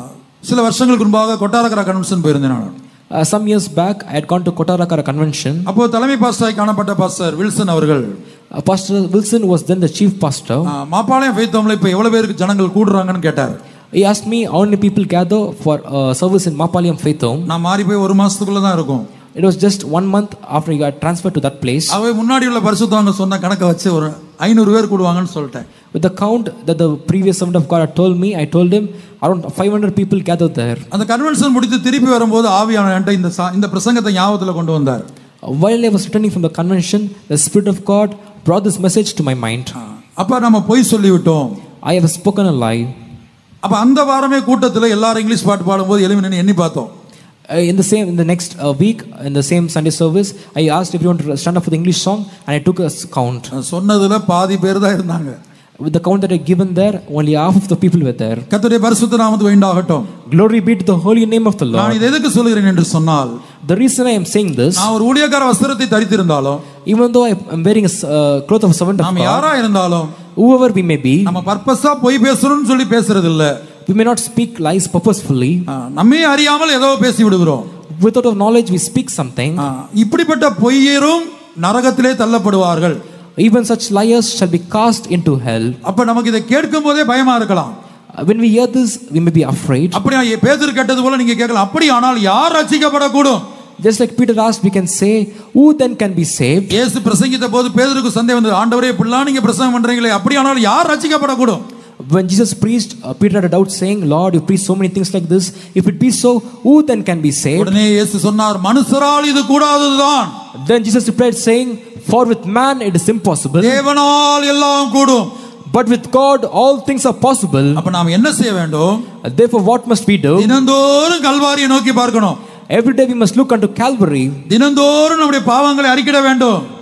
சில வருஷங்களுக்கு முன்பாக கொட்டாரக்கரா கன்வென்ஷன் போயிருந்தேன் நான். Uh, some years back, I had gone to Kottarakara convention. அப்போ தலைமை பாஸ்டராய் காணப்பட்ட பாஸ்டர் வில்சன் அவர்கள், Uh, Pastor Wilson was then the chief pastor. Mappalayam faith ஹோம்ல இப்போ எவ்வளவு பேருக்கு ஜனங்கள் கூடுறாங்கன்னு கேட்டார். He asked me how many people gather for uh, service in Mapalayam Faith Home. நான் மாறி போய் ஒரு மாசத்துக்குள்ள தான் இருக்கும். It was just one month after he got transferred to that place. அவை முன்னாடி உள்ள பரிசுத்தவான்க சொன்ன கணக்க வச்சு ஒரு ஐநூறு பேர் கூடுவாங்கன்னு சொல்லிட்டேன். With the count that the previous servant of God had told me, I told him around five hundred people gathered there. அந்த கன்வென்ஷன் முடித்து திருப்பி வரும்போது ஆவியானவர் என்கிட்ட இந்த இந்த பிரசங்கத்தை ஞாபகத்துல கொண்டு வந்தார். While I was returning from the convention, the Spirit of God brought this message to my mind. அப்ப நம்ம பொய் சொல்லிவிட்டோம். I have spoken a lie. அப்ப அந்த வாரமே கூட்டத்துல எல்லாரும் இங்கிலீஷ் பாட்டு பாடும்போது எழும்பி நின்னு எண்ணி பார்த்தோம். Uh, in the same in the next uh, week in the same Sunday service, I asked everyone to stand up for the English song and I took a count. சொன்னதுல பாதி பேர் தான் இருந்தாங்க. With the count that I given there, only half of the people were there. கர்த்தருடைய பரிசுத்த நாமத்துக்கு உண்டாகட்டும். Glory be to the holy name of the Lord. நான் இதை எதுக்கு சொல்கிறேன் என்று சொன்னால், the reason I am saying this, நான் ஒரு ஊழியக்கார வஸ்திரத்தை தரித்திருந்தாலும், even though I am wearing a uh, cloth of a servant of God, நாம யாரா இருந்தாலும், whoever we may be, நம்ம பர்பஸா பொய் பேசணும்னு சொல்லி பேசுறது இல்ல. we may not speak lies purposefully. நம்மை அறியாமல் ஏதோ பேசி விடுகிறோம். Without our knowledge we speak something. இப்படிப்பட்ட பொய்யரும் நரகத்திலே தள்ளப்படுவார்கள். Even such liars shall be cast into hell. அப்ப நமக்கு இதை கேட்கும்போதே பயமா இருக்கலாம். When we hear this, we may be afraid. அப்படியே பேதுரு கேட்டது போல நீங்க கேட்கலாம், அப்படி ஆனால் யார் ரட்சிக்கப்படக்கூடும்? Just like Peter asked, we can say, who then can be saved? இயேசு பிரசங்கித்த போது பேதுருக்கு சந்தேகம் வந்தது, ஆண்டவரே இப்படிலாம் நீங்க பிரசங்கம் பண்றீங்களே, அப்படி ஆனால் யார் ரட்சிக்கப்படக்கூடும்? When Jesus preached, uh, Peter had a doubt saying, Lord, you preach so many things like this. If it be so, who then can be saved? உடனே இயேசு சொன்னார், மனுஷரால் இது கூடாததுதான். Then Jesus replied saying, for with man it is impossible, தேவனால் எல்லாம் கூடும். but with God all things are possible. அப்ப நாம் என்ன செய்ய வேண்டும்? Therefore what must we do? தினந்தோறும் கல்வாரியை நோக்கி பார்க்கணும். Every day we must look unto Calvary. தினந்தோறும் நம்முடைய பாவங்களை அறிக்கையிட வேண்டும்.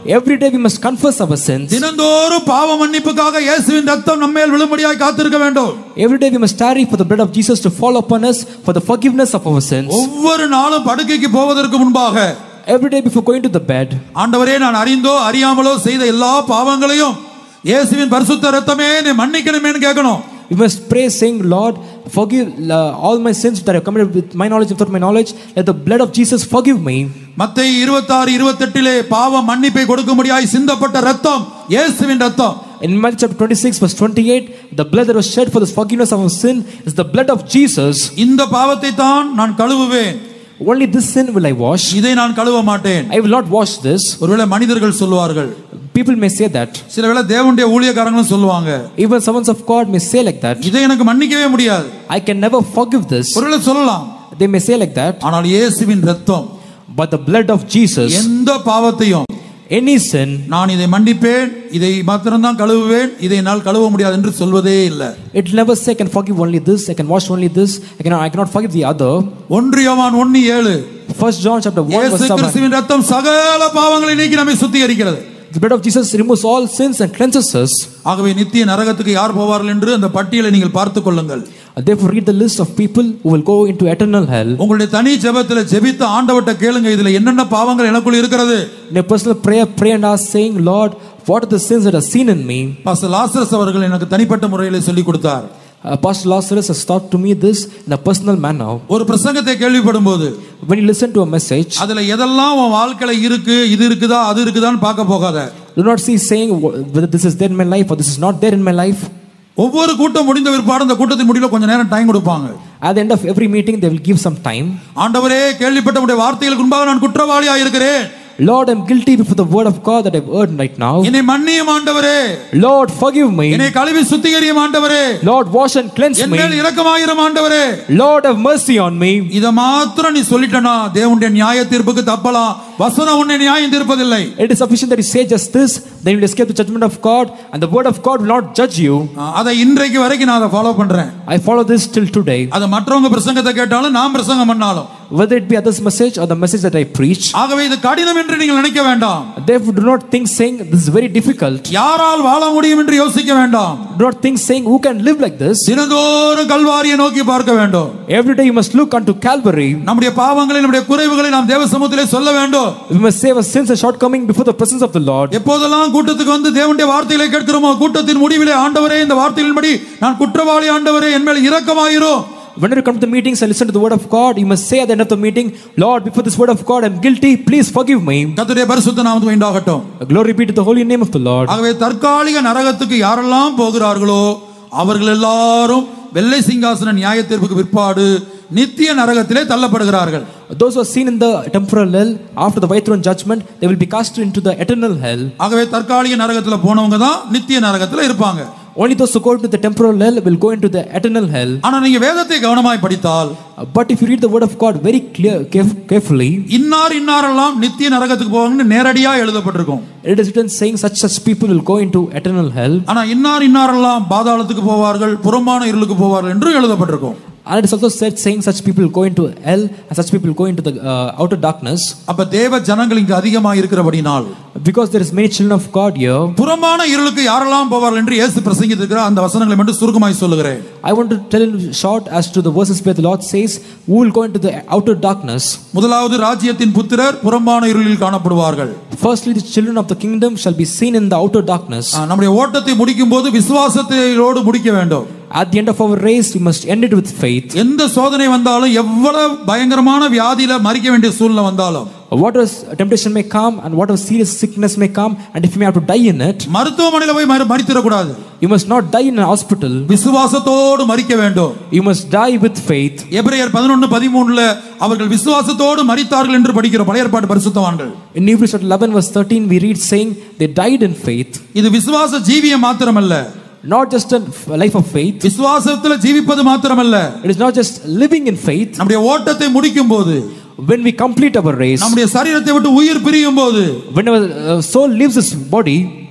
Every day we must confess our sins. தினந்தோறும் பாவ மன்னிப்புக்காக இயேசுவின் இரத்தம் நம்மேல் விழும்படியாய் காத்திருக்க வேண்டும். Every day we must tarry for the blood of Jesus to fall upon us for the forgiveness of our sins. ஒவ்வொரு நாளும் படுக்கைக்கு போவதற்கு முன்பாக Every day before going to the bed, ஆண்டவரே நான் அறிந்தோ அறியாமலோ செய்த எல்லா பாவங்களையும் இயேசுவின் பரிசுத்த இரத்தமே என்னை மன்னிக்கணுமேன்னு கேட்கணும். we must pray saying, Lord, forgive uh, all my sins that I have committed with my knowledge and without my knowledge. Let the blood of Jesus forgive me. மத்தேயு இருபத்தாறு இருபத்தெட்டு பாவ மன்னிப்பை கொடுக்கும்படியாய் சிந்தப்பட்ட இரத்தம் இயேசுவின் இரத்தம். In Matthew chapter twenty-six verse twenty-eight, the blood that was shed for the forgiveness of our sin is the blood of Jesus. இந்த பாவத்தை தான் நான் கழுவுவேன். Only this sin will I wash. இதை நான் கழுவ மாட்டேன். I will not wash this. ஒருவேளை மனிதர்கள் சொல்வார்கள். People may say that. சில வேளை தேவனுடைய ஊழியக்காரங்களும் சொல்வாங்க. Even servants of God may say like that. இதை எனக்கு மன்னிக்கவே முடியாது. I can never forgive this. ஒருவேளை சொல்லலாம். They may say like that. ஆனால் இயேசுவின் இரத்தம், but the blood of Jesus, எந்த பாவத்தையும், any sin, நான் இதை மன்னிப்பேன், இதை மாத்திரம் தான் கழுவுவேன், இதை என்னால் கழுவ முடியாது என்று சொல்வதே இல்லை. It never say I can forgive only this, I can wash only this, I cannot I cannot forgive the other. ஒன்று யோவான் ஒன்று ஏழு. First John chapter one verse seven. கிறிஸ்துவின் இரத்தம் சகல பாவங்களை நீக்கி நம்மை சுத்திகரிக்கிறது. The blood of Jesus removes all sins and cleanses us. ஆகவே நித்திய நரகத்துக்கு யார் போவார்கள் என்று அந்த பட்டியலை நீங்கள் பார்த்துக் கொள்ளுங்கள். Therefore read the list of people who will go into eternal hell. உங்களுடைய தனி ஜெபத்திலே ஜெபித்த ஆண்டவர்ட்ட கேளுங்க, இதுல என்னென்ன பாவங்கள் எனக்குள்ள இருக்கிறது. In a personal prayer, pray and ask saying, Lord, what are the sins that are seen in me? Pastor Lazarus அவர்கள் எனக்கு தனிப்பட்ட முறையிலே சொல்லி கொடுத்தார். Uh, Pastor Lazarus has taught to me this in a personal manner. ஒரு பிரசங்கத்தை கேள்விப்படும்போது, when you listen to a message, அதுல எதெல்லாம் உன் வாழ்க்கையில இருக்கு, இது இருக்குதா அது இருக்குதான்னு பார்க்க போகாத. do not see saying whether this is there in my life or this is not there in my life. ஒவ்வொரு கூட்டம் முடிந்த பிற்பாடு அந்த கூட்டத்தின் முடிவுல கொஞ்ச நேரம் டைம் கொடுப்பாங்க. At the end of every meeting they will give some time. ஆண்டவரே, கேள்விப்பட்ட உம்முடைய வார்த்தைகளுக்கு முன்பாக நான் குற்றவாளியாக இருக்கிறேன். Lord, I am guilty before the word of God that I have heard right now. என்னை மன்னியும் ஆண்டவரே. Lord, forgive me. என்னை கழுவி சுத்திகரியும் ஆண்டவரே. Lord, wash and cleanse me. என் மேல் இரக்கமாயிரும் ஆண்டவரே. Lord, have mercy on me. இத மாத்திரம் நீ சொல்லிட்டனா தேவனுடைய நியாய தீர்ப்புக்கு தப்பலாம். வசனம் உன்னை நியாயம் தீர்ப்பதில்லை. It is sufficient that you say just this, then you will escape the judgment of God, and the word of God will not judge you. அதை இன்றைக்கு வரைக்கும் நான் அதை ஃபாலோ பண்றேன். I follow this till today. அது மற்றவங்க பிரசங்கத்தை கேட்டாலும் நான் பிரசங்கம் பண்ணாலும், whether it be others message or the message that I preach. ஆகவே இது கடினம் என்று நீங்கள் நினைக்க வேண்டாம். Therefore do not think saying this is very difficult. யாரால் வாழ முடியும் என்று யோசிக்க வேண்டாம். Do not think saying who can live like this. தினந்தோறும் கல்வாரியை நோக்கி பார்க்க வேண்டும். Every day you must look unto Calvary. நம்முடைய பாவங்களை, நம்முடைய குறைவுகளை நாம் தேவ சமூகத்திலே சொல்ல வேண்டும். We must say our sins and shortcoming before the presence of the Lord. எப்போதெல்லாம் கூட்டத்துக்கு வந்து தேவனுடைய வார்த்தைகளை கேட்கிறோமோ, கூட்டத்தின் முடிவிலே ஆண்டவரே, இந்த வார்த்தைகளின்படி நான் குற்றவாளி ஆண்டவரே, என் மேல் இரக்கமாயிரும். Whenever you come to the meetings and listen to the word of God, you must say at the end of the meeting, Lord, before this word of God I am guilty, please forgive me. கர்த்தருடைய பரிசுத்த நாமத்துக்கு உண்டாகட்டும். Glory be to the holy name of the Lord. ஆகவே தற்காலிக நரகத்துக்கு யாரெல்லாம் போகிறார்களோ அவர்கள் எல்லாரும் வெள்ளை சிங்காசன நியாய தீர்ப்புக்கு பிற்பாடு நித்திய நரகத்திலே தள்ளப்படுகிறார்கள். Those who are seen in the temporal hell after the white throne judgment, they will be cast into the eternal hell. ஆகவே தற்காலிக நரகத்துல போனவங்க தான் நித்திய நரகத்துல இருப்பாங்க. Only those who go into the temporal hell will go into the eternal hell. ஆனா நீங்க வேதத்தை கவனமாய் படித்தால், but if you read the word of God very clear carefully, இன்னார் இன்னாரெல்லாம் நித்திய நரகத்துக்கு போவாங்கன்னு நேரடியா எழுதப்பட்டிருக்கும். it is written saying such such people will go into eternal hell. ஆனா இன்னார் இன்னாரெல்லாம் பாதாளத்துக்கு போவார்கள், புறம்பான இருளுக்கு போவார்கள் என்று எழுதப்பட்டிருக்கும். And it is also said saying such people go into hell and such people go into the uh, outer darkness. அப்ப தேவ ஜனங்கள் இங்கு அதிகமாக இருக்கிறபடியால், because there is many children of God here, புறம்பான இருளுக்கு யாரெல்லாம் போவார்கள் என்று இயேசு பிரசங்கித்திருக்கிறார். அந்த வசனங்களை மட்டும் சுருக்கமாய் சொல்லுகிறேன். I want to tell in short as to the verses where the Lord says who will go into the outer darkness. முதலாவது ராஜ்யத்தின் புத்திரர் புறம்பான இருளில் காணப்படுவார்கள். Firstly, the children of the kingdom shall be seen in the outer darkness. நம்முடைய ஓட்டத்தை முடிக்கும்போது விசுவாசத்தோடு முடிக்க வேண்டும். At the end of our race we must end it with faith. எந்த சோதனை வந்தாலும், எவ்வளவு பயங்கரமான வியாதியில மரிக்க வேண்டிய சூழ்நிலை வந்தாலும், whatever temptation may come and whatever serious sickness may come, and if you may have to die in it, மருத்துவமனையில போய் மரித்திர கூடாது. you must not die in a hospital. விசுவாசத்தோடு மரிக்க வேண்டும். You must die with faith. எபிரேயர் பதினொன்று பதிமூன்று ல அவர்கள் விசுவாசத்தோடு மரித்தார்கள் என்று படிக்கிறோம். பழைய ஏற்பாட்டு பரிசுத்தவான்கள். In Hebrews eleven verse thirteen we read saying they died in faith. இது விசுவாச ஜீவியம் மாத்திரமல்ல, not just a life of faith. விசுவாசத்துல ஜீவிப்பது மாத்திரமல்ல, it is not just living in faith. நம்முடைய ஓட்டத்தை முடிக்கும்போது, when we complete our race, நம்முடைய சரீரத்தை விட்டு உயிர் பிரியும்போது, when our uh, soul leaves this body,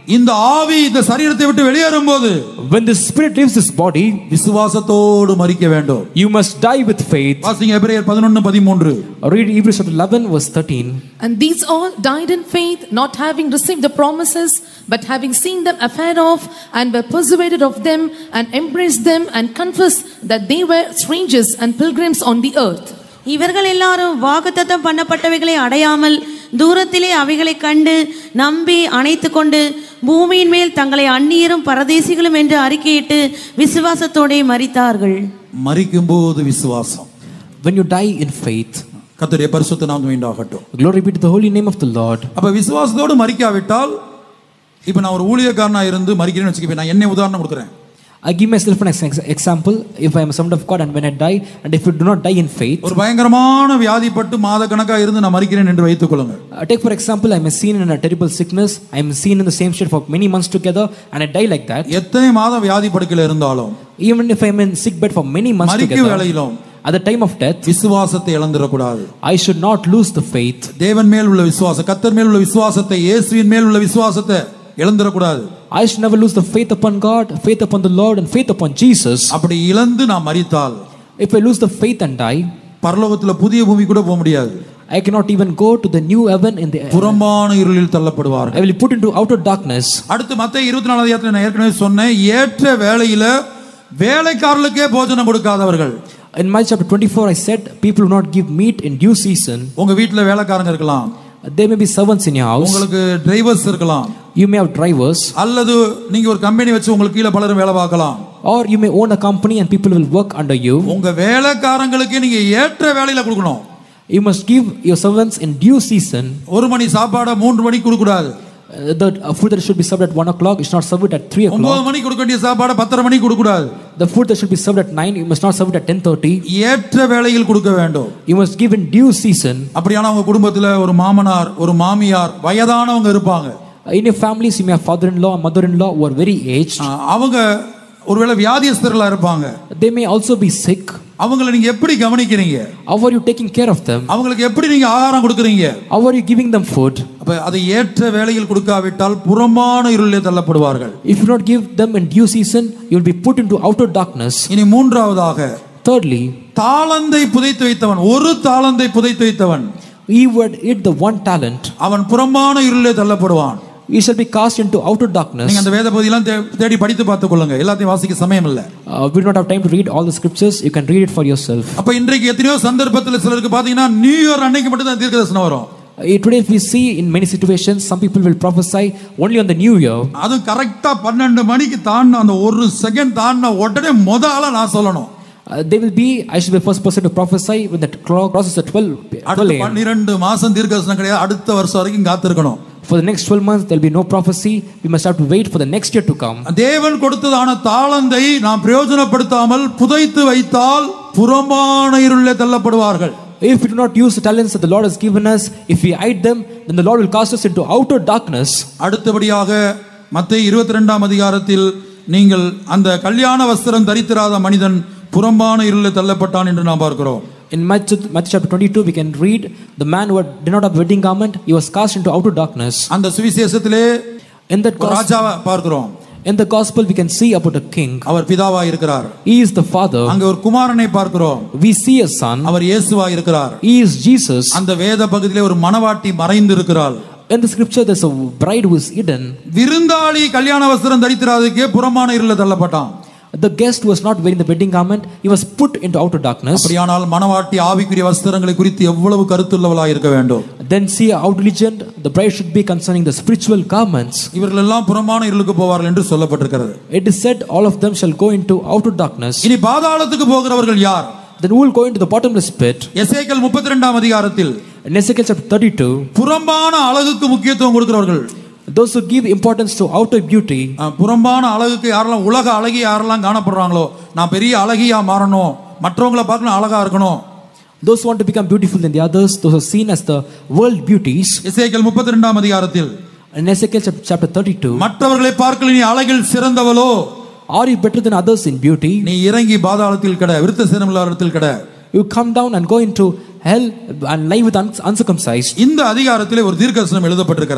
இந்த ஆவி இந்த சரீரத்தை விட்டு வெளியேறும்போது, when the spirit leaves this body, விசுவாசத்தோடு மரிக்க வேண்டும். you must die with faith. வாசிங்க எபிரேயர் பதினொன்று பதிமூன்று. Read Hebrews chapter eleven verse thirteen. And these all died in faith, not having received the promises, but having seen them afar off, and were persuaded of them, and embraced them, and confessed that they were strangers and pilgrims on the earth. இவர்கள் எல்லாரும் வாக்குத்தத்தம் பண்ணப்பட்டவைகளை அடையாமல் தூரத்திலே அவைகளை கண்டு நம்பி அணைத்து கொண்டு பூமியின் மேல் தங்களை அந்நியரும் பரதேசிகளும் என்று அறிக்கையிட்டு விசுவாசத்தோடே மரித்தார்கள். மரிக்கும்போது விசுவாசம். When you die in faith, கர்த்தருடைய பரிசுத்த நாமம் உண்டாகட்டும். glory be to the holy name of the Lord. அப்ப விசுவாசத்தோடு மரிக்காவிட்டால், இப்ப நான் ஒரு ஊழியக்காரனா இருந்து மரிக்கிறேன்னு வச்சுக்கவே, நான் என்ன உதாரணம் கொடுக்குறேன். I give myself an example. If I am a servant of God and when I die, and if you do not die in faith, ஒரு பயங்கரமான வியாதிப்பட்டு மாத கணக்கா இருந்து நான் மரிக்கிறேன் என்று வைத்துக் கொள்ளுங்கள். uh, take for example, I am seen in a terrible sickness. I am seen in the same state for many months together, and I die like that. எத்தனை மாதம் வியாதி படுக்கையில இருந்தாலும், Even if I am in sick bed for many months மரிக்கும் together, வேளையிலும் at the time of death, விசுவாசத்தை இழந்துடக்கூடாது. I should not lose the faith. தேவன் மேல் உள்ள விசுவாசம், கர்த்தர் மேல் உள்ள விசுவாசத்தை, இயேசுவின் மேல் உள்ள விசுவாசத்தை இழந்துடக்கூடாது. I should never lose the faith upon God, faith upon the Lord, and faith upon Jesus. அப்படி இழந்து நான் மரித்தால், If I lose the faith and die, பரலோகத்துல புதிய பூமி கூட போக முடியாது. I cannot even go to the new heaven in the புறம்பான இருளில் தள்ளப்படுவார்கள். I will be put into outer darkness. அடுத்து மத்தேயு இருபத்தி நான்காம் அதிகாரத்துல நான் ஏற்கனவே சொன்னேன், ஏற்ற வேளையில வேலைக்காரர்களுக்கே போஜனம் கொடுக்காதவர்கள். In Matthew chapter twenty-four, I said people will not give meat in due season. உங்க வீட்ல வேலைக்காரங்க இருக்கலாம், There may be servants in your house. உங்களுக்கு டிரைவர்ஸ் இருக்கலாம், You may have drivers, அல்லது நீங்க ஒரு கம்பெனி வச்சு உங்களுக்கு கீழ பலரும் வேலை பார்க்கலாம். or you may own a company and people will work under you. உங்க வேலைக்காரங்களுக்கு நீங்க ஏற்ற வேலையில கொடுக்கணும். You must give your servants in due season. ஒரு மணி சாப்பாடை மூன்று மணிக்கு கொடுக்க கூடாது. Uh, the uh, food that should be served at one o'clock is not served at three o'clock. ஒன்பது மணிக்கு கொடுக்க வேண்டிய சாப்பாடை பத்தரை மணிக்கு கொடுக்க கூடாது. The food that should be served at nine, you must not serve it at ten thirty. ஏற்ற வேளையில் கொடுக்க வேண்டும். You must give in due season. அப்படியான உங்க குடும்பத்துல ஒரு மாமனார் ஒரு மாமியார் வயதானவங்க இருப்பாங்க. In your families, you may have father-in-law and mother-in-law who are very aged. அவங்க ஒருவேளை வியாதியஸ்தர்களா இருப்பாங்க. They may also be sick. அவங்களை நீங்க எப்படி கவனிக்கிறீங்க? How are you taking care of them? அவங்களுக்கு எப்படி நீங்க ஆகாரம் கொடுக்கறீங்க? How are you giving them food? அப்ப அதை ஏற்ற வேளையில் கொடுக்காவிட்டால் புறம்பான இருளிலே தள்ளப்படுவார்கள். If you not give them in due season, you will be put into outer darkness. இனி மூன்றாவதாக, Thirdly, தாளந்தை புதைத்து வைத்தவன், ஒரு தாளந்தை புதைத்து வைத்தவன், he who had hid the one talent, அவன் புறம்பான இருளிலே தள்ளப்படுவான். he shall be cast into outer darkness. நீங்க அந்த வேத பகுதியெல்லாம் தேடி படித்து பார்த்துக் கொள்ளுங்க, எல்லாத்தையும் வாசிக்க சமயம் இல்ல. Uh, we do not have time to read all the scriptures. You can read it for yourself. அப்ப இன்றைக்கு எத்தனையோ சந்தர்ப்பத்தில் சிலருக்கு பாத்தீங்கன்னா நியூ இயர் அன்னைக்கு மட்டும் தான் தீர்க்கதரிசனம் வரும். Uh, today we see in many situations some people will prophesy only on the new year. அது கரெக்ட்டா பன்னிரண்டு மணிக்கு தாண்டின அந்த ஒரு செகண்ட் தாண்டின உடனே முத ஆளா நான் சொல்லணும். Uh, they will be, I should be the first person to prophesy when the clock crosses at twelve அடுத்த a m. பன்னிரண்டு மாசம் தீர்க்கதரிசனம் கிடையாது, அடுத்த வருஷம் வரைக்கும் காத்திருக்கணும். For the next twelve months there will be no prophecy. We must have to wait for the next year to come. தேவன் கொடுத்ததான தாளந்தை நாம் பிரயோஜனப்படுத்தாமல் புதைத்து வைத்தால் புறம்பான இருளிலே தள்ளப்படுவார்கள். If we do not use the talents that the Lord has given us, if we hide them, then the Lord will cast us into outer darkness. அடுத்தபடியாக மத்தேயு இருபத்தி இரண்டாம் அதிகாரத்தில் நீங்கள் அந்த கல்யாண வஸ்திரம் தரித்திராத மனிதன் புறம்பான இருளிலே தள்ளப்பட்டான் என்று நாம் பார்க்கிறோம். In Matthew, Matthew chapter twenty-two, we can read the man who did not have wedding garment, he was cast into outer darkness. அந்த சுவிசேஷத்திலே In that gospel, ராஜாவை பார்க்கிறோம். in the gospel we can see about a king. அவர் பிதாவா இருக்கிறார். He is the father. அங்க ஒரு குமாரனை பார்க்கிறோம். We see a son. அவர் இயேசுவா இருக்கிறார். He is Jesus. அந்த வேத பகுதியிலே ஒரு மணவாட்டி மறைந்து இருக்கிறாள். In the scripture there's a bride who is hidden. விருந்தாளி கல்யாண வஸ்திரம் தரித்திராததுக்கே புறம்பான இருளிலே தள்ளப்பட்டான். The guest was not wearing the wedding garment, he was put into outer darkness. அப்படியானால் மணவாட்டி ஆவிக்குரிய வஸ்திரங்களை குறித்து எவ்வளவு கருத்துள்ளவளாய் இருக்க வேண்டும். Then see how diligent the bride should be concerning the spiritual garments. இவர்கள் எல்லாம் புறம்பான இருளுக்கு போவார்கள் என்று சொல்லப்பட்டிருக்கிறது. It is said all of them shall go into outer darkness. இனி பாதாளத்துக்கு போகிறவர்கள் யார்? Then who will go into the bottomless pit? எசேக்கியேல் முப்பத்தி இரண்டாம் அதிகாரத்தில் In Ezekiel chapter thirty-two, புறம்பான அழகுக்கு முக்கியத்துவம் கொடுக்கிறவர்கள், those who give importance to outer beauty, புறம்பான அழகுக்கு யாரெல்லாம் உலக அழகி யாரெல்லாம் காணப்படுறாங்களோ, நான் பெரிய அழகியா மாறணும், மற்றவங்களை பார்க்கணும் அழகா இருக்கணும், those who want to become beautiful than the others, those are seen as the world beauties. எசேக்கியேல் முப்பத்தி இரண்டாம் அதிகாரத்தில் In Ezekiel chapter thirty-two, மற்றவர்களை பார்க்கல நீ அழகில் சிறந்தவளோ, are you better than others in beauty? நீ இறங்கி பாதாளத்தில் கிட, விருத்த சேதனமில்லாதவரிடத்தில் கிட. You come down and go into hell and lie with uncircumcised. இந்த அதிகாரத்திலே ஒரு தீர்க்கதரிசனம் எழுதப்பட்டிருக்கிறது.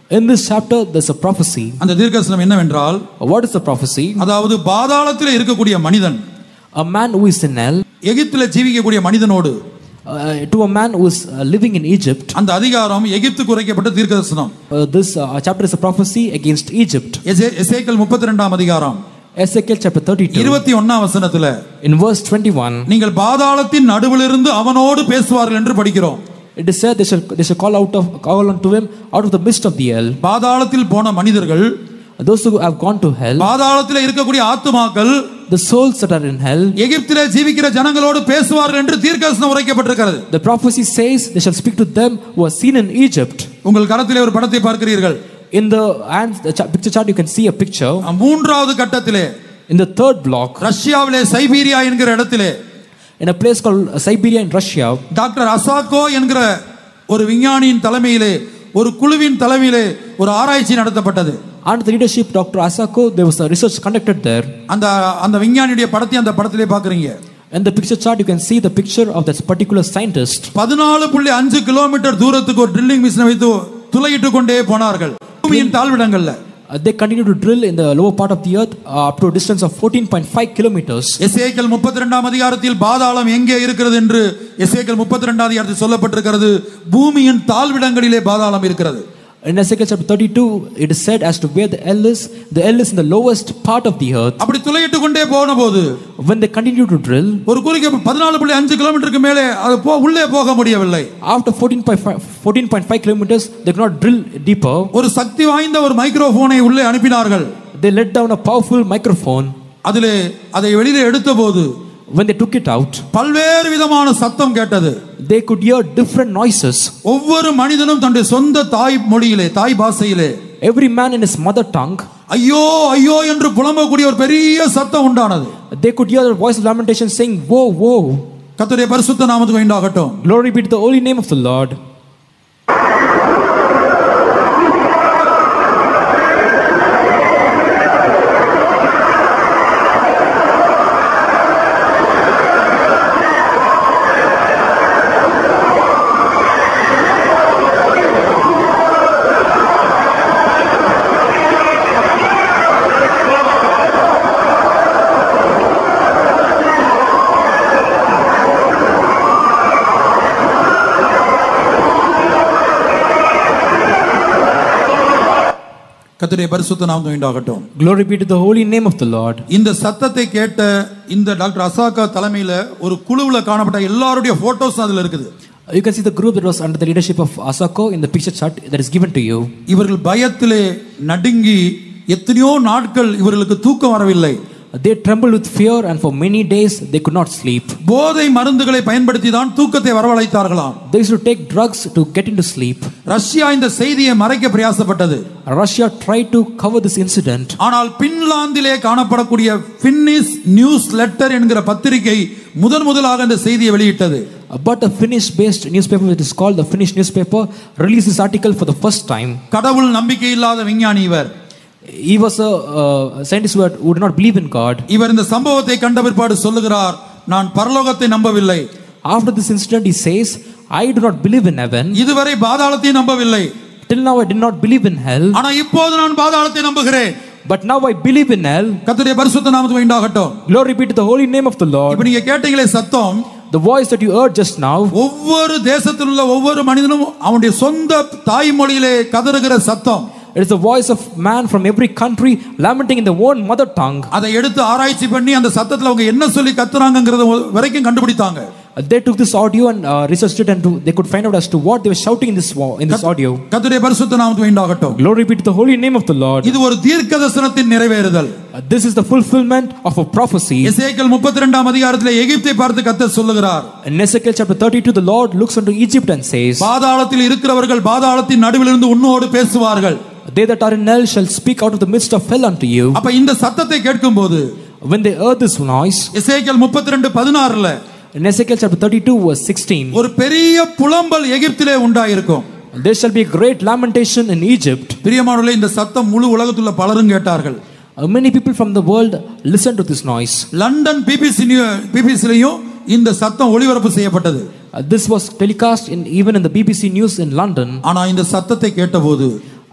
In this chapter there's a prophecy. அந்த தீர்க்கதரிசனம் என்னவென்றால், What is the prophecy? அதாவது பாதாளத்திலே இருக்கக்கூடிய மனிதன், A man who is in hell, எகிப்திலே ஜீவிக்கக்கூடிய மனிதனோடு, uh, to a man who is uh, living in Egypt. அந்த அதிகாரம் எகிப்துக்கு உரைக்கப்பட்ட தீர்க்கதரிசனம். Uh, this uh, chapter is a prophecy against Egypt. எசே- எசேக்கியேல் முப்பத்தி இரண்டாம் அதிகாரம் Ezekiel chapter thirty-two, இருபத்தி ஒன்னாம் வசனத்துல, in verse twenty-one, நீங்கள் பாதாளத்தின் நடுவிலிருந்து அவனோடு பேசுவார்கள் என்று படிக்கிறோம். it is said they shall they shall call out of call unto him out of the midst of the hell. பாதாளத்தில் போன மனிதர்கள், Those who have gone to hell, பாதாளத்திலே இருக்கக்கூடிய ஆத்துமாக்கள் the souls that are in hell, எகிப்திலே ஜீவிக்கிற ஜனங்களோடு பேசுவார்கள் என்று தீர்க்கதரிசனம் உரைக்கப்பட்டிருக்கிறது. the prophecy says they shall speak to them who are seen in Egypt. உங்கள் கரத்திலே ஒரு படத்தை பார்க்கிறீர்கள். In the and the cha- picture chart you can see a picture. மூன்றாவது கட்டத்திலே In the third block, ரஷ்யாவிலே Siberia என்கிற இடத்திலே in a place called Siberia in Russia, doctor அசாக்கோ என்கிற ஒரு விஞ்ஞானியின் தலைமையிலே, ஒரு குழுவின் தலைமையிலே ஒரு ஆராய்ச்சி நடத்தப்பட்டது. under the leadership of Doctor Asako, there was a research conducted there. அந்த அந்த விஞ்ஞானியுடைய படத்தை அந்த படத்திலே பார்க்கறீங்க. In the picture chart you can see the picture of that particular scientist. பதினாலு புள்ளி ஐந்து கிலோமீட்டர் தூரத்துக்கு ஒரு ட்ரில்லிங் மிஷினை வைத்து துளையிட்டு கொண்டே போனார்கள் பூமியின் தாழ்விடங்கள்ல. Uh, they continue to drill in the lower part of the earth uh, up to a distance of fourteen point five kilometers. எசேக்கியேல் முப்பத்தி இரண்டாம் அதிகாரத்தில் பாதாளம் எங்கே இருக்கிறது என்று எசேக்கியேல் முப்பத்தி இரண்டாம் அதிகாரத்தில் சொல்லப்பட்டிருக்கிறது. பூமியின் தாழ்விடங்களிலே பாதாளம் இருக்கிறது. In Ezekiel chapter thirty-two, it is said as to where the hell is. The hell is in the lowest part of the earth. அப்படி துளையிட்டு கொண்டே போனபோது When they continue to drill, ஒரு குறிக்க பதினாலு புள்ளி ஐந்து கிலோமீட்டருக்கு மேலே அது போ உள்ளே போக முடியவில்லை. after fourteen point five kilometers, they could not drill deeper. ஒரு சக்தி வாய்ந்த ஒரு மைக்ரோஃபோனை உள்ளே அனுப்பினார்கள். They let down a powerful microphone. அதிலே அதை வெளியிலே எடுத்தபோது When they took it out, பல்வேறு விதமான சத்தம் கேட்டது. they could hear different noises. ஒவ்வொரு மனிதனும் தன்னுடைய சொந்த தாய் மொழியிலே, தாய் பாஷையிலே, Every man in his mother tongue, ஐயோ ஐயோ என்று புலம்பக்கூடிய ஒரு பெரிய சத்தம் உண்டானது. they could hear the voice of lamentation saying, "Woe, woe!" கர்த்தருடைய பரிசுத்த நாமத்துக்கு உண்டாகட்டும். Glory be to the holy name of the Lord. கர்த்தருடைய பரிசுத்த நாமத்துக்கு உண்டாகட்டும். Glory be to the holy name of the Lord. இந்த சத்தத்தை கேட்ட இந்த டாக்டர் அசாக்கா தலைமையில ஒரு குழுவுல காணப்பட்ட எல்லாருடைய போட்டோஸ் அதுல இருக்குது. You can see the group that was under the leadership of Asako in the picture chart that is given to you. இவர்கள் பயத்திலே நடுங்கி எத்தனையோ நாட்கள் இவர்களுக்கு தூக்கம் வரவில்லை. They trembled with fear and for many days they could not sleep. போதை மருந்துகளை பயன்படுத்தி தான் தூக்கத்தை வரவழைத்தார்களாம். They used to take drugs to get into sleep. Russia இந்த செய்தியை மறைக்க பிரயாசப்பட்டது. Russia tried to cover this incident. ஆனால் பின்லாந்திலே காணப்படக்கூடிய பின்னிஷ் நியூஸ் லெட்டர் என்கிற பத்திரிகை முதன் முதலாக இந்த செய்தியை வெளியிட்டது. But a Finnish based newspaper, which is called the Finnish newspaper, released this article for the first time. கடவுள் நம்பிக்கை இல்லாத விஞ்ஞானி இவர். He was a uh, scientist who, had, who did not believe in God. இவர் இந்த சம்பவத்தை கண்ட பிற்பாடு சொல்லுகிறார், நான் பரலோகத்தை நம்பவில்லை. After this incident he says, I do not believe in heaven. இதுவரை பாதாளத்தை நம்பவில்லை. Till now I did not believe in hell. ஆனா இப்போது நான் பாதாளத்தை நம்புகிறேன். But now I believe in hell. கர்த்தருடைய பரிசுத்த நாமத்துக்கு உண்டாகட்டும். Glory be to the holy name of the Lord. இப்போ நீங்க கேட்டீங்களே சத்தம், The voice that you heard just now, ஒவ்வொரு தேசத்தில் உள்ள ஒவ்வொரு மனிதனும் அவனுடைய சொந்த தாய்மொழியிலே கதறுகிற சத்தம். it is the voice of man from every country lamenting in their own mother tongue. அதை எடுத்து ஆராய்ச்சி பண்ணி அந்த சத்தத்துல அவங்க என்ன சொல்லி கத்துறாங்கங்கறது வரைக்கும் கண்டுபிடித்தாங்க. They took this audio and uh, researched it and to, they could find out as to what they were shouting in this in this audio. கர்த்தருடைய பரிசுத்த நாமத்துக்கு உண்டாகட்டும். Glory be to the holy name of the Lord. இது ஒரு தீர்க்கதரிசனத்தின் நிறைவேறுதல். Uh, this is the fulfillment of a prophecy. எசேக்கியேல் முப்பத்தி இரண்டாம் அதிகாரத்திலே எகிப்தை பார்த்து கர்த்தர் சொல்லுகிறார். In Ezekiel chapter thirty-two, the Lord looks unto Egypt and says, பாதாளத்தில் இருக்கிறவர்கள் பாதாளத்தின் நடுவில் இருந்து உன்னோடு பேசுவார்கள். They that are in hell shall speak out of the midst of hell unto you. அப்ப இந்த சத்தத்தை கேட்கும்போது, when they heard this noise, எசேக்கியேல் முப்பத்தி இரண்டு பதினாறுல in Ezekiel chapter thirty-two verse sixteen, ஒரு பெரிய புலம்பல் எகிப்திலே உண்டாயிருக்கும். there shall be a great lamentation in Egypt. பிரியமானவர்களே, இந்த சத்தம் முழு உலகத்துல பலரும் கேட்டார்கள். Uh, many people from the world listened to this noise. London BBC பிபிசிலையும் இந்த சத்தம் ஒளிபரப்பு செய்யப்பட்டது. Uh, this was telecast in even in the B B C news in London. ஆனா இந்த சத்தத்தை கேட்டபோது,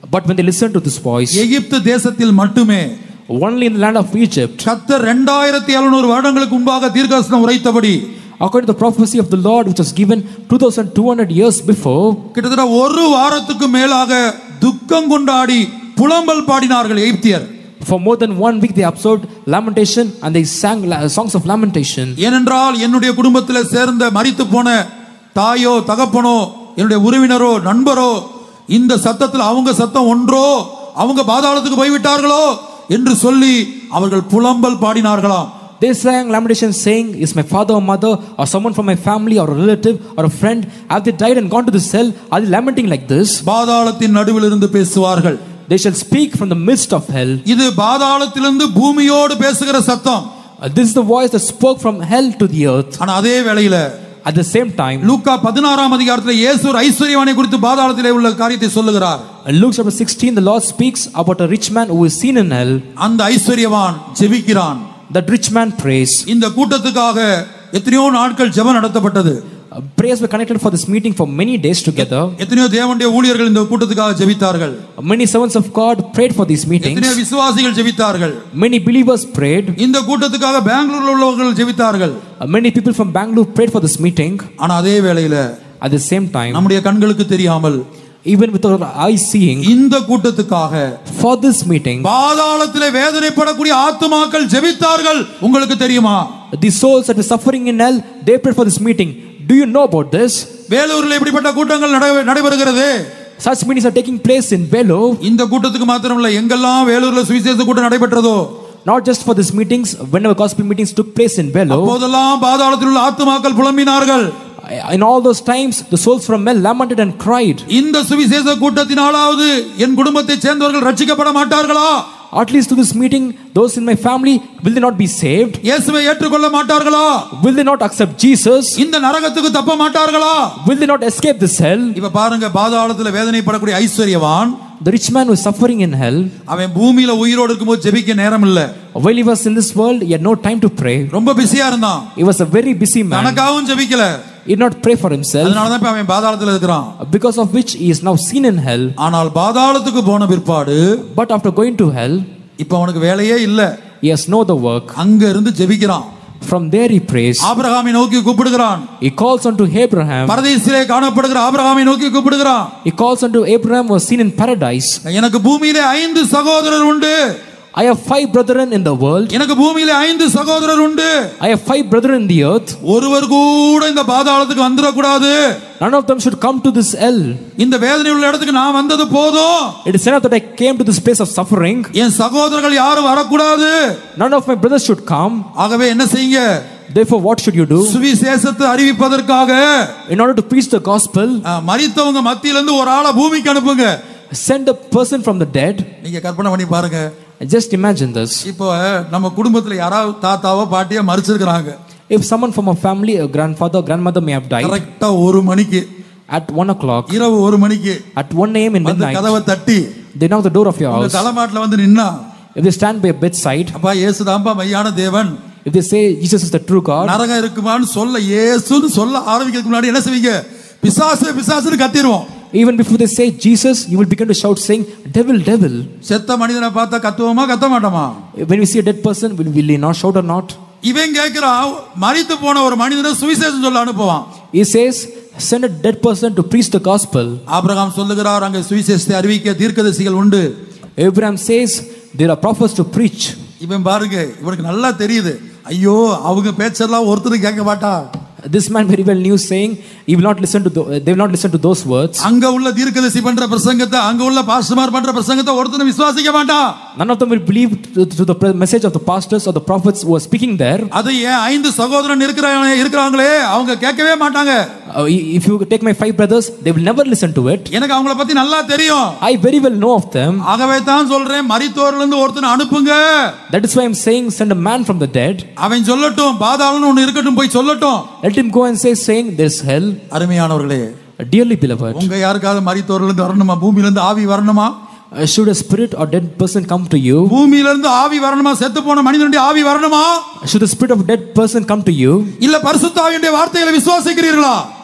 But when they listened to this voice, எகிப்து தேசத்தில் மட்டுமே only in the land of Egypt, கர்த்தர் இரண்டாயிரத்து எழுநூறு வருடங்களுக்கு முன்பாக தீர்க்கதரிசனம் உரைத்தபடி, according to the prophecy of the Lord which was given two thousand two hundred years before, கிட்டத்தட்ட ஒரு வாரத்துக்கு மேலாக துக்கம் கொண்டாடி புலம்பல் பாடினார்கள் எகிப்தியர். for more than one week they observed lamentation and they sang songs of lamentation. ஏனென்றால் என்னுடைய குடும்பத்தில் சேர்ந்த மரித்து போன தாயோ தகப்பனோ என்னுடைய உறவினரோ நண்பரோ இந்த சத்தத்தில் அவங்க சத்தம் ஒன்றோ, அவங்க பாதாளத்துக்கு போய்விட்டார்களோ என்று சொல்லி அவர்கள் புலம்பல் பாடினார்களாம். They sang lamentation saying, is my father or mother or someone from my family or a relative or a friend, have they died and gone to the cell? Are they lamenting like this? பாதாளத்தின் நடுவில் இருந்து பேசுவார்கள். They shall speak from the midst of hell. இது பாதாளத்திலிருந்து பூமியோடு பேசுகிற சத்தம். Uh, this is the voice that spoke from hell to the earth. ஆனா அதே வேளையில At the same time, லூக்கா பதினாறாம் அதிகாரத்தில் இயேசு ஐஸ்வரியவானை குறித்து பாதாளத்திலே உள்ள காரியத்தை சொல்லுகிறார். in Luke chapter sixteen, the Lord speaks about a rich man who is seen in hell. அந்த ஐஸ்வரியவான் ஜெபிக்கிறான். That rich man prays. இந்த கூட்டத்துக்காக எத்தனையோ நாட்கள் ஜெபம் நடத்தப்பட்டது. Uh, prayers were connected for this meeting for many days together. எத்தனையோ தேவனுடைய ஊழியர்கள் இந்த கூட்டத்துக்காக ஜெபித்தார்கள். Uh, many servants of God prayed for these meetings. எத்தனையோ விசுவாசிகள் ஜெபித்தார்கள். Many believers prayed. இந்த கூட்டத்துக்காக பெங்களூர்ல உள்ளவர்கள் ஜெபித்தார்கள். Uh, many people from Bangalore prayed for this meeting. ஆனா அதே வேளையில At the same time, நம்முடைய கண்களுக்கு தெரியாமல் even with our eyes seeing, இந்த கூட்டத்துக்காக for this meeting, பாதாளத்திலே வேதனைப்படக்கூடிய ஆத்துமாக்கள் ஜெபித்தார்கள். உங்களுக்கு தெரியுமா? the souls that were suffering in hell, they prayed for this meeting. Do you know about this? வேலூரில் இப்படிப்பட்ட கூட்டங்கள் நட- நடைபெறுகிறது. Such meetings are taking place in Vellore. இந்த கூட்டத்துக்கு மாத்திரமல்ல, எங்கெல்லாம் வேலூர்ல சுவிசேஷ கூட்டம் நடைபெற்றதோ Not just for these meetings, whenever gospel meetings took place in Vellore, அப்போதெல்லாம் பாதாளத்தில் உள்ள ஆத்துமாக்கள் புலம்பினார்கள். in all those times, the souls from hell lamented and cried. இந்த சுவிசேஷ கூட்டத்தினாலாவது என் குடும்பத்தை சேர்ந்தவர்கள் ரட்சிக்கப்பட மாட்டார்களா? At least to this meeting, those in my family, will they not be saved? இயேசுவை ஏற்றுக்கொள்ள மாட்டார்களா? Will they not accept Jesus? இந்த நரகத்துக்கு தப்ப மாட்டார்களா? Will they not escape this hell? இப்ப பாருங்க, பாதாளத்தில் வேதனைப்படக்கூடிய ஐஸ்வரியவான், The rich man who is suffering in hell, அவன் பூமியில உயிரோடு இருக்கும்போது ஜெபிக்க நேரம் இல்ல. while he was in this world, he had no time to pray. ரொம்ப பிஸியா இருந்தான். He was a very busy man. தனக்காகவும் ஜெபிக்கல. He did not pray for himself, அதனால தான் இப்ப அவன் பாதாளத்தில் இருக்கிறான். because of which he is now seen in hell. ஆனால் பாதாளத்துக்கு போன பிற்பாடு But after going to hell, இப்ப அவனுக்கு வேலையே இல்ல. he has no other work. அங்க இருந்து ஜெபிக்கிறான். From there he prays. ஆபிரகாமை நோக்கி கூப்பிடுகிறான். He calls unto Abraham. பரதீசிலே காணப்படுகிற ஆபிரகாமை நோக்கி கூப்பிடுகிறான். He calls unto Abraham who was seen in paradise. எனக்கு பூமியிலே ஐந்து சகோதரர் உண்டு. I have five brethren in the world. எனக்கு பூமியிலே ஐந்து சகோதரர் உண்டு. I have five brethren in the earth. ஒருவர் கூட இந்த பாதாளத்துக்கு வந்துட கூடாது. None of them should come to this hell. இந்த வேதனை உள்ள இடத்துக்கு நான் வந்தது போதும். It is enough that I came to this place of suffering. என் சகோதரர்கள் யாரும் வரக்கூடாது. None of my brothers should come. ஆகவே என்ன செய்யுங்க? Therefore, what should you do? சுவிசேஷத்தை அறிவிப்பதற்காக In order to preach the gospel, மரித்தவங்க மத்தியில இருந்து ஒரு ஆளை பூமிக்கு அனுப்புங்க. send a person from the dead. நீங்க கற்பனை பண்ணி பாருங்க. Just imagine this. இப்போ நம்ம குடும்பத்துல யாராவது தாத்தாவோ பாட்டியோ மரிச்சிருக்காங்க. If someone from a family, a grandfather, grandmother may have died, கரெக்ட்டா ஒரு மணிக்கு, at one o'clock, இரவு ஒரு மணிக்கு, at one a.m. in அந்த midnight, கதவை தட்டி they knock the door of your உங்க house. தலைமாட்டில வந்து நின்னா, If they stand by a bedside, அப்பா இயேசுதாம்பா மெய்யான தேவன், if they say Jesus is the true God, நரகம் இருக்குமான்னு சொல்ல இயேசுன்னு சொல்ல ஆரம்பிக்கிறதுக்கு முன்னாடி என்ன செய்வீங்க? பிசாசு பிசாசுன்னு கத்திடுவோம். even before they say Jesus, you will begin to shout saying, devil, devil. செத்த மனிதனை பார்த்தா கத்துவோமா கத்த மாட்டோமா? When we see a dead person, will will he not shout or not? இவன் கேட்கிறான், மரித்து போன ஒரு மனிதனை சுவிசேஷம் சொல்ல அனுப்புவான். He says, send a dead person to preach the gospel. Abraham சொல்லுகிறார், அங்கே சுவிசேஷத்தை அறிவிக்க தீர்க்கதரிசிகள் உண்டு. Abraham says, there are prophets to preach. இவன் பாருங்க, இவனுக்கு நல்லா தெரியுது, ஐயோ அவங்க பேச்செல்லாம் ஒருத்தர் கேட்க மாட்டா. This man very well knew saying, he will not listen to the, they will not listen to those words. அங்க உள்ள தீர்க்கதரிசி பண்ற பிரசங்கத்தை, அங்க உள்ள பாஸ்டர்மார் பண்ற பிரசங்கத்தை ஒருத்தரும் விசுவாசிக்க மாட்டான். None of them will believe to, to the message of the pastors or the prophets who are speaking there. அது ஏன் ஐந்து சகோதரன் இருக்கிறாங்க இருக்கிறாங்களே அவங்க கேட்கவே மாட்டாங்க. Uh, if you take my five brothers, they will never listen to it. எனக்கு அவங்கள பத்தி நல்லா தெரியும். I very well know of them. ஆகவே தான் சொல்றேன், மரித்தோர்ல இருந்து ஒருத்தனை அனுப்புங்க. That is why I am saying, send a man from the dead. அவன் சொல்லட்டும், பாதாளம்னு ஒன்னு இருக்கட்டும், போய் சொல்லட்டும். Let him go and say, saying there is hell. அருமையானவர்களே, Dearly beloved, உங்க யாருக்காவது மரித்தோர்ல இருந்து வரணுமா? பூமியில இருந்து ஆவி வரணுமா? uh, should a spirit or dead person come to you? பூமியில இருந்து ஆவி வரணுமா? செத்து போன மனிதனுடைய ஆவி வரணுமா? Should the spirit of a dead person come to you? இல்ல பரிசுத்த ஆவியுடைய வார்த்தைகளை விசுவாசிக்கிறீர்களா?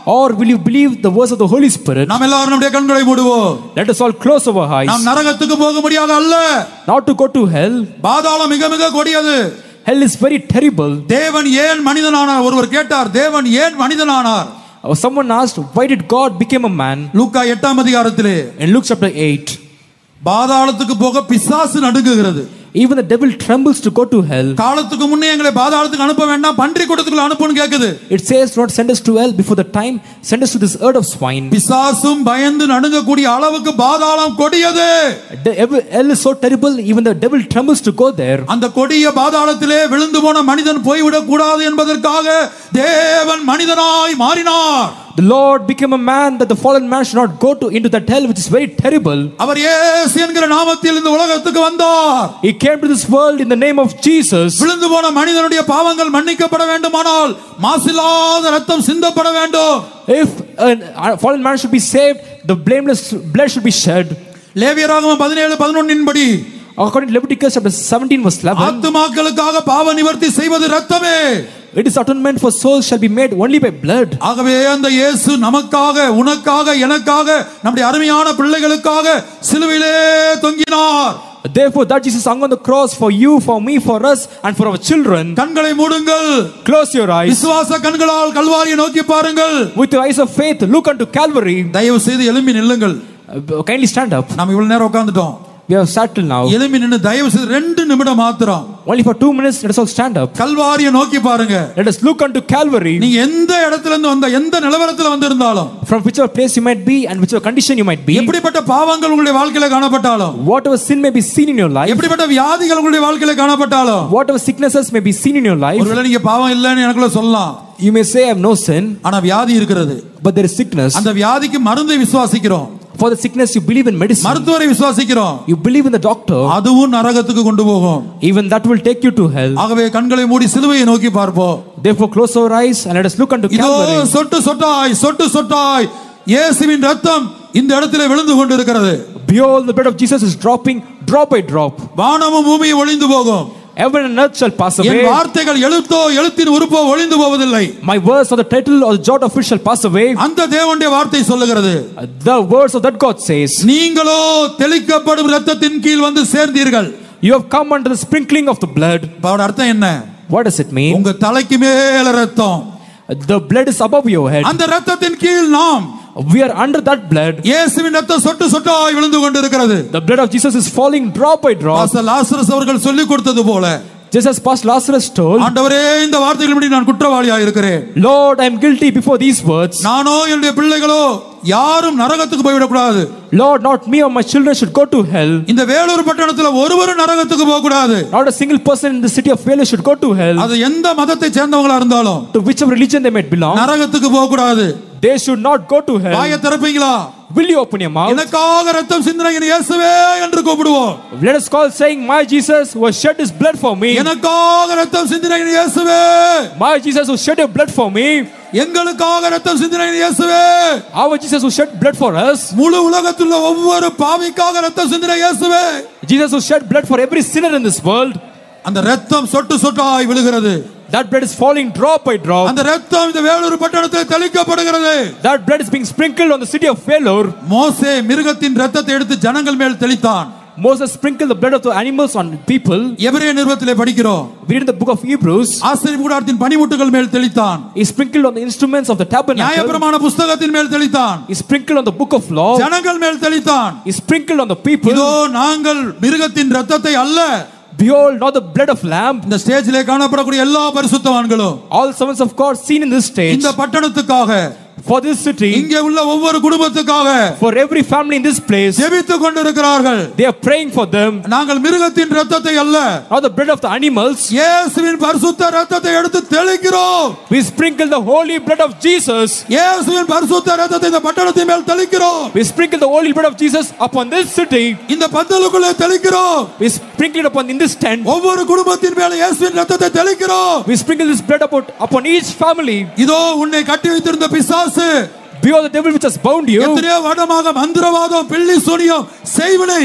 or will you believe the words of the Holy Spirit? நாம் எல்லாரும் நம்முடைய கண்களை மூடுவோம். Let us all close our eyes. நாம் நரகத்துக்கு போக முடியாது அல்ல. Not to go to hell. பாதாளம் மிக மிக கொடியது. Hell is very terrible. தேவன் ஏன் மனிதனானார்? ஒருவர் கேட்டார், தேவன் ஏன் மனிதனானார்? Someone asked, why did God become a man? லூக்கா எட்டாம் அதிகாரத்திலே In Luke chapter eight, பாதாளத்துக்கு போக பிசாசு நடுங்குகிறது. even the devil trembles to go to hell. காலத்துக்கு முன்னே எங்களை பாதாளத்துக்கு அனுப்ப வேண்டாம், பன்றி கூட்டத்துக்குள்ள அனுப்புன்னு கேக்குது. It says, not send us to hell before the time, send us to this herd of swine. பிசாசும் பயந்து நடுங்கக்கூடிய அளவுக்கு பாதாளம் கொடியது. The hell is so terrible, even the devil trembles to go there. அந்த கொடிய பாதாளத்திலே விழுந்து போன மனிதன் போய்விடக் கூடாது என்பதற்காக தேவன் மனிதனாய் மாறினார். The Lord became a man that the fallen man should not go to into that hell which is very terrible. அவர் இயேசு என்கிற நாமத்தில் இந்த உலகத்துக்கு வந்தார். He came to this world in the name of Jesus. விழுந்து போன மனிதனுடைய பாவங்கள் மன்னிக்கப்பட வேண்டுமானால் மாசில்லாத இரத்தம் சிந்தப்பட வேண்டும். If a fallen man should be saved, the blameless blood should be shed. லேவியராகமம் பதினேழு பதினொன்று படி, according to Leviticus chapter seventeen verse eleven, ஆத்துமாக்களுக்காக பாவ நிவர்த்தி செய்வது இரத்தமே. It is atonement for souls shall be made only by blood. ஆகவே அந்த இயேசு நமக்காக, உனக்காக, எனக்காக, நம்முடைய அருமையான பிள்ளைகளுக்காக சிலுவையிலே தொங்கினார். Therefore that Jesus hung on the cross for you, for me, for us and for our children. கண்களை மூடுங்கள். Close your eyes. விசுவாச கண்களால் கல்வாரியை நோக்கி பாருங்கள். With your eyes of faith look unto Calvary. தயவு செய்து எழும்பி நில்லுங்கள். Uh, kindly stand up. நாம் இவ்வளவு நேரம் உட்கார்ந்துட்டோம். We have sat till now. எழும்பி நின்னு தயவு செய்து ரெண்டு நிமிடம் மாத்திரம். Only for two minutes let us all stand up. கல்வாரியை நோக்கி பாருங்க. Let us look unto Calvary. நீங்க எந்த இடத்துல இருந்து வந்த, எந்த நிலவரத்துல வந்திருந்தாலும், From whichever place you might be and whichever condition you might be, எப்படிப்பட்ட பாவங்கள் உங்களுடைய வாழ்க்கையில காணப்பட்டாலும், whatever sin may be seen in your life, எப்படிப்பட்ட வியாதிகள் உங்களுடைய வாழ்க்கையில காணப்பட்டாலும், whatever sicknesses may be seen in your life, ஒருவேளை நீங்க பாவம் இல்லைன்னு எனக்குள்ள சொல்லலாம். you may say I have no sin, ஆனா வியாதி இருக்கிறது. but there is sickness. அந்த வியாதிக்கு மருந்தை விசுவாசிக்கிறோம். For the sickness you believe in medicine. மருத்துவரை விசுவாசிக்கிறோம். You believe in the doctor. அதுவும் நரகத்துக்கு கொண்டு போகும். Even that will take you to hell. ஆகவே கண்களை மூடி சிலுவையை நோக்கி பார்ப்போம். Therefore close our eyes and let us look unto இதோ Calvary. சொட்டு சொட்டாய் சொட்டு சொட்டாய் இயேசுவின் இரத்தம் இந்த இடத்திலே விழுந்து கொண்டிருக்கிறது. Behold, the blood of Jesus is dropping drop by drop. வானமும் பூமியும் ஒளிந்து போகும். Heaven and earth shall pass away. என் வார்த்தைகள் எழுத்தோ எழுத்தின் உறுப்போ ஒளிந்து போவதில்லை. My words or the title or the jot of it shall pass away. அந்த தேவனுடைய வார்த்தை சொல்லுகிறது. The words of that God says, நீங்களோ தெளிக்கப்படும் இரத்தத்தின் கீழ் வந்து சேர்ந்தீர்கள். you have come under the sprinkling of the blood. அதோட அர்த்தம் என்ன? What does it mean? உங்க தலைக்கு மேல இரத்தம். The blood is above your head. அந்த இரத்தத்தின் கீழ் நாம், we are under that blood. இயேசுவின் இரத்தம் சொட்டு சொட்டாய் விழுந்து கொண்டிருக்கிறது. The blood of Jesus is falling drop by drop. Pastor Lazarus அவர்கள் சொல்லிக் கொடுத்தது போல, just as Pastor Lazarus told, ஆண்டவரே இந்த வார்த்தைகளின்படி நான் குற்றவாளியாக இருக்கிறேன். Lord, I am guilty before these words. நானோ என்னுடைய பிள்ளைகளோ யாரும் நரகத்துக்கு போய்விடக் கூடாது. Lord, not me or my children should go to hell. இந்த வேலூர் பட்டணத்துல ஒருவரும் நரகத்துக்கு போக கூடாது. Not a single person in the city of Vellore should go to hell. அது எந்த மதத்தை சேர்ந்தவங்களா இருந்தாலும், To whichever religion they might belong, நரகத்துக்கு போக கூடாது. they should not go to hell. வாயை திறப்பீங்களா? Will you open your mouth? எனக்காக இரத்தம் சிந்தின என் இயேசுவே என்று கூப்பிடுவோம். Let us call saying, my Jesus who has shed his blood for me. எனக்காக இரத்தம் சிந்தின என் இயேசுவே. My Jesus who shed your blood for me. எங்களுக்காக இரத்தம் சிந்தின என் இயேசுவே. Our Jesus who shed blood for us. முழு உலகத்தில் உள்ள ஒவ்வொரு பாவிக்காக இரத்தம் சிந்தின இயேசுவே. Jesus who shed blood for every sinner in this world. அந்த இரத்தம் சொட்டு சொட்டாய் விழுகிறது. That blood is falling drop by drop. அந்த இரத்தம் இந்த வேலூர் பட்டணத்தில் தெளிக்கப்படுகிறது. That blood is being sprinkled on the city of Vellore. மோசே மிருகத்தின் இரத்தத்தை எடுத்து ஜனங்கள் மேல் தெளித்தான். Moses sprinkled the blood of the animals on people. எபிரேய நிருபத்திலே படிக்கிறோம். We read in the book of Hebrews. ஆசரிப்பு கூடாரத்தின் பணிமுட்டுகள் மேல் தெளித்தான். He sprinkled on the instruments of the tabernacle. நியாயப்பிரமாண புத்தகத்தின் மேல் தெளித்தான். He sprinkled on the book of law. ஜனங்கள் மேல் தெளித்தான். He sprinkled on the people. இதோ நாங்கள் மிருகத்தின் இரத்தத்தை அல்ல, Behold, not the blood of lamb. இந்த ஸ்டேஜிலே காணப்படக்கூடிய எல்லா பரிசுத்தவான்களும், All servants of God seen in this stage. இந்த பட்டணத்துக்காக, For this city. இங்கே உள்ள ஒவ்வொரு குடும்பத்துக்காக, For every family in this place. ஜெபித்துக் கொண்டிருக்கிறார்கள். They are praying for them. நாங்கள் மிருகத்தின் இரத்தத்தை அல்ல, Not the blood of the animals. இயேசுவின் பரிசுத்த இரத்தத்தை எடுத்து தெளிக்கிறோம். We sprinkle the holy blood of Jesus. இயேசுவின் பரிசுத்த இரத்தத்தை இந்த பட்டணத்தின் மேல் தெளிக்கிறோம். We sprinkle the holy blood of Jesus upon this city. இந்த பந்தலுக்குள்ளே தெளிக்கிறோம். We sprinkle it upon in this tent. ஒவ்வொரு குடும்பத்தின் மேல் இயேசுவின் இரத்தத்தை தெளிக்கிறோம். We sprinkle this blood upon, upon each family. இதோ உன்னை கட்டி வைத்திருந்த பிசாசு, Behold the devil which has bound you. எத்தனையோ வருடமாக மந்திரவாதம், பில்லி சூனியம், செய்வினை,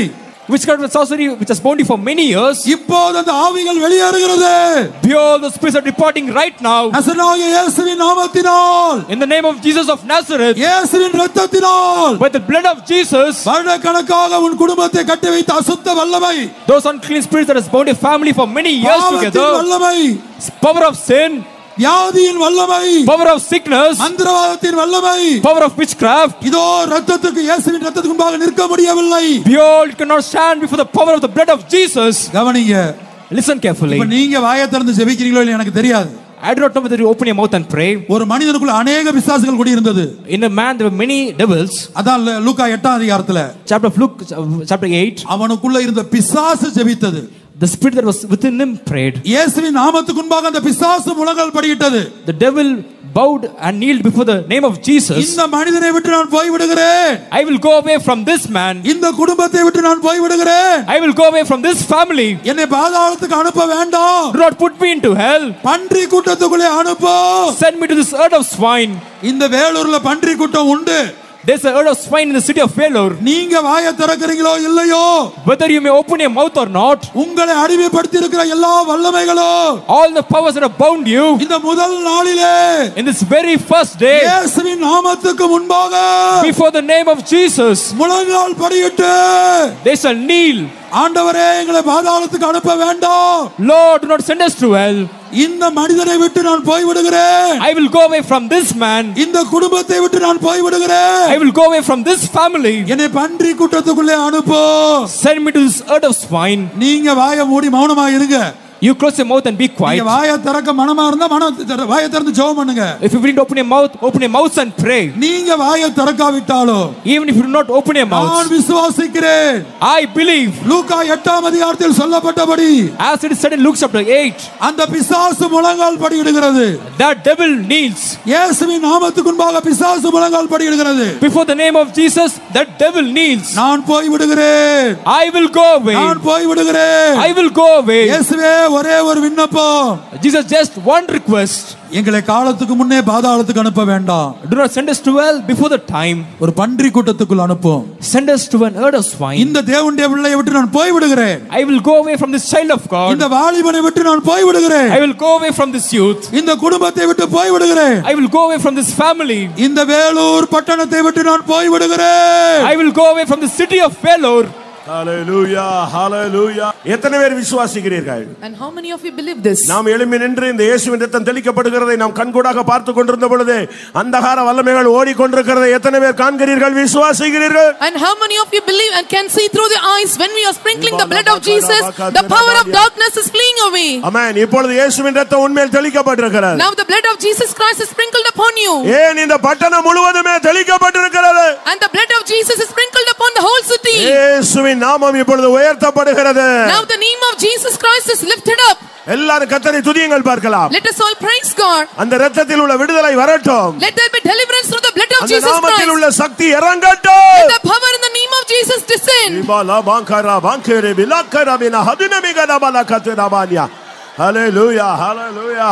witchcraft and sorcery which has bound you for many years, இப்போது அந்த ஆவிகள் வெளியேறுகிறது. behold, the spirits are departing right now. நசரேயனாகிய இயேசுவின் நாமத்தினால், In the name of Jesus of Nazareth, இயேசுவின் இரத்தத்தினால், by the blood of Jesus, வருடக்கணக்காக உன் குடும்பத்தை கட்டி வைத்த அசுத்த வல்லமை, those unclean spirits that has bound a family for many years பாவத்தின் together, வல்லமை, power of sin, வியாதியின் வல்லமை, power of sickness, மந்திரவாதத்தின் வல்லமை, power of witchcraft, இதோ இரத்தத்துக்கு இயேசுவின் இரத்தத்துக்கு முன்பாக நிற்க முடியவில்லை. behold, you cannot stand before the power of the blood of Jesus. கவனிங்க. Listen carefully. இப்ப நீங்க வாயை திறந்து ஜெபிக்கிறீங்களோ இல்லையா எனக்கு தெரியாது. I do not know whether you open your mouth and pray. ஒரு மனிதனுக்குள்ள அநேக பிசாசுகள் கூடி இருந்தது. In a man there were many devils. அதான் லூக்கா எட்டாம் அதிகாரத்துல Chapter of Luke, chapter eight. அவனுக்குள்ள இருந்த பிசாசு ஜெபித்தது. The spirit that was within him prayed. இயேசுவின் நாமத்துக்கு முன்பாக அந்த பிசாசு முழங்கால் படியிட்டது. The devil bowed and kneeled before the name of Jesus. இந்த மனிதனை விட்டு நான் போய் விடுகிறேன். I will go away from this man. இந்த குடும்பத்தை விட்டு நான் போய் விடுகிறேன். I will go away from this family. என்னை பாதாளத்துக்கு அனுப்ப வேண்டாம். Do not put me into hell. பன்றி கூட்டத்துக்குள்ளே அனுப்பு. Send me to this herd of swine. இந்த வேலூர்ல பன்றி கூட்டம் உண்டு. There's a herd of swine in the city of Vellore. நீங்க வாயை திறக்கிறீங்களோ இல்லையோ, Whether you may open your mouth or not, உங்களை அடிமைப்படுத்தி இருக்கிற எல்லா வல்லமைகளும், all the powers that have bound you, இந்த முதல் நாளிலே, in this very first day, இயேசுவின் நாமத்துக்கு முன்பாக, before the name of Jesus, முழங்கால் படியிட்டு, they shall kneel. ஆண்டவரே எங்களை பாதாளத்துக்கு அனுப்ப வேண்டாம். Lord, do not send us to hell. இந்த மனிதனை விட்டு நான் போய் விடுகிறேன். I will go away from this man. இந்த குடும்பத்தை விட்டு நான் போய் விடுகிறேன். I will go away from this family. என்னை பன்றி கூட்டத்துக்குள்ளே அனுப்பு. Send me to this herd of swine. நீங்க வாயை மூடி மௌனமா இருங்க. You close your mouth and be quiet. நீங்க வாயை திறக்க மனமா இருந்தா மனம் வாயை திறந்து ஜெபம் பண்ணுங்க. If you didn't open your mouth, open your mouth and pray. நீங்க வாயை திறக்காவிட்டாலும், Even if you do not open your நான் mouth, விசுவாசிக்கிறேன். I believe, லூக்கா எட்டாம் அதிகாரத்தில் சொல்லப்பட்டபடி, as it is said in Luke chapter eight, அந்த பிசாசு முழங்கால் படியிடுகிறது. that devil kneels. இயேசுவின் நாமத்துக்கு முன்பாக பிசாசு முழங்கால் படியிடுகிறது. Before the name of Jesus, that devil kneels. நான் போய் விடுகிறேன். I will go away. நான் போய் விடுகிறேன். I will go away. இயேசுவே ஒரே ஒரு விண்ணப்பம். Jesus, just one request. எங்களை காலத்துக்கு முன்னே பாதாளத்துக்கு அனுப்ப வேண்டாம். Do not send us to hell before the time. ஒரு பன்றி கூட்டத்துக்குள் அனுப்பும். Send us to an herd of swine. இந்த தேவனுடைய பிள்ளையை விட்டு நான் போய் விடுகிறேன். I will go away from this child of God. இந்த வாலிபனை விட்டு நான் போய் விடுகிறேன். I will go away from this youth. இந்த குடும்பத்தை விட்டு போய் விடுகிறேன். I will go away from this family. இந்த வேலூர் பட்டணத்தை விட்டு நான் போய் விடுகிறேன். I will go away from the city of Vellore. ஹalleluya ஹalleluya. எத்தனை பேர் விசுவாசிக்கிறீர்கள்? And how many of you believe this? நாம் எழும்பி நின்று இந்த இயேசுவின் இரத்தம் தெளிக்கப்படுகிறதை நாம் கண்கூடாக பார்த்து கொண்டிருந்த பொழுது அந்தகார வல்லமைகள் ஓடிக்கொண்டிருக்கிறதை எத்தனை பேர் காண்கிறீர்கள், விசுவாசிக்கிறீர்கள்? And how many of you believe and can see through the eyes when we are sprinkling the blood of Jesus, the power of darkness is fleeing away. ஆமென். இப்பொழுது இயேசுவின் இரத்தம் உண்மையில் தெளிக்கப்பட்டிருக்கிறது. Now the blood of Jesus Christ is sprinkled upon you. ஏன் இந்த பட்டணம் முழுவதுமே தெளிக்கப்பட்டிருக்கிறது? And the blood of Jesus is sprinkled upon the whole city. இயேசுவின் நாமம் இப்பொழுது உயர்த்தப்படுகிறது. Now the name of Jesus Christ is lifted up. எல்லாரும் கர்த்தரை துதியுங்கள் பார்க்கலாம். Let us all praise God. அந்த இரத்தத்தில் உள்ள விடுதலை வரட்டும். Let there be deliverance through the blood of அந்த Jesus நாமத்தில் Christ. உள்ள சக்தி இறங்கட்டும். Let the power in the name of Jesus descend. இபாலா bhangra பாங்கரே பிலக்கரா பினா ஹதுனமிகதா பலகத்ராபானியா. ஹalleluya ஹalleluya.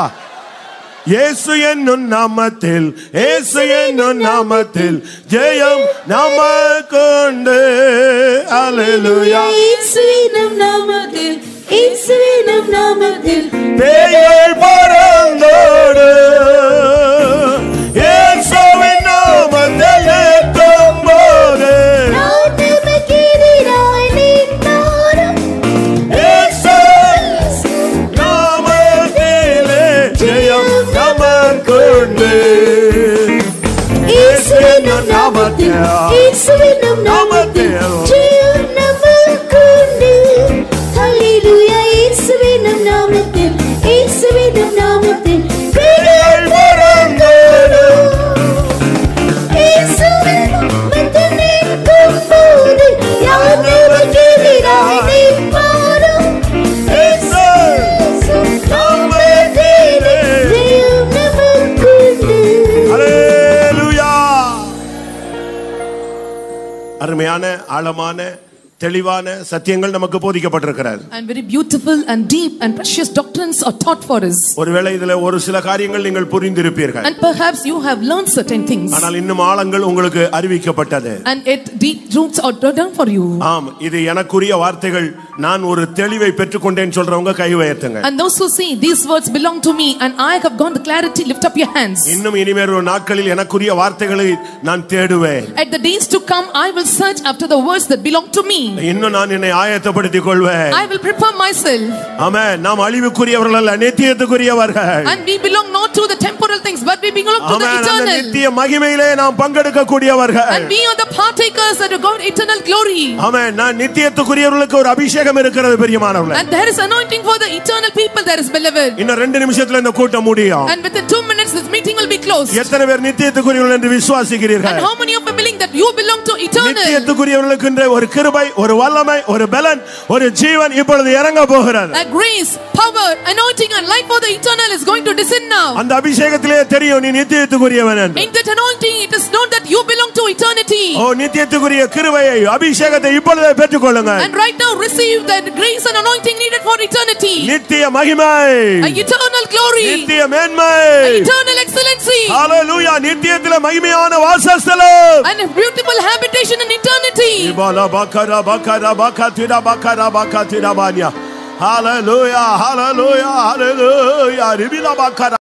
இயேசு என்னும் நாமத்தில், இயேசு என்னும் நாமத்தில் ஜெயம் நமக்குண்டு. ஹalleluya. இயேசுவின் நாமத்தில், இயேசுவின் நாமத்தில் பேய்கள் பறந்தோடு. இயேசுவின் நாமத்தில் ஏற்றும்போது நாமத்திற்கெதிராய் நின்றாலும் இயேசு நாமத்திலே ஜெயம் நமக்குண்டு. இயேசுவின் நாமத்தில், இயேசுவின் நாமத்தில் ஜெயம் நமக்குண்டு. ஹalleluya. இயேசுவின் நாமத்தில், இயேசுவின் நாமத்தில் பேய்கள் பறந்தோடும். இயேசுவின் நாமத்தில் நிற்கும்போது யார் நமக்கெதிராய் நிற்பாரும்? இயேசு நாமத்திலே ஜெயம் நமக்குண்டு. ஹalleluya. அருமையான ஆழமான தெளிவான சத்தியங்கள் நமக்கு போதிக்கப்பட்டிருக்கிறது. And very beautiful and deep and precious doctrines are taught for us. ஒருவேளை இதுல ஒரு சில காரியங்கள் நீங்கள் புரிந்திருப்பீர்கள். And perhaps you have learned certain things. ஆனால் இன்னும் ஆழங்கள் உங்களுக்கு அறிவிக்கப்பட்டது. And it deep roots are done for you. ஆம், இது எனக்குரிய வார்த்தைகள், நான் ஒரு தெளிவை பெற்றுக்கொண்டேன் சொல்றவங்க கை உயர்த்துங்க. And those who say these words belong to me and I have got the clarity, lift up your hands. இன்னும் இனிமேல் நாட்களில் எனக்குரிய வார்த்தைகளை நான் தேடுவேன். At the days to come I will search after the words that belong to me. இன்னும் நான் என்னை ஆயத்தப்படுத்திக் கொள்வேன். I will prepare myself. ஆமென். நாம் அழிவுக்குரியவர்கள் அல்ல, நித்தியத்துக்குரியவர்கள். And we belong not to the temporal things but we belong to the eternal. நித்திய மகிமையிலே நாம் பங்கெடுக்க கூடியவர்கள். And we are the partakers that have got eternal glory. ஆமென். நான் நித்தியத்துக்குரியவர்களுக்கு ஒரு அபிஷேகம் இருக்கிறது பிரியமானவர்களே. And there is anointing for the eternal people, there is beloved. இன்னும் ரெண்டு நிமிஷத்துல இந்த கூட்டம் முடியும். And within two minutes this meeting will be closed. எத்தனை பேர் நித்தியத்துக்குரியவர்கள் என்று விசுவாசிக்கிறீர்கள்? And how many of you believe that you belong to eternal? நித்தியத்துக்குரியவர்களுக்கு ஒரு கிருபை, ஒரு வல்லமை, ஒரு பலன், ஒரு ஜீவன் இப்பொழுது இறங்க போகிறது. A grace, power, anointing and life for the eternal is going to descend now. அந்த அபிஷேகத்திலே தெரியும் நீ நித்தியத்துக்குரியவன் என்று. In that anointing it is known that you belong to eternity. ஓ, நித்தியத்துக்குரிய கிருபையை, அபிஷேகத்தை இப்பொழுது பெற்றுக்கொள்ளுங்கள். And right now receive that grace and anointing needed for eternity. நித்திய மகிமை, eternal glory, நித்திய மேன்மை, eternal excellency. ஹalleluya. நித்தியத்திலே மகிமையான வாசஸ்தலம், and a beautiful habitation in eternity. இபாலா Baqarah Baqarah பக்கத்திரா Baqarah பக்கத்திரா Bania. Hallelujah, hallelujah, hallelujah. ரிபிலா Baqarah